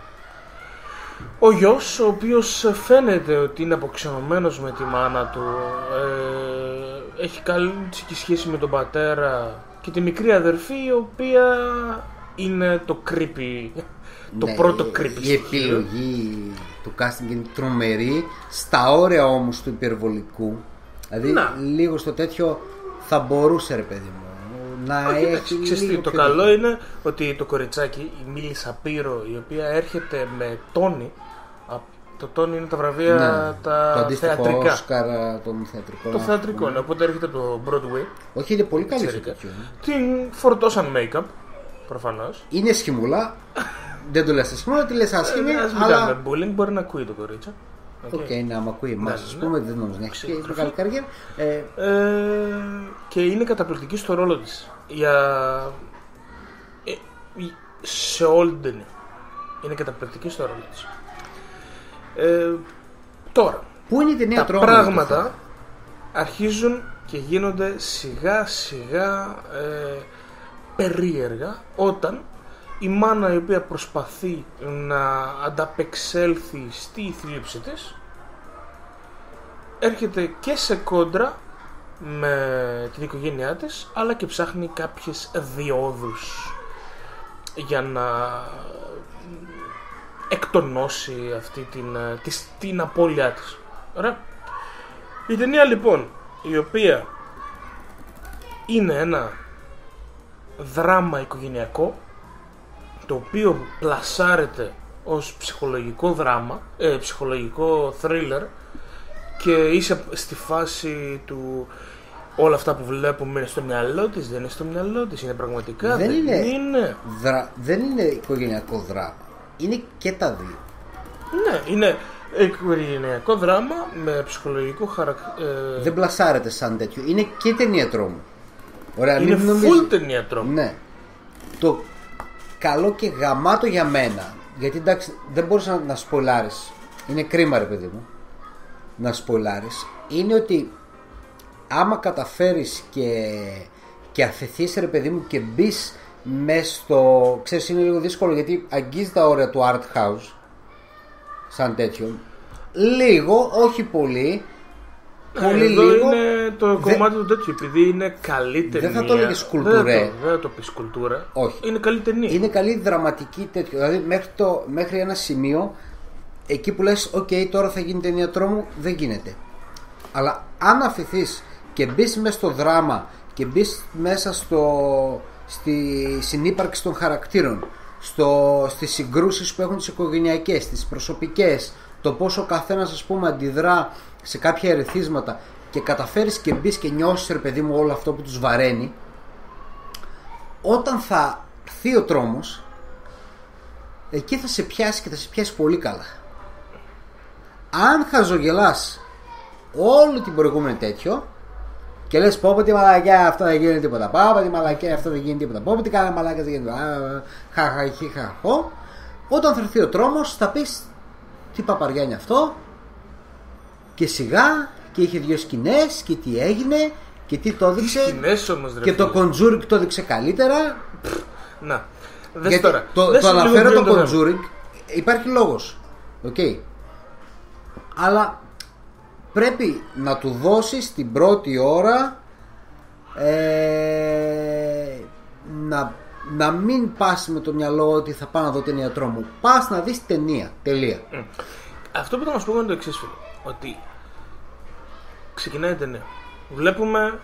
S1: Ο γιος, ο οποίος φαίνεται ότι είναι αποξενωμένος με τη μάνα του, ε, έχει καλή σχέση με τον πατέρα και τη μικρή αδερφή, η οποία είναι το creepy, το
S2: ναι,
S1: πρώτο creepy.
S2: Η επιλογή του casting είναι τρομερή, στα όρια όμως του υπερβολικού. Δηλαδή να. Λίγο στο τέτοιο θα μπορούσε, ρε παιδί μου, να
S1: όχι,
S2: έχει
S1: ξέρεις,
S2: λίγο
S1: το
S2: πιο
S1: καλό
S2: δικό.
S1: είναι ότι το κοριτσάκι, η Μίλη Σαπύρο, η οποία έρχεται με Τόνι. Το Τόνι είναι τα βραβεία,
S2: ναι,
S1: τα
S2: το αντίστοιχο
S1: θεατρικά.
S2: Όσκαρα των θεατρικών.
S1: Το θεατρικό, ναι, οπότε έρχεται το Broadway.
S2: Όχι, είναι πολύ καλή στο τέτοιο.
S1: Την φορτώσαν make-up, προφανώς.
S2: Είναι σχημούλα. Δεν το λες σχημούλα, τι λες άσχημη.
S1: Ε, ας μην
S2: αλλά...
S1: κάνουμε bullying, μπορεί να ακούει το κορίτσι.
S2: Οκ, okay. okay, ναι, άμα ακούει εμάς, ας πούμε, δεν νομίζω να έχει
S1: και
S2: μεγάλη καριέρα. Ε...
S1: Ε, και είναι καταπληκτική στο ρόλο της. Για... Ε, σε όλη την ταινία. Είναι καταπληκτική στο ρόλο της. Ε, τώρα,
S2: πού είναι η ταινία
S1: τα
S2: τρόμου,
S1: πράγματα το αρχίζουν και γίνονται σιγά σιγά ε, περίεργα όταν η μάνα, η οποία προσπαθεί να ανταπεξέλθει στη θλίψη της, έρχεται και σε κόντρα με την οικογένειά της, αλλά και ψάχνει κάποιες διόδους για να εκτονώσει αυτή την, την, την απώλειά της. Ωραία. Η ταινία λοιπόν, η οποία είναι ένα δράμα οικογενειακό, το οποίο πλασάρεται ως ψυχολογικό δράμα, ε, ψυχολογικό θρίλερ, και είσαι στη φάση του όλα αυτά που βλέπουμε είναι στο μυαλό της, δεν είναι στο μυαλό της, είναι πραγματικά,
S2: Δεν,
S1: δεν
S2: είναι,
S1: είναι.
S2: Δρα... δεν είναι οικογενειακό δράμα. Είναι και τα δύο.
S1: Ναι, είναι οικογενειακό δράμα με ψυχολογικό χαρακτήρα. Ε...
S2: Δεν πλασάρεται σαν τέτοιο. Είναι και ταινία τρόμου. Ωραία,
S1: είναι
S2: μην
S1: full
S2: νομίζεις...
S1: ταινία τρόμου.
S2: Ναι. Το καλό και γαμάτο για μένα, γιατί εντάξει δεν μπορείς να, να σποιλάρεις, είναι κρίμα ρε παιδί μου να σποιλάρεις, είναι ότι άμα καταφέρεις και, και αφαιθείς ρε παιδί μου και μπεις μες στο, ξέρεις είναι λίγο δύσκολο γιατί αγγίζει τα όρια του art house σαν τέτοιο, λίγο, όχι πολύ. Πολύ
S1: Εδώ
S2: λίγο.
S1: είναι το
S2: Δε...
S1: κομμάτι του τέτοιου, επειδή είναι καλή ταινία.
S2: Δεν θα το έλεγες κουλτουρέ.
S1: Δεν θα το, δεν το πεις κουλτούρα.
S2: Όχι.
S1: Είναι καλή ταινία.
S2: Είναι καλή δραματική τέτοιο. Δηλαδή μέχρι, το, μέχρι ένα σημείο, εκεί που λες, οκ, okay, τώρα θα γίνει ταινία τρόμου, δεν γίνεται. Αλλά αν αφηθείς και μπεις μέσα στο δράμα και μπεις μέσα στο, στη συνύπαρξη των χαρακτήρων, στο, στις συγκρούσεις που έχουν τις οικογενειακές, τις προσωπικές, το πόσο ο καθένας ας πούμε αντιδρά σε κάποια ερεθίσματα και καταφέρεις και μπεις και νιώσεις ρε παιδί μου όλο αυτό που τους βαραίνει, όταν θα έρθει ο τρόμος, εκεί θα σε πιάσει και θα σε πιάσει πολύ καλά. Αν χαζογελάς όλη την προηγούμενη τέτοιο και λες πω πω τη μαλακιά αυτό δεν γίνει τίποτα, πω πω τη μαλακιά αυτό δεν γίνει τίποτα, πω πω τι κάνα μαλακιά δεν γίνει τίποτα, χαχαχιχαχω, όταν θα έρθει ο τρόμος θα πεις τι παπαριά είναι αυτό, και σιγά και είχε δύο σκηνές και τι έγινε και τι το έδειξε.
S1: Σκηνές όμως, ρε
S2: και
S1: φίλε.
S2: το Conjuring το έδειξε καλύτερα.
S1: Να, δες
S2: Γιατί
S1: τώρα.
S2: το,
S1: Δες
S2: το
S1: λίγο
S2: αναφέρω
S1: πιο
S2: το
S1: το
S2: Conjuring, υπάρχει λόγος. Οκ. Okay. Αλλά πρέπει να του δώσεις την πρώτη ώρα ε, να, να μην πας με το μυαλό ότι θα πάω να δω ταινία τρόμου. Πας να δεις ταινία. Τελεία.
S1: Mm. Αυτό που θα μας πούμε είναι το εξής, φίλε. Ότι ξεκινάει η ταινία. Βλέπουμε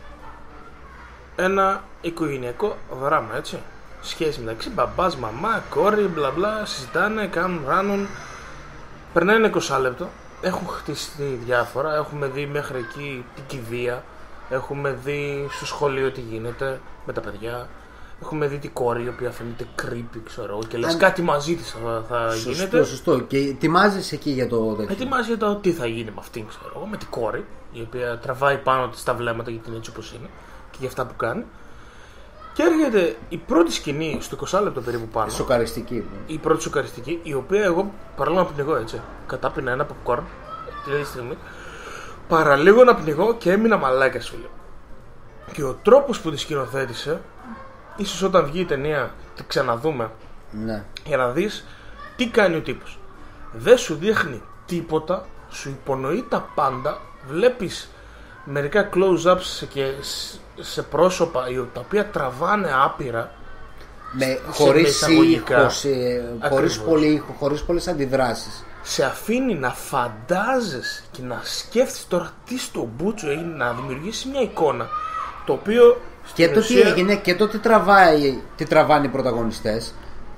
S1: ένα οικογενειακό δράμα, έτσι. Σχέση μεταξύ μπαμπάς, μαμά, κόρη, μπλα μπλα, συζητάνε, κάνουν, ράνουν. Περνάει ένα είκοσι λεπτό. Έχουν χτιστεί διάφορα. Έχουμε δει μέχρι εκεί την κηδεία. Έχουμε δει στο σχολείο τι γίνεται με τα παιδιά. Έχουμε δει την κόρη η οποία φαίνεται creepy, ξέρω, και λες
S2: Αν...
S1: κάτι μαζί της θα, θα
S2: σωστό,
S1: γίνεται.
S2: Σωστό. Και ετοιμάζεσαι εκεί για το τέτοιο.
S1: Ετοιμάζει το τι θα γίνει με αυτήν, ξέρω, με την κόρη, η οποία τραβάει πάνω της τα βλέμματα γιατί είναι έτσι όπως είναι και για αυτά που κάνει. Και έρχεται η πρώτη σκηνή στο είκοσι λεπτό περίπου πάνω.
S2: Σοκαριστική.
S1: Η πρώτη σοκαριστική, η οποία εγώ παραλίγο να πνιγώ έτσι. Κατάπινα ένα popcorn την ίδια στιγμή. Παραλίγο να πνιγώ και έμεινα μαλάκια, σου λέω. Και ο τρόπος που τη σκηνοθέτησε, ίσως όταν βγει η ταινία τη ξαναδούμε,
S2: Ναι.
S1: για να δεις τι κάνει ο τύπος. Δεν σου δείχνει τίποτα, σου υπονοεί τα πάντα. Βλέπεις μερικά close-ups και σε πρόσωπα τα οποία τραβάνε άπειρα,
S2: Με,
S1: σε
S2: χωρίς
S1: εισαγωγικά.
S2: ήχο, σε, χωρίς πολύ ήχο, χωρίς πολλές αντιδράσεις.
S1: Σε αφήνει να φαντάζεσαι και να σκέφτεσαι τώρα τι στο μπούτσο έγινε, να δημιουργήσει μια εικόνα, το οποίο
S2: Και το τι έγινε και το τι τραβάει, τι τραβάνε οι πρωταγωνιστές.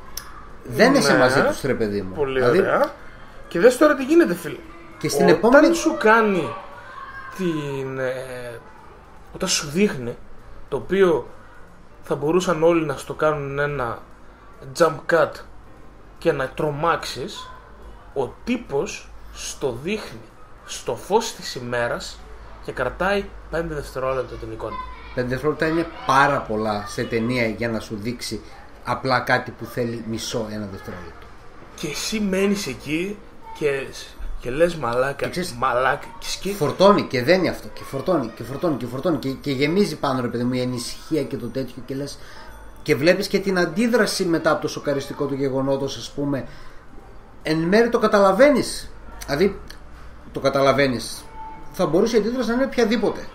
S2: Δεν
S1: ναι,
S2: είσαι μαζί τους, ρε παιδί μου.
S1: Πολύ
S2: Δηλαδή,
S1: ωραία. Και δες τώρα τι γίνεται, φίλε.
S2: Και στην
S1: Όταν
S2: επόμενη...
S1: σου κάνει την... Ε, όταν σου δείχνει, το οποίο θα μπορούσαν όλοι να στο κάνουν ένα jump cut και να τρομάξεις, ο τύπος στο δείχνει στο φως της ημέρας και κρατάει πέντε δευτερόλεπτα την εικόνα.
S2: πέντε δευτερόλεπτα είναι πάρα πολλά σε ταινία για να σου δείξει απλά κάτι που θέλει μισό ένα δευτερόλεπτο.
S1: Και εσύ μένεις εκεί και, και λες μαλάκα,
S2: Και ξέρεις,
S1: μαλάκα και σκέφτεσαι.
S2: Φορτώνει και δένει αυτό και φορτώνει και φορτώνει και φορτώνει και, και γεμίζει πάνω, ρε παιδί μου, η ανησυχία και το τέτοιο και λες, και βλέπεις και την αντίδραση μετά από το σοκαριστικό του γεγονότος, ας πούμε. Εν μέρει το καταλαβαίνεις. Δηλαδή το καταλαβαίνεις. Θα μπορούσε η αντίδραση να είναι οποιαδήποτε.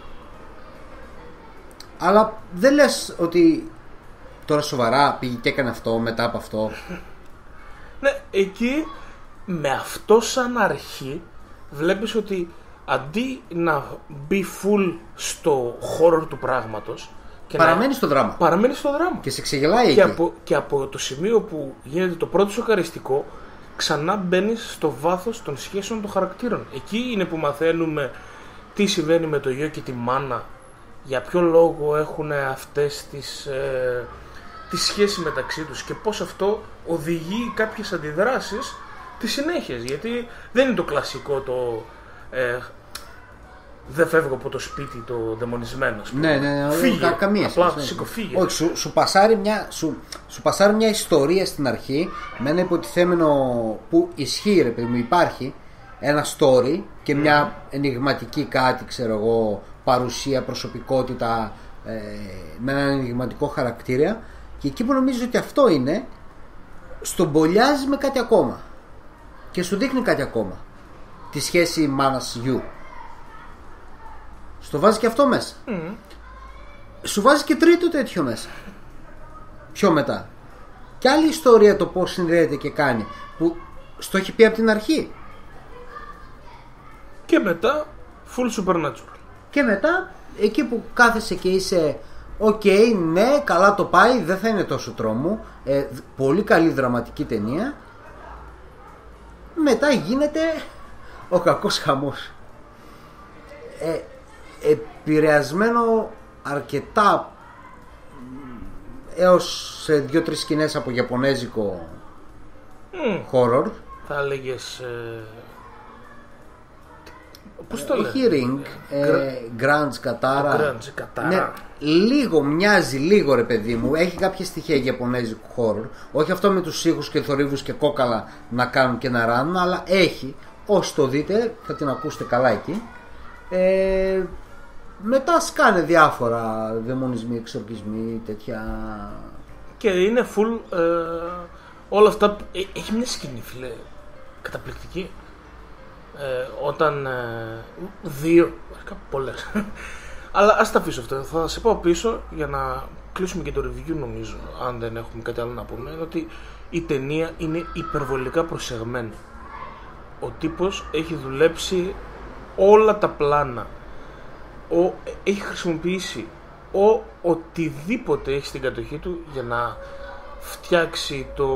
S2: Αλλά δεν λες ότι τώρα σοβαρά πήγε και έκανε αυτό μετά από αυτό.
S1: Ναι, εκεί με αυτό σαν αρχή βλέπεις ότι αντί να μπει full στο horror του πράγματος,
S2: παραμένει
S1: να...
S2: στο δράμα.
S1: Παραμένει στο δράμα.
S2: Και σε ξεγελάει
S1: και
S2: εκεί.
S1: από, και από το σημείο που γίνεται το πρώτο σοκαριστικό, ξανά μπαίνεις στο βάθος των σχέσεων των χαρακτήρων. Εκεί είναι που μαθαίνουμε τι συμβαίνει με το γιο και τη μάνα, για ποιο λόγο έχουν αυτές τις, ε, τις σχέσεις μεταξύ τους και πώς αυτό οδηγεί κάποιες αντιδράσεις τις συνέχειες. Γιατί δεν είναι το κλασικό το ε, δεν φεύγω από το σπίτι το δαιμονισμένο.
S2: Ναι, ναι, ναι,
S1: φύγε,
S2: κα, καμία
S1: απλά
S2: ναι.
S1: σήκω, φύγε.
S2: Όχι, σου, σου, πασάρει μια, σου, σου πασάρει μια ιστορία στην αρχή με ένα υποτιθέμενο που ισχύει, ρε παιδί μου, υπάρχει ένα story και μια mm. ενηγματική κάτι, ξέρω εγώ, παρουσία, προσωπικότητα ε, με έναν ενηγματικό χαρακτήρα, και εκεί που νομίζεις ότι αυτό είναι, στον μπολιάζει με κάτι ακόμα και σου δείχνει κάτι ακόμα, τη σχέση μάνας γιου. Στο βάζει και αυτό μέσα. Mm. Σου βάζει και τρίτο τέτοιο μέσα. Πιο μετά. Και άλλη ιστορία το πώς συνδέεται και κάνει, που στο έχει πει από την αρχή.
S1: Και μετά full supernatural.
S2: Και μετά εκεί που κάθεσαι και είσαι οκ, okay, ναι, καλά το πάει, δεν θα είναι τόσο τρόμο, ε, πολύ καλή δραματική ταινία. Μετά γίνεται ο κακός χαμός. ε, επηρεασμένο αρκετά έως σε δύο-τρεις σκηνές από γιαπωνέζικο mm. horror.
S1: Θα έλεγες ε... πώς το λένε,
S2: όχι Ring, Grunge Katara.
S1: Ναι,
S2: λίγο μοιάζει, λίγο ρε παιδί μου, έχει κάποια στοιχεία γιαπωνέζικου horror, όχι αυτό με τους ήχους και θορύβους και κόκαλα να κάνουν και να ράνουν, αλλά έχει, όσοι το δείτε θα την ακούσετε καλά εκεί. ε, Μετά σκάνε διάφορα δαιμονισμοί, εξορκισμοί, τέτοια.
S1: Και είναι full ε, όλα αυτά. Ε, έχει μια σκηνή, φίλε, καταπληκτική. Ε, όταν ε, δύο, πολλές. Αλλά ας τα αφήσω αυτό. Θα σε πάω πίσω για να κλείσουμε και το review, νομίζω, αν δεν έχουμε κάτι άλλο να πούμε. Είναι ότι η ταινία είναι υπερβολικά προσεγμένη. Ο τύπος έχει δουλέψει όλα τα πλάνα. Ο, έχει χρησιμοποιήσει ο, οτιδήποτε έχει στην κατοχή του για να φτιάξει το,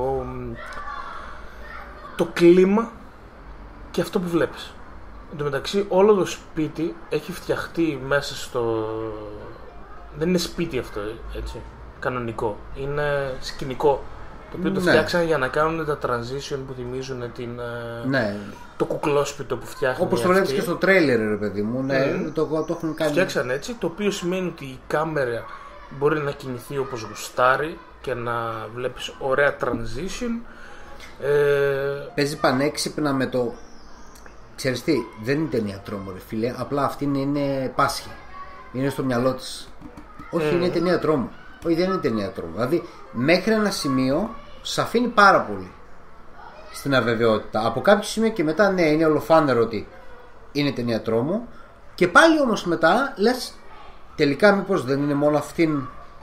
S1: το κλίμα και αυτό που βλέπεις. Εν τω μεταξύ όλο το σπίτι έχει φτιαχτεί μέσα στο... Δεν είναι σπίτι αυτό, έτσι, κανονικό. Είναι σκηνικό, το οποίο ναι. το φτιάξαν για να κάνουν τα transition που θυμίζουν την,
S2: ναι.
S1: το κουκλόσπιτο που φτιάχνουν.
S2: Όπως το βλέπεις και στο τρέιλερ, ρε παιδί μου. Ναι, mm. το, το έχουν κάνει.
S1: Φτιάξαν έτσι, το οποίο σημαίνει ότι η κάμερα μπορεί να κινηθεί όπως γουστάρει και να βλέπεις ωραία transition. Ε...
S2: Παίζει πανέξυπνα με το... Ξέρεις τι, δεν είναι ταινία τρόμο, ρε φίλε. Απλά αυτή είναι πάσχη. Είναι στο μυαλό της. Όχι, mm. είναι ταινία τρόμου. Όχι, δεν είναι ταινία τρόμου. Δηλαδή, μέχρι ένα σημείο σ' αφήνει πάρα πολύ στην αβεβαιότητα. Από κάποιο σημείο και μετά, ναι, είναι ολοφάνερο ότι είναι ταινία τρόμου. Και πάλι όμως μετά λες, τελικά μήπως δεν είναι μόνο αυτήν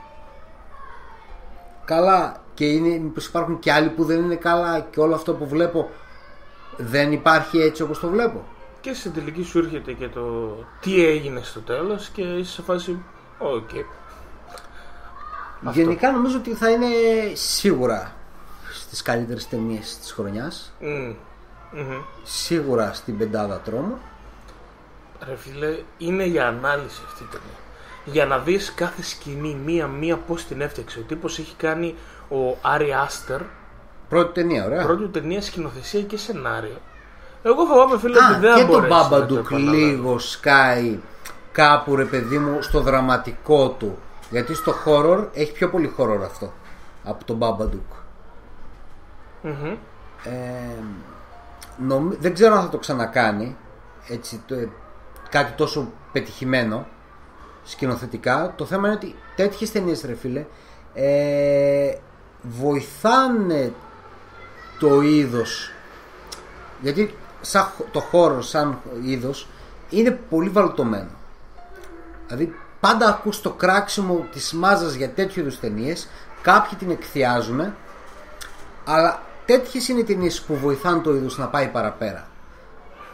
S2: καλά, και είναι, μήπως υπάρχουν και άλλοι που δεν είναι καλά, και όλο αυτό που βλέπω δεν υπάρχει έτσι όπως το βλέπω.
S1: Και στην τελική σου έρχεται και το τι έγινε στο τέλος και είσαι σε φάση οκ. Okay.
S2: Γενικά νομίζω ότι θα είναι σίγουρα στις καλύτερες ταινίες της χρονιάς. Mm. Mm-hmm. Σίγουρα στην πεντάδα τρόμου.
S1: Ρε φίλε, είναι για ανάλυση αυτή η ταινία. Για να δεις κάθε σκηνή μία-μία πώς την έφτιαξε. Ο τύπος έχει κάνει, ο Άρι Άστερ,
S2: πρώτη ταινία, ωραία.
S1: Πρώτη ταινία, σκηνοθεσία και σενάριο. Εγώ φοβάμαι, φίλε, ότι δεν
S2: και
S1: μπορέσει.
S2: Και το Babadook λίγο σκάει κάπου, ρε παιδί μου, στο δραματικό του. Γιατί στο horror έχει πιο πολύ horror αυτό από το Babadook. Mm-hmm. ε, νομ, Δεν ξέρω αν θα το ξανακάνει έτσι, το, κάτι τόσο πετυχημένο σκηνοθετικά. Το θέμα είναι ότι τέτοιες ταινίες, ρε φίλε, ε, βοηθάνε το είδος, γιατί σαν, το horror σαν είδος είναι πολύ βαλτωμένο. Δηλαδή πάντα ακούς το κράξιμο της μάζας για τέτοιου είδους ταινίες. Κάποιοι την εκθιάζουν, αλλά τέτοιες είναι οι ταινίες που βοηθάνε το είδος να πάει παραπέρα.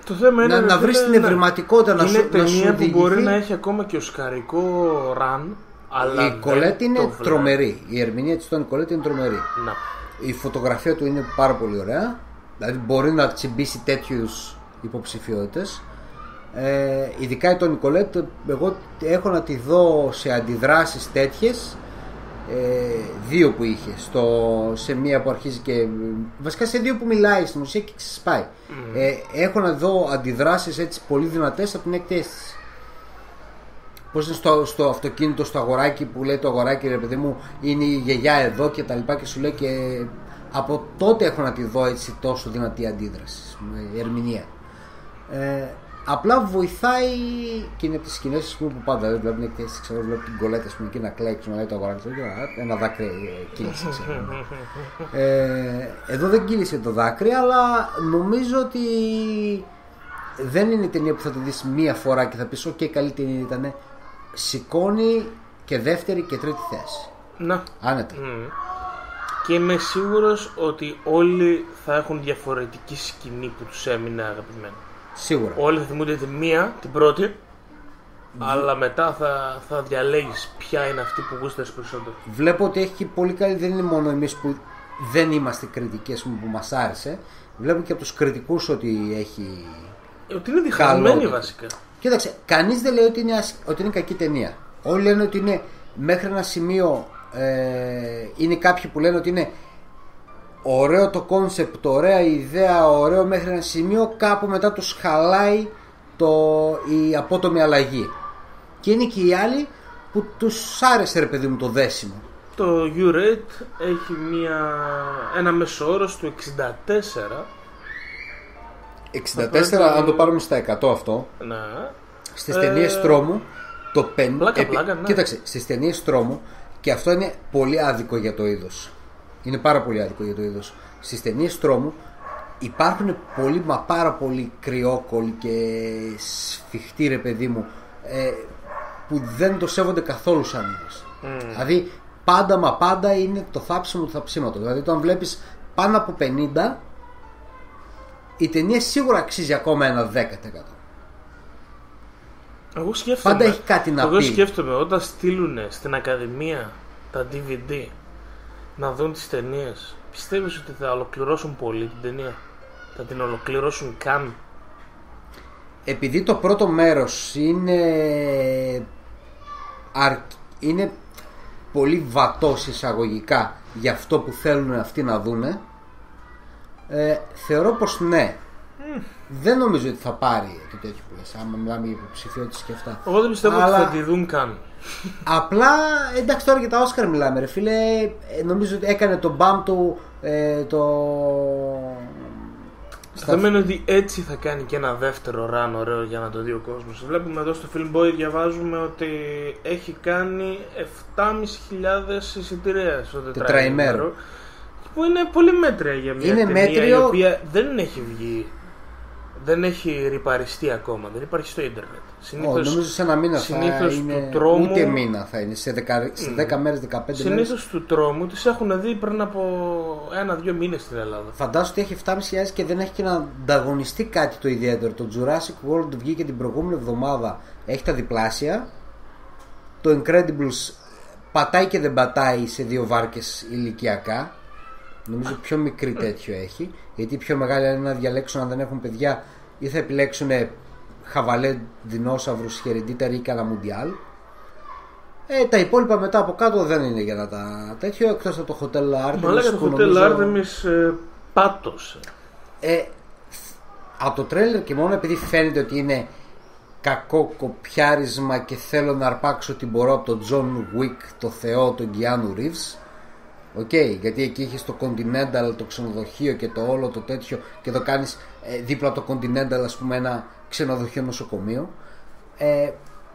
S1: Το θέμα είναι
S2: να, να βρεις την ευρηματικότητα, να σου,
S1: είναι
S2: να σου
S1: ταινία που
S2: διηγηθεί.
S1: μπορεί να έχει ακόμα και οσκαρικό ραν. Αλλά
S2: η Κολέτ είναι
S1: το
S2: τρομερή. Η ερμηνεία της Τόνι Κολέτ είναι τρομερή.
S1: Να.
S2: Η φωτογραφία του είναι πάρα πολύ ωραία. Δηλαδή μπορεί να τσιμπήσει τέτοιους υποψηφιότητες. Ε, ειδικά η Τόνι Κολέτ, εγώ έχω να τη δω σε αντιδράσεις τέτοιες. Ε, δύο που είχε στο, σε μία που αρχίζει και βασικά σε δύο που μιλάει στην ουσία και ξεσπάει. Mm. ε, έχω να δω αντιδράσεις έτσι πολύ δυνατές από την εκτέστηση. Πώς είναι στο, στο αυτοκίνητο στο αγοράκι που λέει το αγοράκι, ρε παιδί μου, είναι η γιαγιά εδώ και τα λοιπά, και σου λέει, και από τότε έχω να τη δω έτσι τόσο δυνατή αντίδραση, ερμηνεία. ε, Απλά βοηθάει και είναι από τις σκηνές που πάντα δεν βλέπουν εκτέσεις. Ξέρω, βλέπω την Κολέτα και να κλαίξει, να λέει το αγοράκι, ένα δάκρυ κύλησε. ε, εδώ δεν κύλησε το δάκρυ, αλλά νομίζω ότι δεν είναι η ταινία που θα τη δεις μία φορά και θα πεις ok, καλή ταινία ήταν. Σηκώνει και δεύτερη και τρίτη θέση.
S1: Να.
S2: Άνετα.
S1: Mm. Και είμαι σίγουρος ότι όλοι θα έχουν διαφορετική σκηνή που τους έμεινε αγαπημένη.
S2: Σίγουρα.
S1: Όλοι θα θυμούνται τη μία, την πρώτη, mm. αλλά μετά θα, θα διαλέγεις ποια είναι αυτή που γούσταρες περισσότερο.
S2: Βλέπω ότι έχει και πολύ καλή, δεν είναι μόνο εμείς που δεν είμαστε κριτικοί, ας πούμε, που μας άρεσε. Βλέπω και από τους κριτικούς ότι έχει.
S1: Ότι είναι διχασμένη βασικά.
S2: Κοίταξε, κανείς δεν λέει ότι είναι, ότι είναι κακή ταινία. Όλοι λένε ότι είναι μέχρι ένα σημείο. Ε, είναι κάποιοι που λένε ότι είναι ωραίο το κόνσεπτ, ωραία η ιδέα, ωραίο μέχρι ένα σημείο. Κάπου μετά τους χαλάει το, η απότομη αλλαγή. Και είναι και οι άλλοι που τους άρεσε, ρε παιδί μου, το δέσιμο.
S1: Το U-Rate έχει μια, ένα μέσο όρος του εξήντα τέσσερα.
S2: εξήντα τέσσερα,
S1: το...
S2: αν το πάρουμε στα εκατό αυτό.
S1: Να.
S2: Στις ταινίες ε... τρόμου το πεν...
S1: πλάκα,
S2: Επί...
S1: πλάκα, ναι.
S2: Κοίταξε, στις ταινίες τρόμου, και αυτό είναι πολύ άδικο για το είδος. Είναι πάρα πολύ άδικο για το είδος. Στις ταινίες τρόμου υπάρχουν πολύ, μα πάρα πολύ κρυόκολλοι και σφιχτοί, ρε παιδί μου, ε, που δεν το σέβονται καθόλου σαν είδος. Mm. Δηλαδή πάντα μα πάντα είναι το θάψιμο του θαψίματος. Δηλαδή όταν βλέπεις πάνω από πενήντα, η ταινία σίγουρα αξίζει ακόμα ένα δέκα τοις εκατό.
S1: Εγώ σκέφτομαι,
S2: πάντα έχει κάτι να
S1: εγώ
S2: πει.
S1: σκέφτομαι όταν στείλουν στην Ακαδημία τα ντι βι ντι να δουν τις ταινίες, πιστεύεις ότι θα ολοκληρώσουν πολύ την ταινία? Θα την ολοκληρώσουν καν?
S2: Επειδή το πρώτο μέρος είναι αρ... είναι πολύ βατός εισαγωγικά για αυτό που θέλουν αυτοί να δούνε, ε, θεωρώ πως ναι. Mm. Δεν νομίζω ότι θα πάρει το τέτοιο που λες, άμα μιλάμε για υποψηφιότητες και αυτά.
S1: Εγώ δεν πιστεύω. Αλλά... ότι θα τη δουν καν.
S2: Απλά εντάξει, τώρα για τα Όσκαρ μιλάμε, ρε φίλε. Νομίζω ότι έκανε το μπαμ του ε, το...
S1: Το θέμα είναι ότι έτσι θα κάνει και ένα δεύτερο ραν ωραίο για να το δει ο κόσμος. Βλέπουμε εδώ στο Film Boy, διαβάζουμε ότι έχει κάνει επτά χιλιάδες πεντακόσια εισιτήρια στο τετραήμερο, που είναι πολύ μέτρια για μια
S2: είναι
S1: ταινία
S2: μέτριο...
S1: η οποία δεν έχει βγει, δεν έχει ρυπαριστεί ακόμα, δεν υπάρχει στο ίντερνετ. Συνήθως,
S2: oh, νομίζω σε ένα μήνα θα είναι,
S1: του τρόμου,
S2: ούτε μήνα θα είναι, σε δέκα, σε δέκα μέρες, δεκαπέντε μέρες.
S1: Συνήθως του τρόμου τις έχουν δει πριν από ένα-δύο μήνες στην Ελλάδα.
S2: Φαντάσου ότι έχει επτά χιλιάδες και δεν έχει και να ανταγωνιστεί κάτι το ιδιαίτερο. Το Jurassic World βγήκε την προηγούμενη εβδομάδα, έχει τα διπλάσια. Το Incredibles πατάει και δεν πατάει σε δύο βάρκες ηλικιακά. Νομίζω πιο μικρή τέτοιο έχει. Γιατί πιο μεγάλη είναι να διαλέξουν, αν δεν έχουν παιδιά, ή θα επιλέξουν χαβαλέ δεινόσαυρους, χερεντίταροι ή καλαμουντιάλ. Ε, τα υπόλοιπα μετά από κάτω δεν είναι για να τα τέτοιο, εκτός από το Hotel Artemis.
S1: Μα λέγα το Hotel νομίζω... Artemis ε, πάτωσε.
S2: Ε, από το τρέλερ και μόνο επειδή φαίνεται ότι είναι κακό κοπιάρισμα και θέλω να αρπάξω ό,τι μπορώ από τον John Wick, το Θεό, τον Keanu Reeves. Οκ, okay, γιατί εκεί έχεις το Continental, το ξενοδοχείο και το όλο το τέτοιο, και εδώ κάνεις ε, δίπλα από το Continental, ας πούμε, ένα ξενοδοχείο νοσοκομείο. Ε,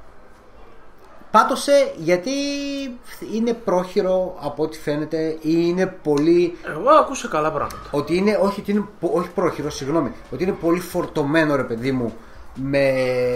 S2: πάτωσε γιατί είναι πρόχειρο από ό,τι φαίνεται, ή είναι πολύ...
S1: Εγώ άκουσα καλά πράγματα.
S2: Ότι είναι, όχι, ότι είναι, όχι πρόχειρο, συγγνώμη, ότι είναι πολύ φορτωμένο, ρε παιδί μου, με...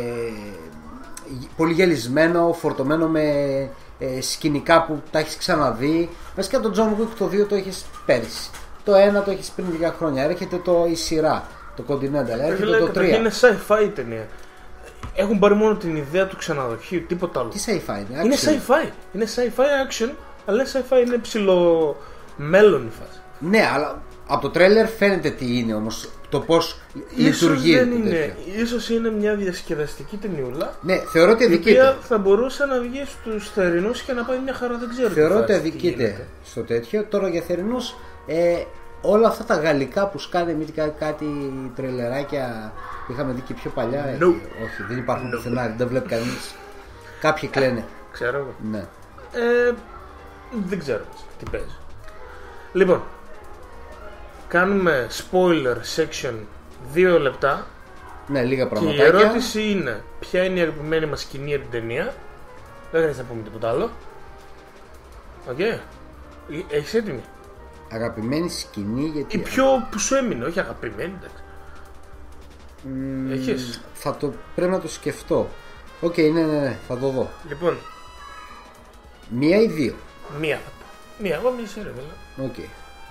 S2: πολύ γελισμένο, φορτωμένο με... Ε, σκηνικά που τα έχεις ξαναδεί. Βασικά το John Wick το δύο το έχεις πέρυσι, το ένα το έχεις πριν λίγα χρόνια. Έρχεται το, η σειρά το Continental, έρχεται
S1: Φίλε,
S2: το
S1: καταρχήν
S2: τρία.
S1: είναι sci-fi η ταινία. Έχουν πάρει μόνο την ιδέα του ξενοδοχείου, τίποτα άλλο.
S2: Τι sci-fi είναι,
S1: Είναι
S2: action.
S1: sci-fi. Είναι sci-fi action, αλλά sci-fi είναι ψηλό μέλλον η φάση.
S2: Ναι, αλλά από το τρέλερ φαίνεται τι είναι όμως, το πώς λειτουργεί.
S1: Ίσως δεν
S2: το
S1: είναι.
S2: τέτοιο.
S1: Ίσως είναι μια διασκεδαστική ταινιούλα.
S2: Ναι, θεωρώ ότι
S1: Η
S2: αδικείται.
S1: οποία θα μπορούσε να βγει στους θερινούς και να πάει μια χαρά, δεν ξέρω.
S2: Θεωρώ
S1: τι
S2: ότι
S1: φάση, τι
S2: αδικείται
S1: γίνεται.
S2: στο τέτοιο. Τώρα για θερινούς, ε, όλα αυτά τα γαλλικά που σκάνε μη κάτι, κάτι τρελεράκια που είχαμε δει και πιο παλιά. ε,
S1: No.
S2: όχι, δεν υπάρχουν πουθενά, δεν βλέπει κανείς. Κάποιοι κλαίνε.
S1: Ξέρω εγώ.
S2: Ναι.
S1: Ε, δεν ξέρω τι παίζει. Λοιπόν, κάνουμε spoiler section δύο λεπτά.
S2: Ναι, λίγα
S1: Και η
S2: πραγματάκια.
S1: ερώτηση είναι, ποια είναι η αγαπημένη μας σκηνή από την ταινία. Δεν χρειάζεται να πούμε τίποτα άλλο. Οκ. Okay. Έχεις έτοιμη?
S2: Αγαπημένη σκηνή γιατί.
S1: Η πιο που σου έμεινε, όχι αγαπημένη, εντάξει.
S2: Μ,
S1: Έχεις?
S2: Θα το, πρέπει να το σκεφτώ. Οκ, ναι, ναι, ναι, θα το δω.
S1: Λοιπόν,
S2: Μία ή δύο.
S1: μία θα πω. Μία, εγώ μία σειρά δηλαδή.
S2: Οκ.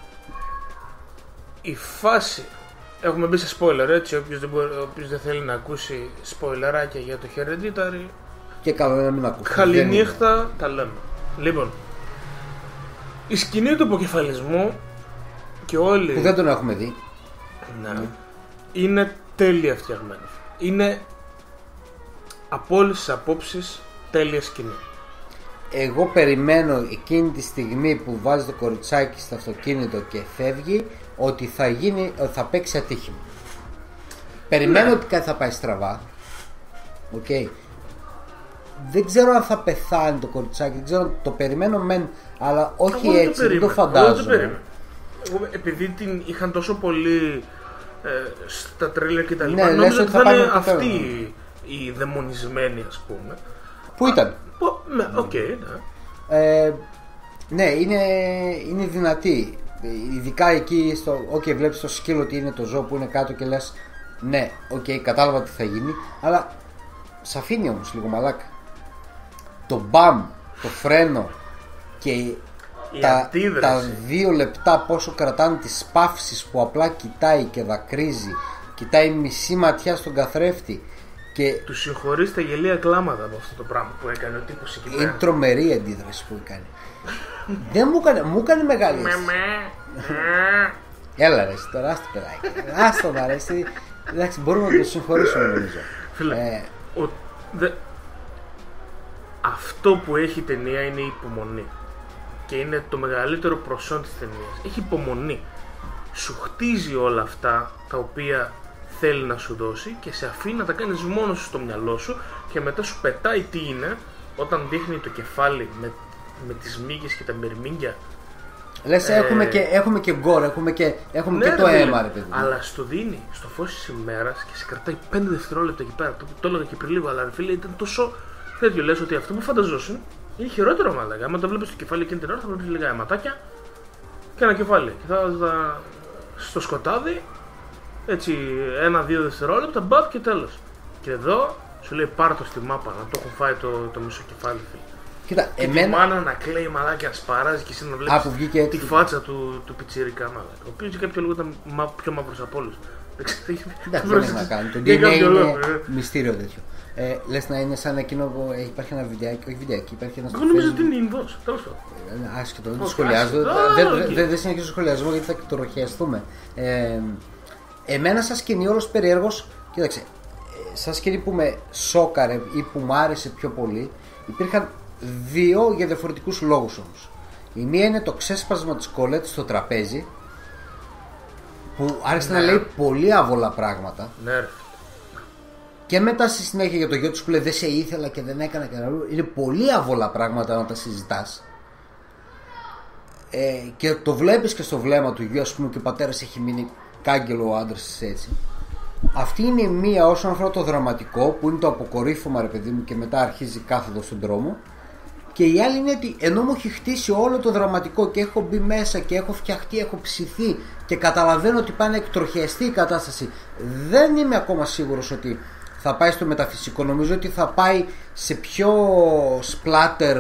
S1: Η φάση. Έχουμε μπει σε spoiler, έτσι. Όποιος δεν, μπορεί, όποιος δεν θέλει να ακούσει spoilerάκια για το Hereditary,
S2: Και καλό είναι να μην ακούσει.
S1: καληνύχτα, τα λέμε. Λοιπόν, η σκηνή του αποκεφαλισμού και όλοι.
S2: Που δεν τον έχουμε δει.
S1: Ναι. Είναι τέλεια φτιαγμένο. Είναι από όλες τις απόψεις τέλεια σκηνή.
S2: Εγώ περιμένω εκείνη τη στιγμή που βάζει το κοριτσάκι στο αυτοκίνητο και φεύγει ότι θα, γίνει, ότι θα παίξει ατύχημα. Περιμένω
S1: Ναι.
S2: ότι κάτι θα πάει στραβά. Οκ. Δεν ξέρω αν θα πεθάνει το κοριτσάκι. Δεν ξέρω, το περιμένω μεν, αλλά όχι
S1: Εγώ δεν
S2: έτσι. Δεν το
S1: περίμενα. Εγώ δεν το
S2: φαντάζομαι.
S1: περίμενα. Εγώ, επειδή την είχαν τόσο πολύ ε, στα τρέλερ και τα λοιπά,
S2: Ναι,
S1: νόμιζα
S2: λες
S1: ότι
S2: ότι
S1: θα
S2: θα
S1: είναι
S2: πάμε
S1: αυτή
S2: πέρα.
S1: η, η δαιμονισμένη, ας πούμε.
S2: Πού ήταν?
S1: Που, ναι, οκ, ναι.
S2: Ε, ναι, είναι, είναι δυνατή. Ειδικά εκεί στο. Οκ, okay, βλέπεις το σκύλο ότι είναι το ζώο που είναι κάτω και λες ναι, οκ, okay, κατάλαβα τι θα γίνει. Αλλά σ' αφήνει όμως λίγο μαλάκα. Το μπαμ, το φρένο και
S1: Η
S2: τα,
S1: αντίδραση.
S2: τα δύο λεπτά πόσο κρατάνε τις παύσεις που απλά κοιτάει και δακρύζει. Κοιτάει μισή ματιά στον καθρέφτη. Και
S1: Του συγχωρείς τα γελία κλάματα από αυτό το πράγμα που έκανε ο τύπος εκεί
S2: είναι
S1: πέρα.
S2: τρομερή η αντίδραση που έκανε. Δεν μου έκανε, μου έκανε μεγάλη αίσθηση. Έλα ρε, εσύ, τώρα άστο παιδάκι. Άστο να ρε, εσύ. Εντάξει, μπορούμε να το συγχωρήσουμε νομίζω.
S1: Φίλε,
S2: Ε,
S1: ο, δε, αυτό που έχει η ταινία είναι η υπομονή. Και είναι το μεγαλύτερο προσόν της ταινίας. Έχει υπομονή. Σου χτίζει όλα αυτά τα οποία θέλει να σου δώσει και σε αφήνει να τα κάνεις μόνος σου στο μυαλό σου και μετά σου πετάει τι είναι όταν δείχνει το κεφάλι με, με τις μύγες και τα μυρμήγκια.
S2: λες,
S1: ε,
S2: έχουμε, και, έχουμε και γκορ, έχουμε και, έχουμε
S1: Ναι,
S2: και το
S1: ρε,
S2: αίμα
S1: φίλε,
S2: ρε παιδί.
S1: αλλά στο δίνει στο φως της ημέρας και σε κρατάει πέντε δευτερόλεπτα εκεί πέρα. Το, το έλεγα και πριν λίγο, αλλά ρε φίλε ήταν τόσο τέτοιο. Λες ότι αυτό που φανταζόσουν είναι χειρότερο μάλλον. Άμα το βλέπεις στο κεφάλι εκείνη την ώρα θα βλέπεις λίγα αιματάκια και ένα κεφάλι. Και θα, θα στο σκοτάδι, έτσι ένα-δύο δευτερόλεπτα, μπαπ και τέλος. Και εδώ σου λέει πάρ' το στη μάπα να το έχουν φάει το, το μισό κεφάλι. Φίλε.
S2: Κοίτα,
S1: Και τη
S2: εμένα.
S1: μάνα να κλαίει μαλάκια, να σπαράζει και εσύ να βλέπεις
S2: Α, που βγήκε έτσι.
S1: τη φάτσα του, του πιτσιρικά μαλάκα. Ο οποίος για κάποιο λόγο ήταν μα, πιο μαύρος από όλους. Δεν ξέρω.
S2: Εντάξει, δεν έχει να κάνει. Το
S1: Για
S2: ντι εν έι
S1: κάποιο
S2: είναι
S1: λόγο, ε.
S2: μυστήριο τέτοιο. Ε, λες να είναι σαν εκείνο που έχει- υπάρχει ένα βιντεάκι, όχι βιντεάκι, υπάρχει ένα.
S1: Εγώ νομίζω ότι είναι Ινδός, τέλος πάντων.
S2: Άσχετο, δεν το
S1: Όχι,
S2: σχολιάζω.
S1: άσχετο.
S2: Δεν
S1: Α,
S2: δεν-
S1: οκ.
S2: δεν- δεν συνεχίζω το σχολιασμό γιατί θα το ροχιαστούμε. Ε, εμένα σαν σκηνή όλος περίεργος, κοίταξε, ε, σαν σκηνή που με σόκαρε ή που μου άρεσε πιο πολύ, υπήρχαν δύο για διαφορετικούς λόγους όμως. Η μία είναι το ξέσπασμα της Κολέτ στο τραπέζι, που άρχισε
S1: Ναι.
S2: να λέει πολύ άβολα πράγματα.
S1: Ναι, ρε.
S2: Και μετά στη συνέχεια για το γιο του που λέει δεν σε ήθελα και δεν έκανα και αλλού. Είναι πολύ άβολα πράγματα να τα συζητάς. Ε, και το βλέπεις και στο βλέμμα του γιου, ας πούμε, και ο πατέρας έχει μείνει κάγκελο ο άντρας της έτσι. Αυτή είναι η μία όσον αφορά το δραματικό, που είναι το αποκορύφωμα ρε παιδί μου και μετά αρχίζει κάθοδο στον δρόμο. Και η άλλη είναι ότι ενώ μου έχει χτίσει όλο το δραματικό και έχω μπει μέσα και έχω φτιαχτεί, έχω ψηθεί και καταλαβαίνω ότι πάει να εκτροχιαστεί η κατάσταση, δεν είμαι ακόμα σίγουρος ότι θα πάει στο μεταφυσικό. Νομίζω ότι θα πάει σε πιο splatter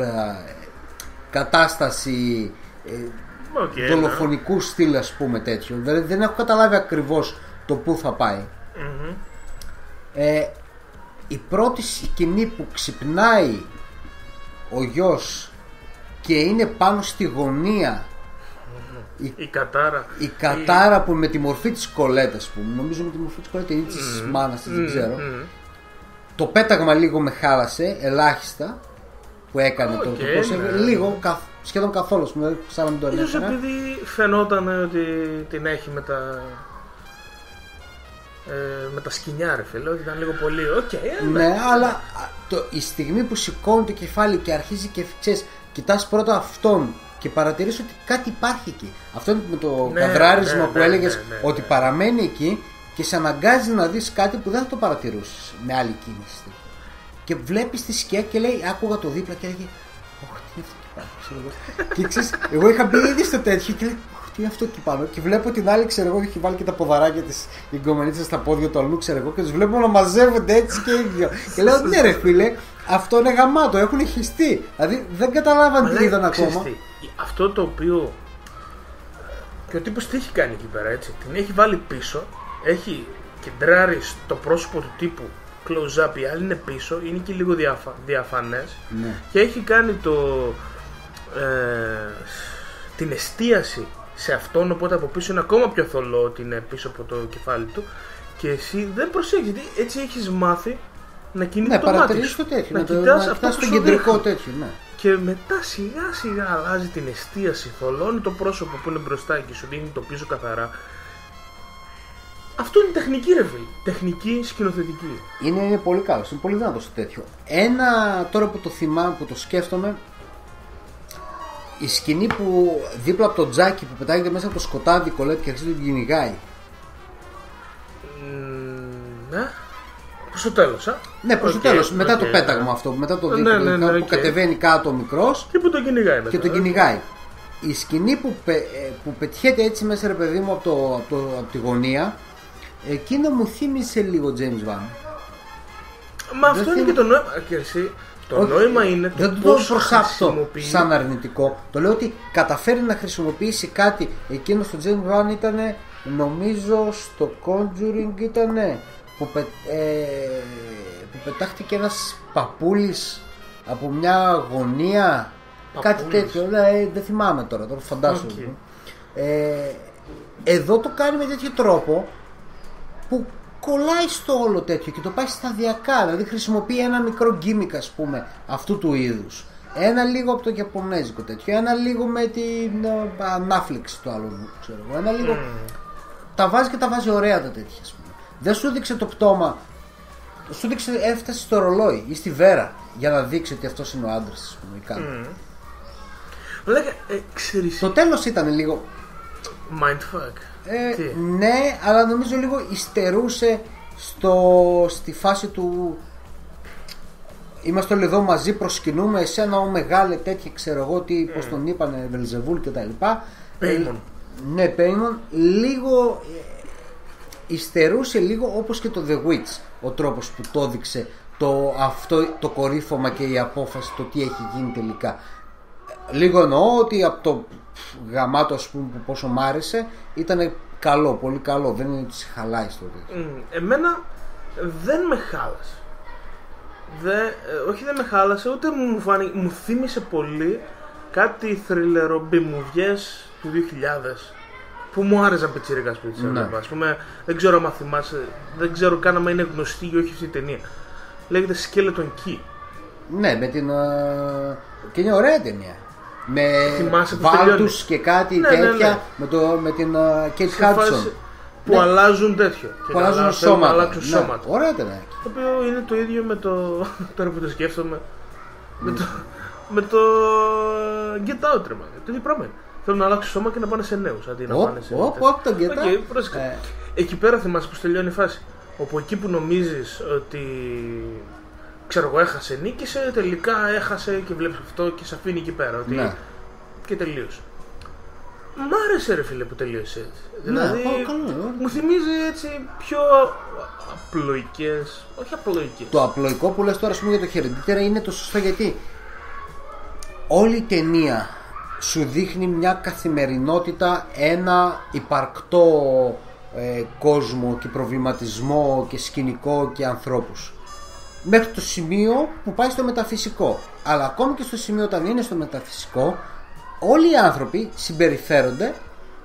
S2: κατάσταση,
S1: Okay,
S2: δολοφονικού στυλ, ας πούμε, τέτοιο. Δηλαδή δεν έχω καταλάβει ακριβώς το που θα πάει.
S1: Mm-hmm.
S2: ε, Η πρώτη σκηνή που ξυπνάει ο γιος και είναι πάνω στη γωνία,
S1: mm-hmm. η, η κατάρα
S2: η κατάρα η... που με τη μορφή της Κολέτας, που νομίζω με τη μορφή της Κολέτα ή της mm-hmm. μάνας της, δεν ξέρω. Mm-hmm. Το πέταγμα λίγο με χάλασε, ελάχιστα, που έκανε okay, το, το πώς ναι. λίγο, καθ, σχεδόν καθόλου, σαν να μην το έλεγα.
S1: Ίσως επειδή φαινόταν ότι την έχει με τα, ε, με τα σκοινιά, ρε φίλε, ότι ήταν λίγο πολύ okay,
S2: ναι, ναι, αλλά το, η στιγμή που σηκώνει το κεφάλι και αρχίζει και ξέρεις, κοιτάς πρώτα αυτόν και παρατηρείς ότι κάτι υπάρχει εκεί. Αυτό είναι με το ναι, καδράρισμα ναι, που ναι, έλεγες ναι, ναι, ναι, ότι ναι. παραμένει εκεί και σε αναγκάζει να δεις κάτι που δεν θα το παρατηρούσες με άλλη κίνηση. Και βλέπεις τη σκιά και λέει, άκουγα το δίπλα και έλεγε, ωχ, τι είναι αυτό εκεί πάνω, ξέρω εγώ. Και ξέρεις, εγώ είχα μπει ήδη στο τέτοιο και λέει, ωχ, τι είναι αυτό εκεί πάνω. Και βλέπω την άλλη, ξέρω εγώ, έχει βάλει και τα ποδαράκια της η γκομενίτσα στα πόδια του αλλού, ξέρω εγώ, και τους βλέπω να μαζεύονται έτσι και ίδιο. Και λέω, ναι, ρε φίλε, αυτό είναι γαμάτο, έχουν χυστεί. Δηλαδή δεν καταλάβαν τι είδαν ακόμα.
S1: Αυτό το οποίο. Και ο τύπος τι έχει κάνει εκεί πέρα, έτσι. Την έχει βάλει πίσω, έχει κεντράρει στο πρόσωπο του τύπου close-up, η άλλη είναι πίσω, είναι και λίγο διαφα... διαφανές
S2: ναι.
S1: και έχει κάνει το, ε, την εστίαση σε αυτόν, οπότε από πίσω είναι ακόμα πιο θολό ότι είναι πίσω από το κεφάλι του και εσύ δεν προσέχεις, γιατί έτσι έχεις μάθει να κινείς
S2: ναι,
S1: το μάτι
S2: σου,
S1: το
S2: τέτοιο,
S1: να,
S2: να
S1: κοιτάς
S2: το,
S1: αυτό
S2: να το κεντρικό τέτοιο, ναι.
S1: Και μετά σιγά σιγά αλλάζει την εστίαση, θολώνει το πρόσωπο που είναι μπροστά και σου δίνει το πίσω καθαρά. Αυτό είναι τεχνική, ρε φίλε. Τεχνική σκηνοθετική.
S2: Είναι, είναι πολύ καλό, είναι πολύ δυνατό τέτοιο. Ένα τώρα που το θυμάμαι, που το σκέφτομαι, η σκηνή που δίπλα από το τζάκι που πετάγεται μέσα από το σκοτάδι η Κολέτ και αρχίζει να την κυνηγάει.
S1: Mm, ναι. Προς το τέλος, α.
S2: Ναι, προς okay, το τέλος. Okay, μετά okay, το πέταγμα yeah. αυτό, μετά το δίπλα ναι, ναι, ναι, που okay. κατεβαίνει κάτω ο μικρός
S1: και που τον κυνηγάει μετά.
S2: Και τον κυνηγάει. Η σκηνή που, πε, που πετιέται έτσι μέσα, ρε παιδί μου, από, το, από, το, από τη γωνία, εκείνο μου θύμισε λίγο James Wan.
S1: Μα αυτό είναι θύμι... και το νόημα. Και εσύ, το Όχι, νόημα είναι το
S2: δεν το προσάπτω σαν αρνητικό. Το λέω ότι καταφέρει να χρησιμοποιήσει κάτι. Εκείνο στο James Wan ήταν, νομίζω στο Conjuring ήταν που, πε, ε, που πετάχτηκε ένας παππούλης από μια γωνία. Παππούλης. Κάτι τέτοιο, δηλαδή, δεν θυμάμαι τώρα, τώρα φαντάζομαι. Okay. Ε, εδώ το κάνει με τέτοιο τρόπο που κολλάει στο όλο τέτοιο και το πάει σταδιακά. Δηλαδή χρησιμοποιεί ένα μικρό γκίμικ, ας πούμε, αυτού του είδους. Ένα λίγο από το Ιαπωνέζικο τέτοιο, ένα λίγο με την uh, ανάφλεξη του άλλου, ξέρω εγώ. Ένα λίγο. Mm. Τα βάζει και τα βάζει ωραία τα τέτοια, ας πούμε. Δεν σου δείξε το πτώμα, σου δείξε, έφτασε στο ρολόι ή στη βέρα για να δείξει ότι αυτός είναι ο άντρας, ας πούμε, ή κάτι. Mm.
S1: Λέγα, ε, ξέρεις...
S2: Το τέλος ήταν λίγο
S1: mindfuck.
S2: Ε, ναι, αλλά νομίζω λίγο υστερούσε στο, στη φάση του είμαστε όλοι εδώ μαζί, προσκυνούμε εσένα ο μεγάλε τέτοια, ξέρω εγώ τι, mm. πως τον είπανε, Βελζεβούλ και τα λοιπά.
S1: Paimon.
S2: Ναι, Paimon. Λίγο υστερούσε λίγο, όπως και το The Witch, ο τρόπος που το έδειξε το, αυτό, το κορύφωμα και η απόφαση, το τι έχει γίνει τελικά. Λίγο εννοώ ότι από το γαμάτο, ας πούμε, που πόσο μ' άρεσε, ήταν καλό, πολύ καλό. Δεν είναι ότι σε χαλάει στο τέτοιο.
S1: Mm, εμένα δεν με χάλασε. Δε, ε, όχι δεν με χάλασε, ούτε μου, φάνη, μου θύμισε πολύ κάτι θριλερο μπιμουδιές του δύο χιλιάδες που μου άρεσαν πιτσιρικάς πιτσιρικάς. Ναι. Ας πούμε, δεν ξέρω αν θυμάσαι, δεν ξέρω καν αν είναι γνωστή ή όχι αυτή η ταινία. Λέγεται Skeleton Key.
S2: Ναι, με την. Uh... και είναι ωραία ταινία. Με βάλτους και κάτι ναι, τέτοια, ναι, ναι. Με, το, με την uh, Kate Hudson
S1: που ναι. αλλάζουν τέτοιο.
S2: Που αλλάζουν σώματα.
S1: αλλάξουν ναι. σώματα.
S2: Ωραία ταινία.
S1: Το οποίο είναι το ίδιο με το. Τώρα που το σκέφτομαι. Mm. Με το. Με το. Get Out, ρε μάνα. Το ίδιο πράγμα είναι. Θέλουν να αλλάξουν σώμα και να πάνε σε νέους αντί να πάνε σε.
S2: Όχι, όχι το Get Out.
S1: Okay, ε. Εκεί πέρα θυμάσαι πως τελειώνει η φάση. Όπου εκεί που νομίζεις ότι. Ξέρω εγώ, έχασε, νίκησε, τελικά έχασε και βλέπεις αυτό και σε αφήνει εκεί πέρα. Ότι...
S2: Ναι.
S1: Και τελείωσε. Μ' άρεσε, ρε φίλε, που τελείωσε έτσι.
S2: Ναι,
S1: δηλαδή,
S2: καλό,
S1: μου θυμίζει έτσι πιο απλοϊκές. Όχι απλοϊκές.
S2: Το απλοϊκό που λες τώρα, ας πούμε, για το Hereditary είναι το σωστό, γιατί όλη η ταινία σου δείχνει μια καθημερινότητα, ένα υπαρκτό ε, κόσμο και προβληματισμό και σκηνικό και ανθρώπους, μέχρι το σημείο που πάει στο μεταφυσικό. Αλλά ακόμη και στο σημείο όταν είναι στο μεταφυσικό, όλοι οι άνθρωποι συμπεριφέρονται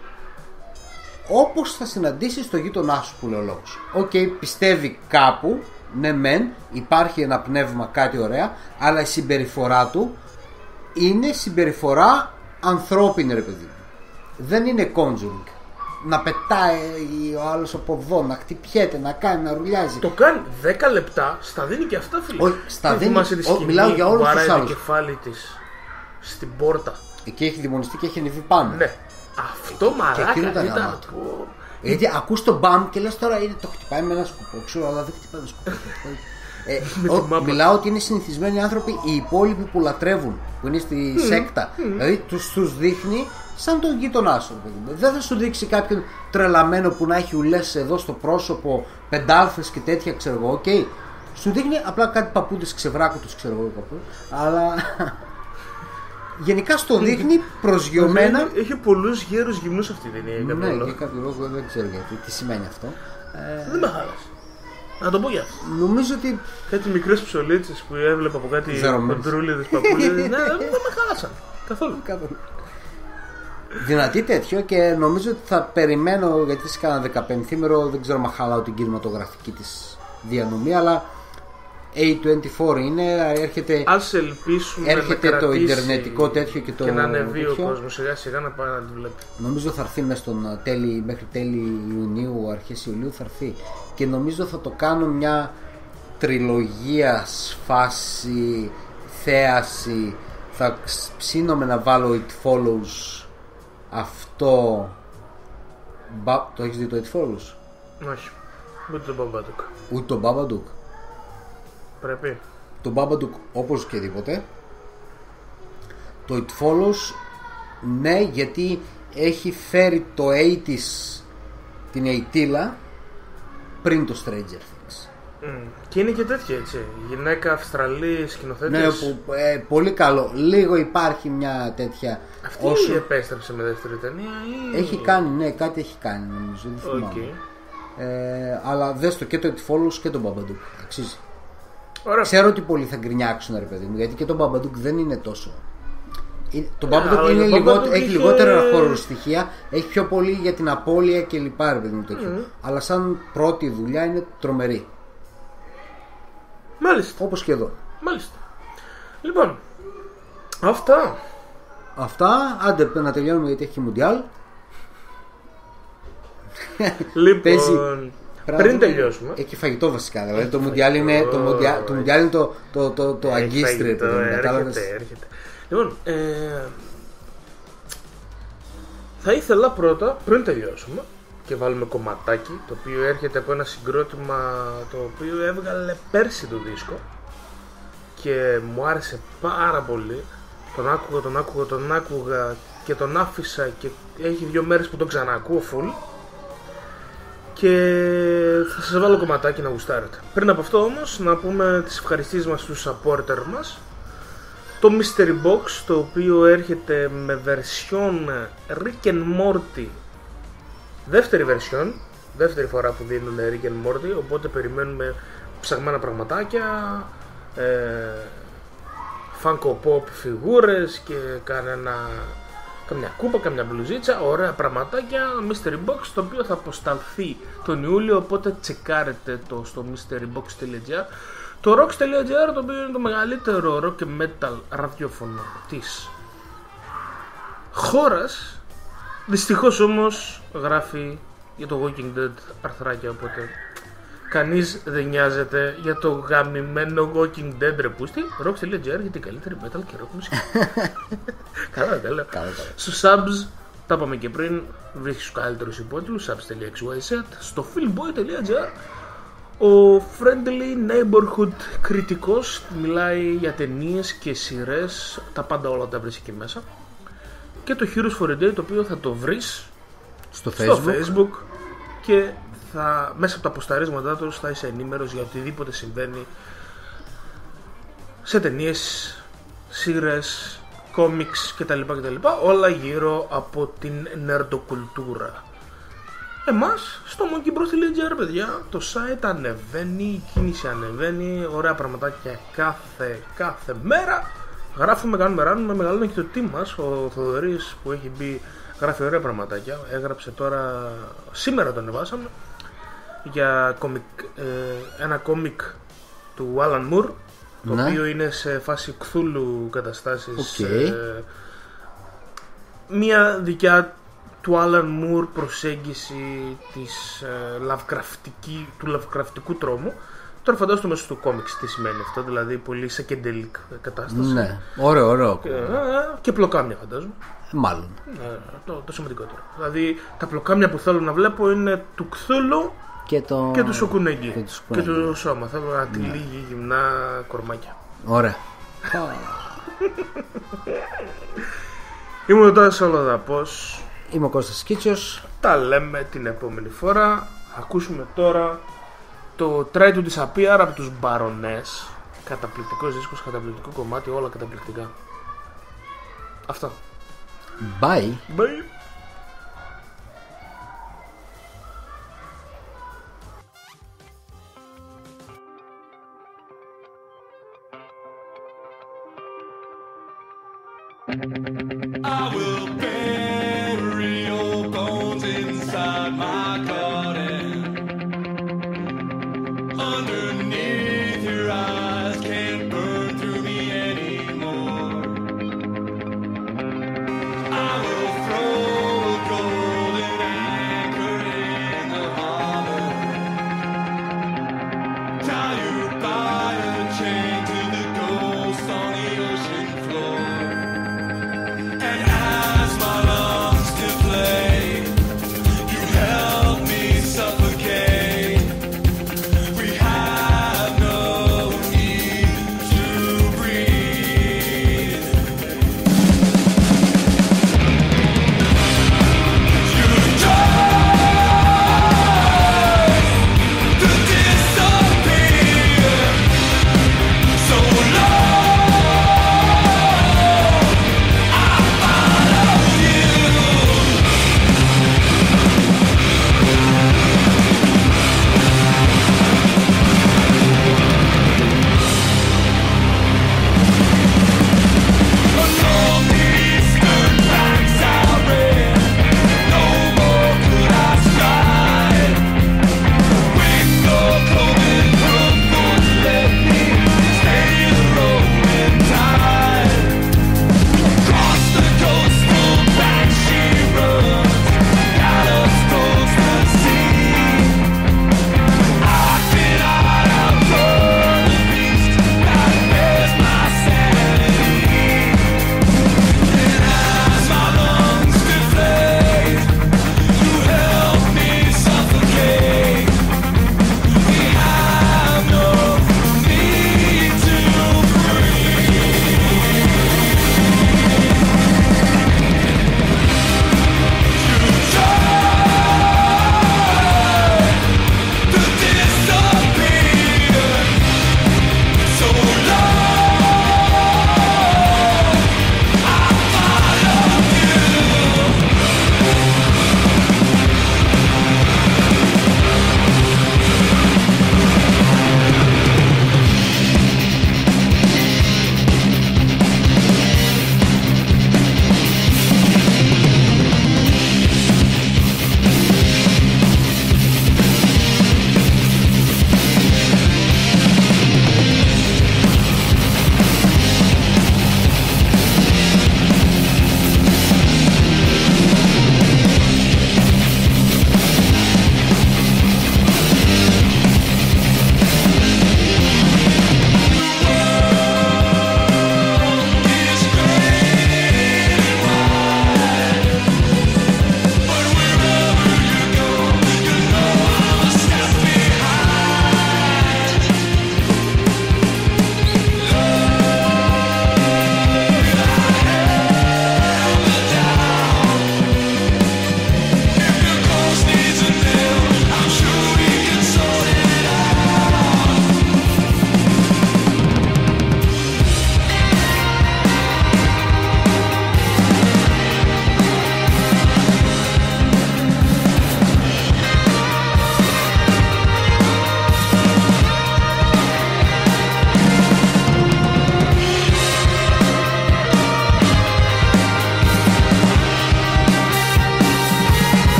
S2: όπως θα συναντήσεις στο γείτονά σου, που λέει ο λόγος. Οκ, okay, πιστεύει κάπου, ναι μεν, υπάρχει ένα πνεύμα, κάτι ωραία, αλλά η συμπεριφορά του είναι συμπεριφορά ανθρώπινη, ρε παιδί. Δεν είναι Conjuring. Να πετάει ο άλλος από εδώ, να χτυπιέται, να κάνει, να ρουλιάζει.
S1: Το κάνει δέκα λεπτά, στα δίνει και αυτά, φίλε.
S2: Όχι, στα δίνει. Ό, μιλάω για όλους τους άλλους.
S1: Το κεφάλι της στην πόρτα.
S2: Εκεί έχει δημονιστεί και έχει ανεβεί πάνω.
S1: Ναι. Αυτό μαλάκα ήταν. ήταν που...
S2: Γιατί ακούς το μπαμ και λες τώρα είναι, το χτυπάει με ένα σκουπό. Ξέρω, αλλά δεν χτυπάει με σκουπό. ε, ο, μιλάω ότι είναι συνηθισμένοι άνθρωποι, οι υπόλοιποι που λατρεύουν, που είναι στη mm. σέκτα. Mm. Δηλαδή τους, τους δείχνει σαν τον γείτονά σου. Δεν θα σου δείξει κάποιον τρελαμένο που να έχει ουλές εδώ στο πρόσωπο, πεντάλφες και τέτοια, ξέρω εγώ. Okay. Σου δείχνει απλά κάτι παππούδες ξεβράκου τους, ξέρω εγώ, παππού. Αλλά γενικά στο δείχνει προσγειωμένα.
S1: Έχει πολλούς γέρους γυμνούς αυτή την ταινία.
S2: Ναι, για κάποιο λόγο δεν ξέρω γιατί, τι σημαίνει αυτό.
S1: Δεν με χάλασε. Να το πω για αυτό.
S2: Νομίζω ότι.
S1: Κάτι μικρές ψωλίτσες που έβλεπα από κάτι κοντρούλιδες παππούλες. Ναι, δεν με χάλασαν. Καθόλου.
S2: Δυνατή τέτοιο, και νομίζω ότι θα περιμένω, γιατί σε κάνα δεκαπενθήμερο, δεν ξέρω αν χαλάω την κινηματογραφική της διανομή, αλλά έι τwenty four είναι, έρχεται,
S1: ας ελπίσουμε
S2: έρχεται να το ιντερνετικό τέτοιο και το
S1: και να ανεβεί ο κόσμος σιγά σιγά να πάει να τη βλέπει.
S2: Νομίζω θα έρθει μέσα στον τέλη, μέχρι τέλη Ιουνίου, αρχές Ιουλίου θα έρθει, και νομίζω θα το κάνω μια τριλογία, φάση, θέαση. Θα ψήνομαι να βάλω It Follows, αυτό. Το έχεις δει το It Follows?
S1: Όχι, ούτε το Babadook.
S2: Ούτε το Babadook.
S1: Πρέπει.
S2: Το Babadook όπως και τίποτε. Το It Follows, ναι, γιατί έχει φέρει το ογδόντα την ειτήλα πριν το Stranger Things.
S1: Mm. Και είναι και τέτοια, έτσι, γυναίκα Αυστραλή σκηνοθέτης.
S2: Ναι, που, ε, πολύ καλό. Λίγο υπάρχει μια τέτοια.
S1: Αυτή όσο... επέστρεψε με δεύτερη ταινία ή...
S2: Έχει κάνει, ναι, κάτι έχει κάνει νομίζω, δεν θυμάμαι. Okay. ε, Αλλά δες το, και το It Follows και το Babadook, αξίζει. Ωραία. Ξέρω ότι πολλοί θα γκρινιάξουν, ρε παιδί μου, γιατί και το Babadook δεν είναι τόσο. Το Babadook yeah, είναι λιγότερο, έχει είχε... λιγότερα horror στοιχεία, έχει πιο πολύ για την απώλεια και λοιπά, ρε παιδί μου, τέτοιο. Mm. Αλλά σαν πρώτη δουλειά είναι τρομερή.
S1: Μάλιστα.
S2: Όπως και εδώ.
S1: Μάλιστα. Λοιπόν, αυτά.
S2: Αυτά, άντε να τελειώνουμε γιατί έχει Μουντιάλ.
S1: Λοιπόν, παίζει, πριν τελειώσουμε.
S2: Έχει φαγητό βασικά. Δηλαδή το Μουντιάλ είναι το, μουντιά, το, μουντιάλ είναι το, το, το, το αγκίστρι.
S1: Έρχεται, έρχεται. Λοιπόν, ε, θα ήθελα πρώτα, πριν τελειώσουμε, και βάλουμε κομματάκι, το οποίο έρχεται από ένα συγκρότημα το οποίο έβγαλε πέρσι το δίσκο και μου άρεσε πάρα πολύ. Τον άκουγα, τον άκουγα, τον άκουγα και τον άφησα και έχει δύο μέρες που τον ξανακούω full, και θα σας βάλω κομματάκι να γουστάρετε. Πριν από αυτό όμως να πούμε τις ευχαριστήσεις μας στους supporter μας. Το Mystery Box, το οποίο έρχεται με version Rick and Morty, δεύτερη version, δεύτερη φορά που δίνουν Rick and Morty, οπότε περιμένουμε ψαγμένα πραγματάκια, ε, Funko Pop φιγούρες και κανένα, καμιά κούπα, καμιά μπλουζίτσα, ωραία πραγματάκια. Mystery Box, το οποίο θα αποσταλθεί τον Ιούλιο, οπότε τσεκάρετε το στο mysterybox τελεία gr. Το rocks τελεία gr, το οποίο είναι το μεγαλύτερο rock και metal ραδιόφωνο της χώρας, δυστυχώς όμως γράφει για το Walking Dead αρθράκια, οπότε κανείς δεν νοιάζεται για το γαμημένο Walking Dead, ρε πούστη. rocks τελεία gr για την καλύτερη metal και rock μουσική. Καλά τα λέω. Στους subs, τα είπαμε και πριν, βρίσκεις τους καλύτερους υπότιτλους, subs τελεία xyz. Στο filmboy τελεία gr ο friendly neighborhood κριτικός μιλάει για ταινίες και σειρές, τα πάντα όλα τα βρεις εκεί μέσα. Και το Heroes for a Day, το οποίο θα το βρεις
S2: στο Facebook,
S1: στο Facebook και θα, μέσα από τα αποσταρίσματά τους θα είσαι ενήμερος για οτιδήποτε συμβαίνει σε ταινίες, σειρές, κόμιξ κτλ, κτλ. Όλα γύρω από την νερντοκουλτούρα. εμάς στο monkeybros.gr, παιδιά. Το site ανεβαίνει, η κίνηση ανεβαίνει, ωραία πραγματάκια κάθε, κάθε μέρα. Γράφουμε, κάνουμε, ράνουμε, μεγαλώνει και το team μας. Ο Θοδωρής που έχει μπει γράφει ωραία πραγματάκια. Έγραψε τώρα, σήμερα το ανεβάσαμε, για κομικ, ε, ένα κόμικ του Alan Moore, το ναι. οποίο είναι σε φάση κθούλου καταστάσεις.
S2: Okay.
S1: Ε, μια δικιά του Alan Moore προσέγγιση της, ε, Lovecraftική, του Lovecraftικού τρόμου. Τώρα φαντάζομαι μέσα του κόμιξ τι σημαίνει αυτό, δηλαδή πολύ psychedelic κατάσταση.
S2: Ναι, ωραίο, ωραίο.
S1: Και, και πλοκάμια φαντάζομαι.
S2: Μάλλον.
S1: Ναι, το, το σημαντικότερο. Δηλαδή τα πλοκάμια που θέλω να βλέπω είναι του Κθούλου
S2: και, το...
S1: και του Σοκουνέγγι.
S2: Και,
S1: και του Σώμα. Θέλω να τη λίγη γυμνά κορμάκια.
S2: Ωραία.
S1: Ήμουν τώρα σε Ολοδαπός.
S2: Είμαι ο Κώστας Κίτσιος.
S1: Τα λέμε την επόμενη φορά. Ακούσουμε τώρα το Try to Disappear από τους Baroness. Καταπληκτικός δίσκος, καταπληκτικό κομμάτι, όλα καταπληκτικά. Αυτό.
S2: Bye.
S1: Bye.
S5: I will bury your bones inside my garden. Underneath your eyes can't burn through me anymore. I will throw a golden anchor in the harbor, tie you by a chain to the ghost on the ocean floor. And as my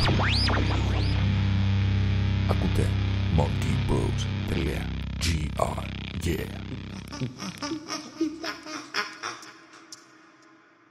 S6: Ακούτε monkey bros dot gr. Yeah.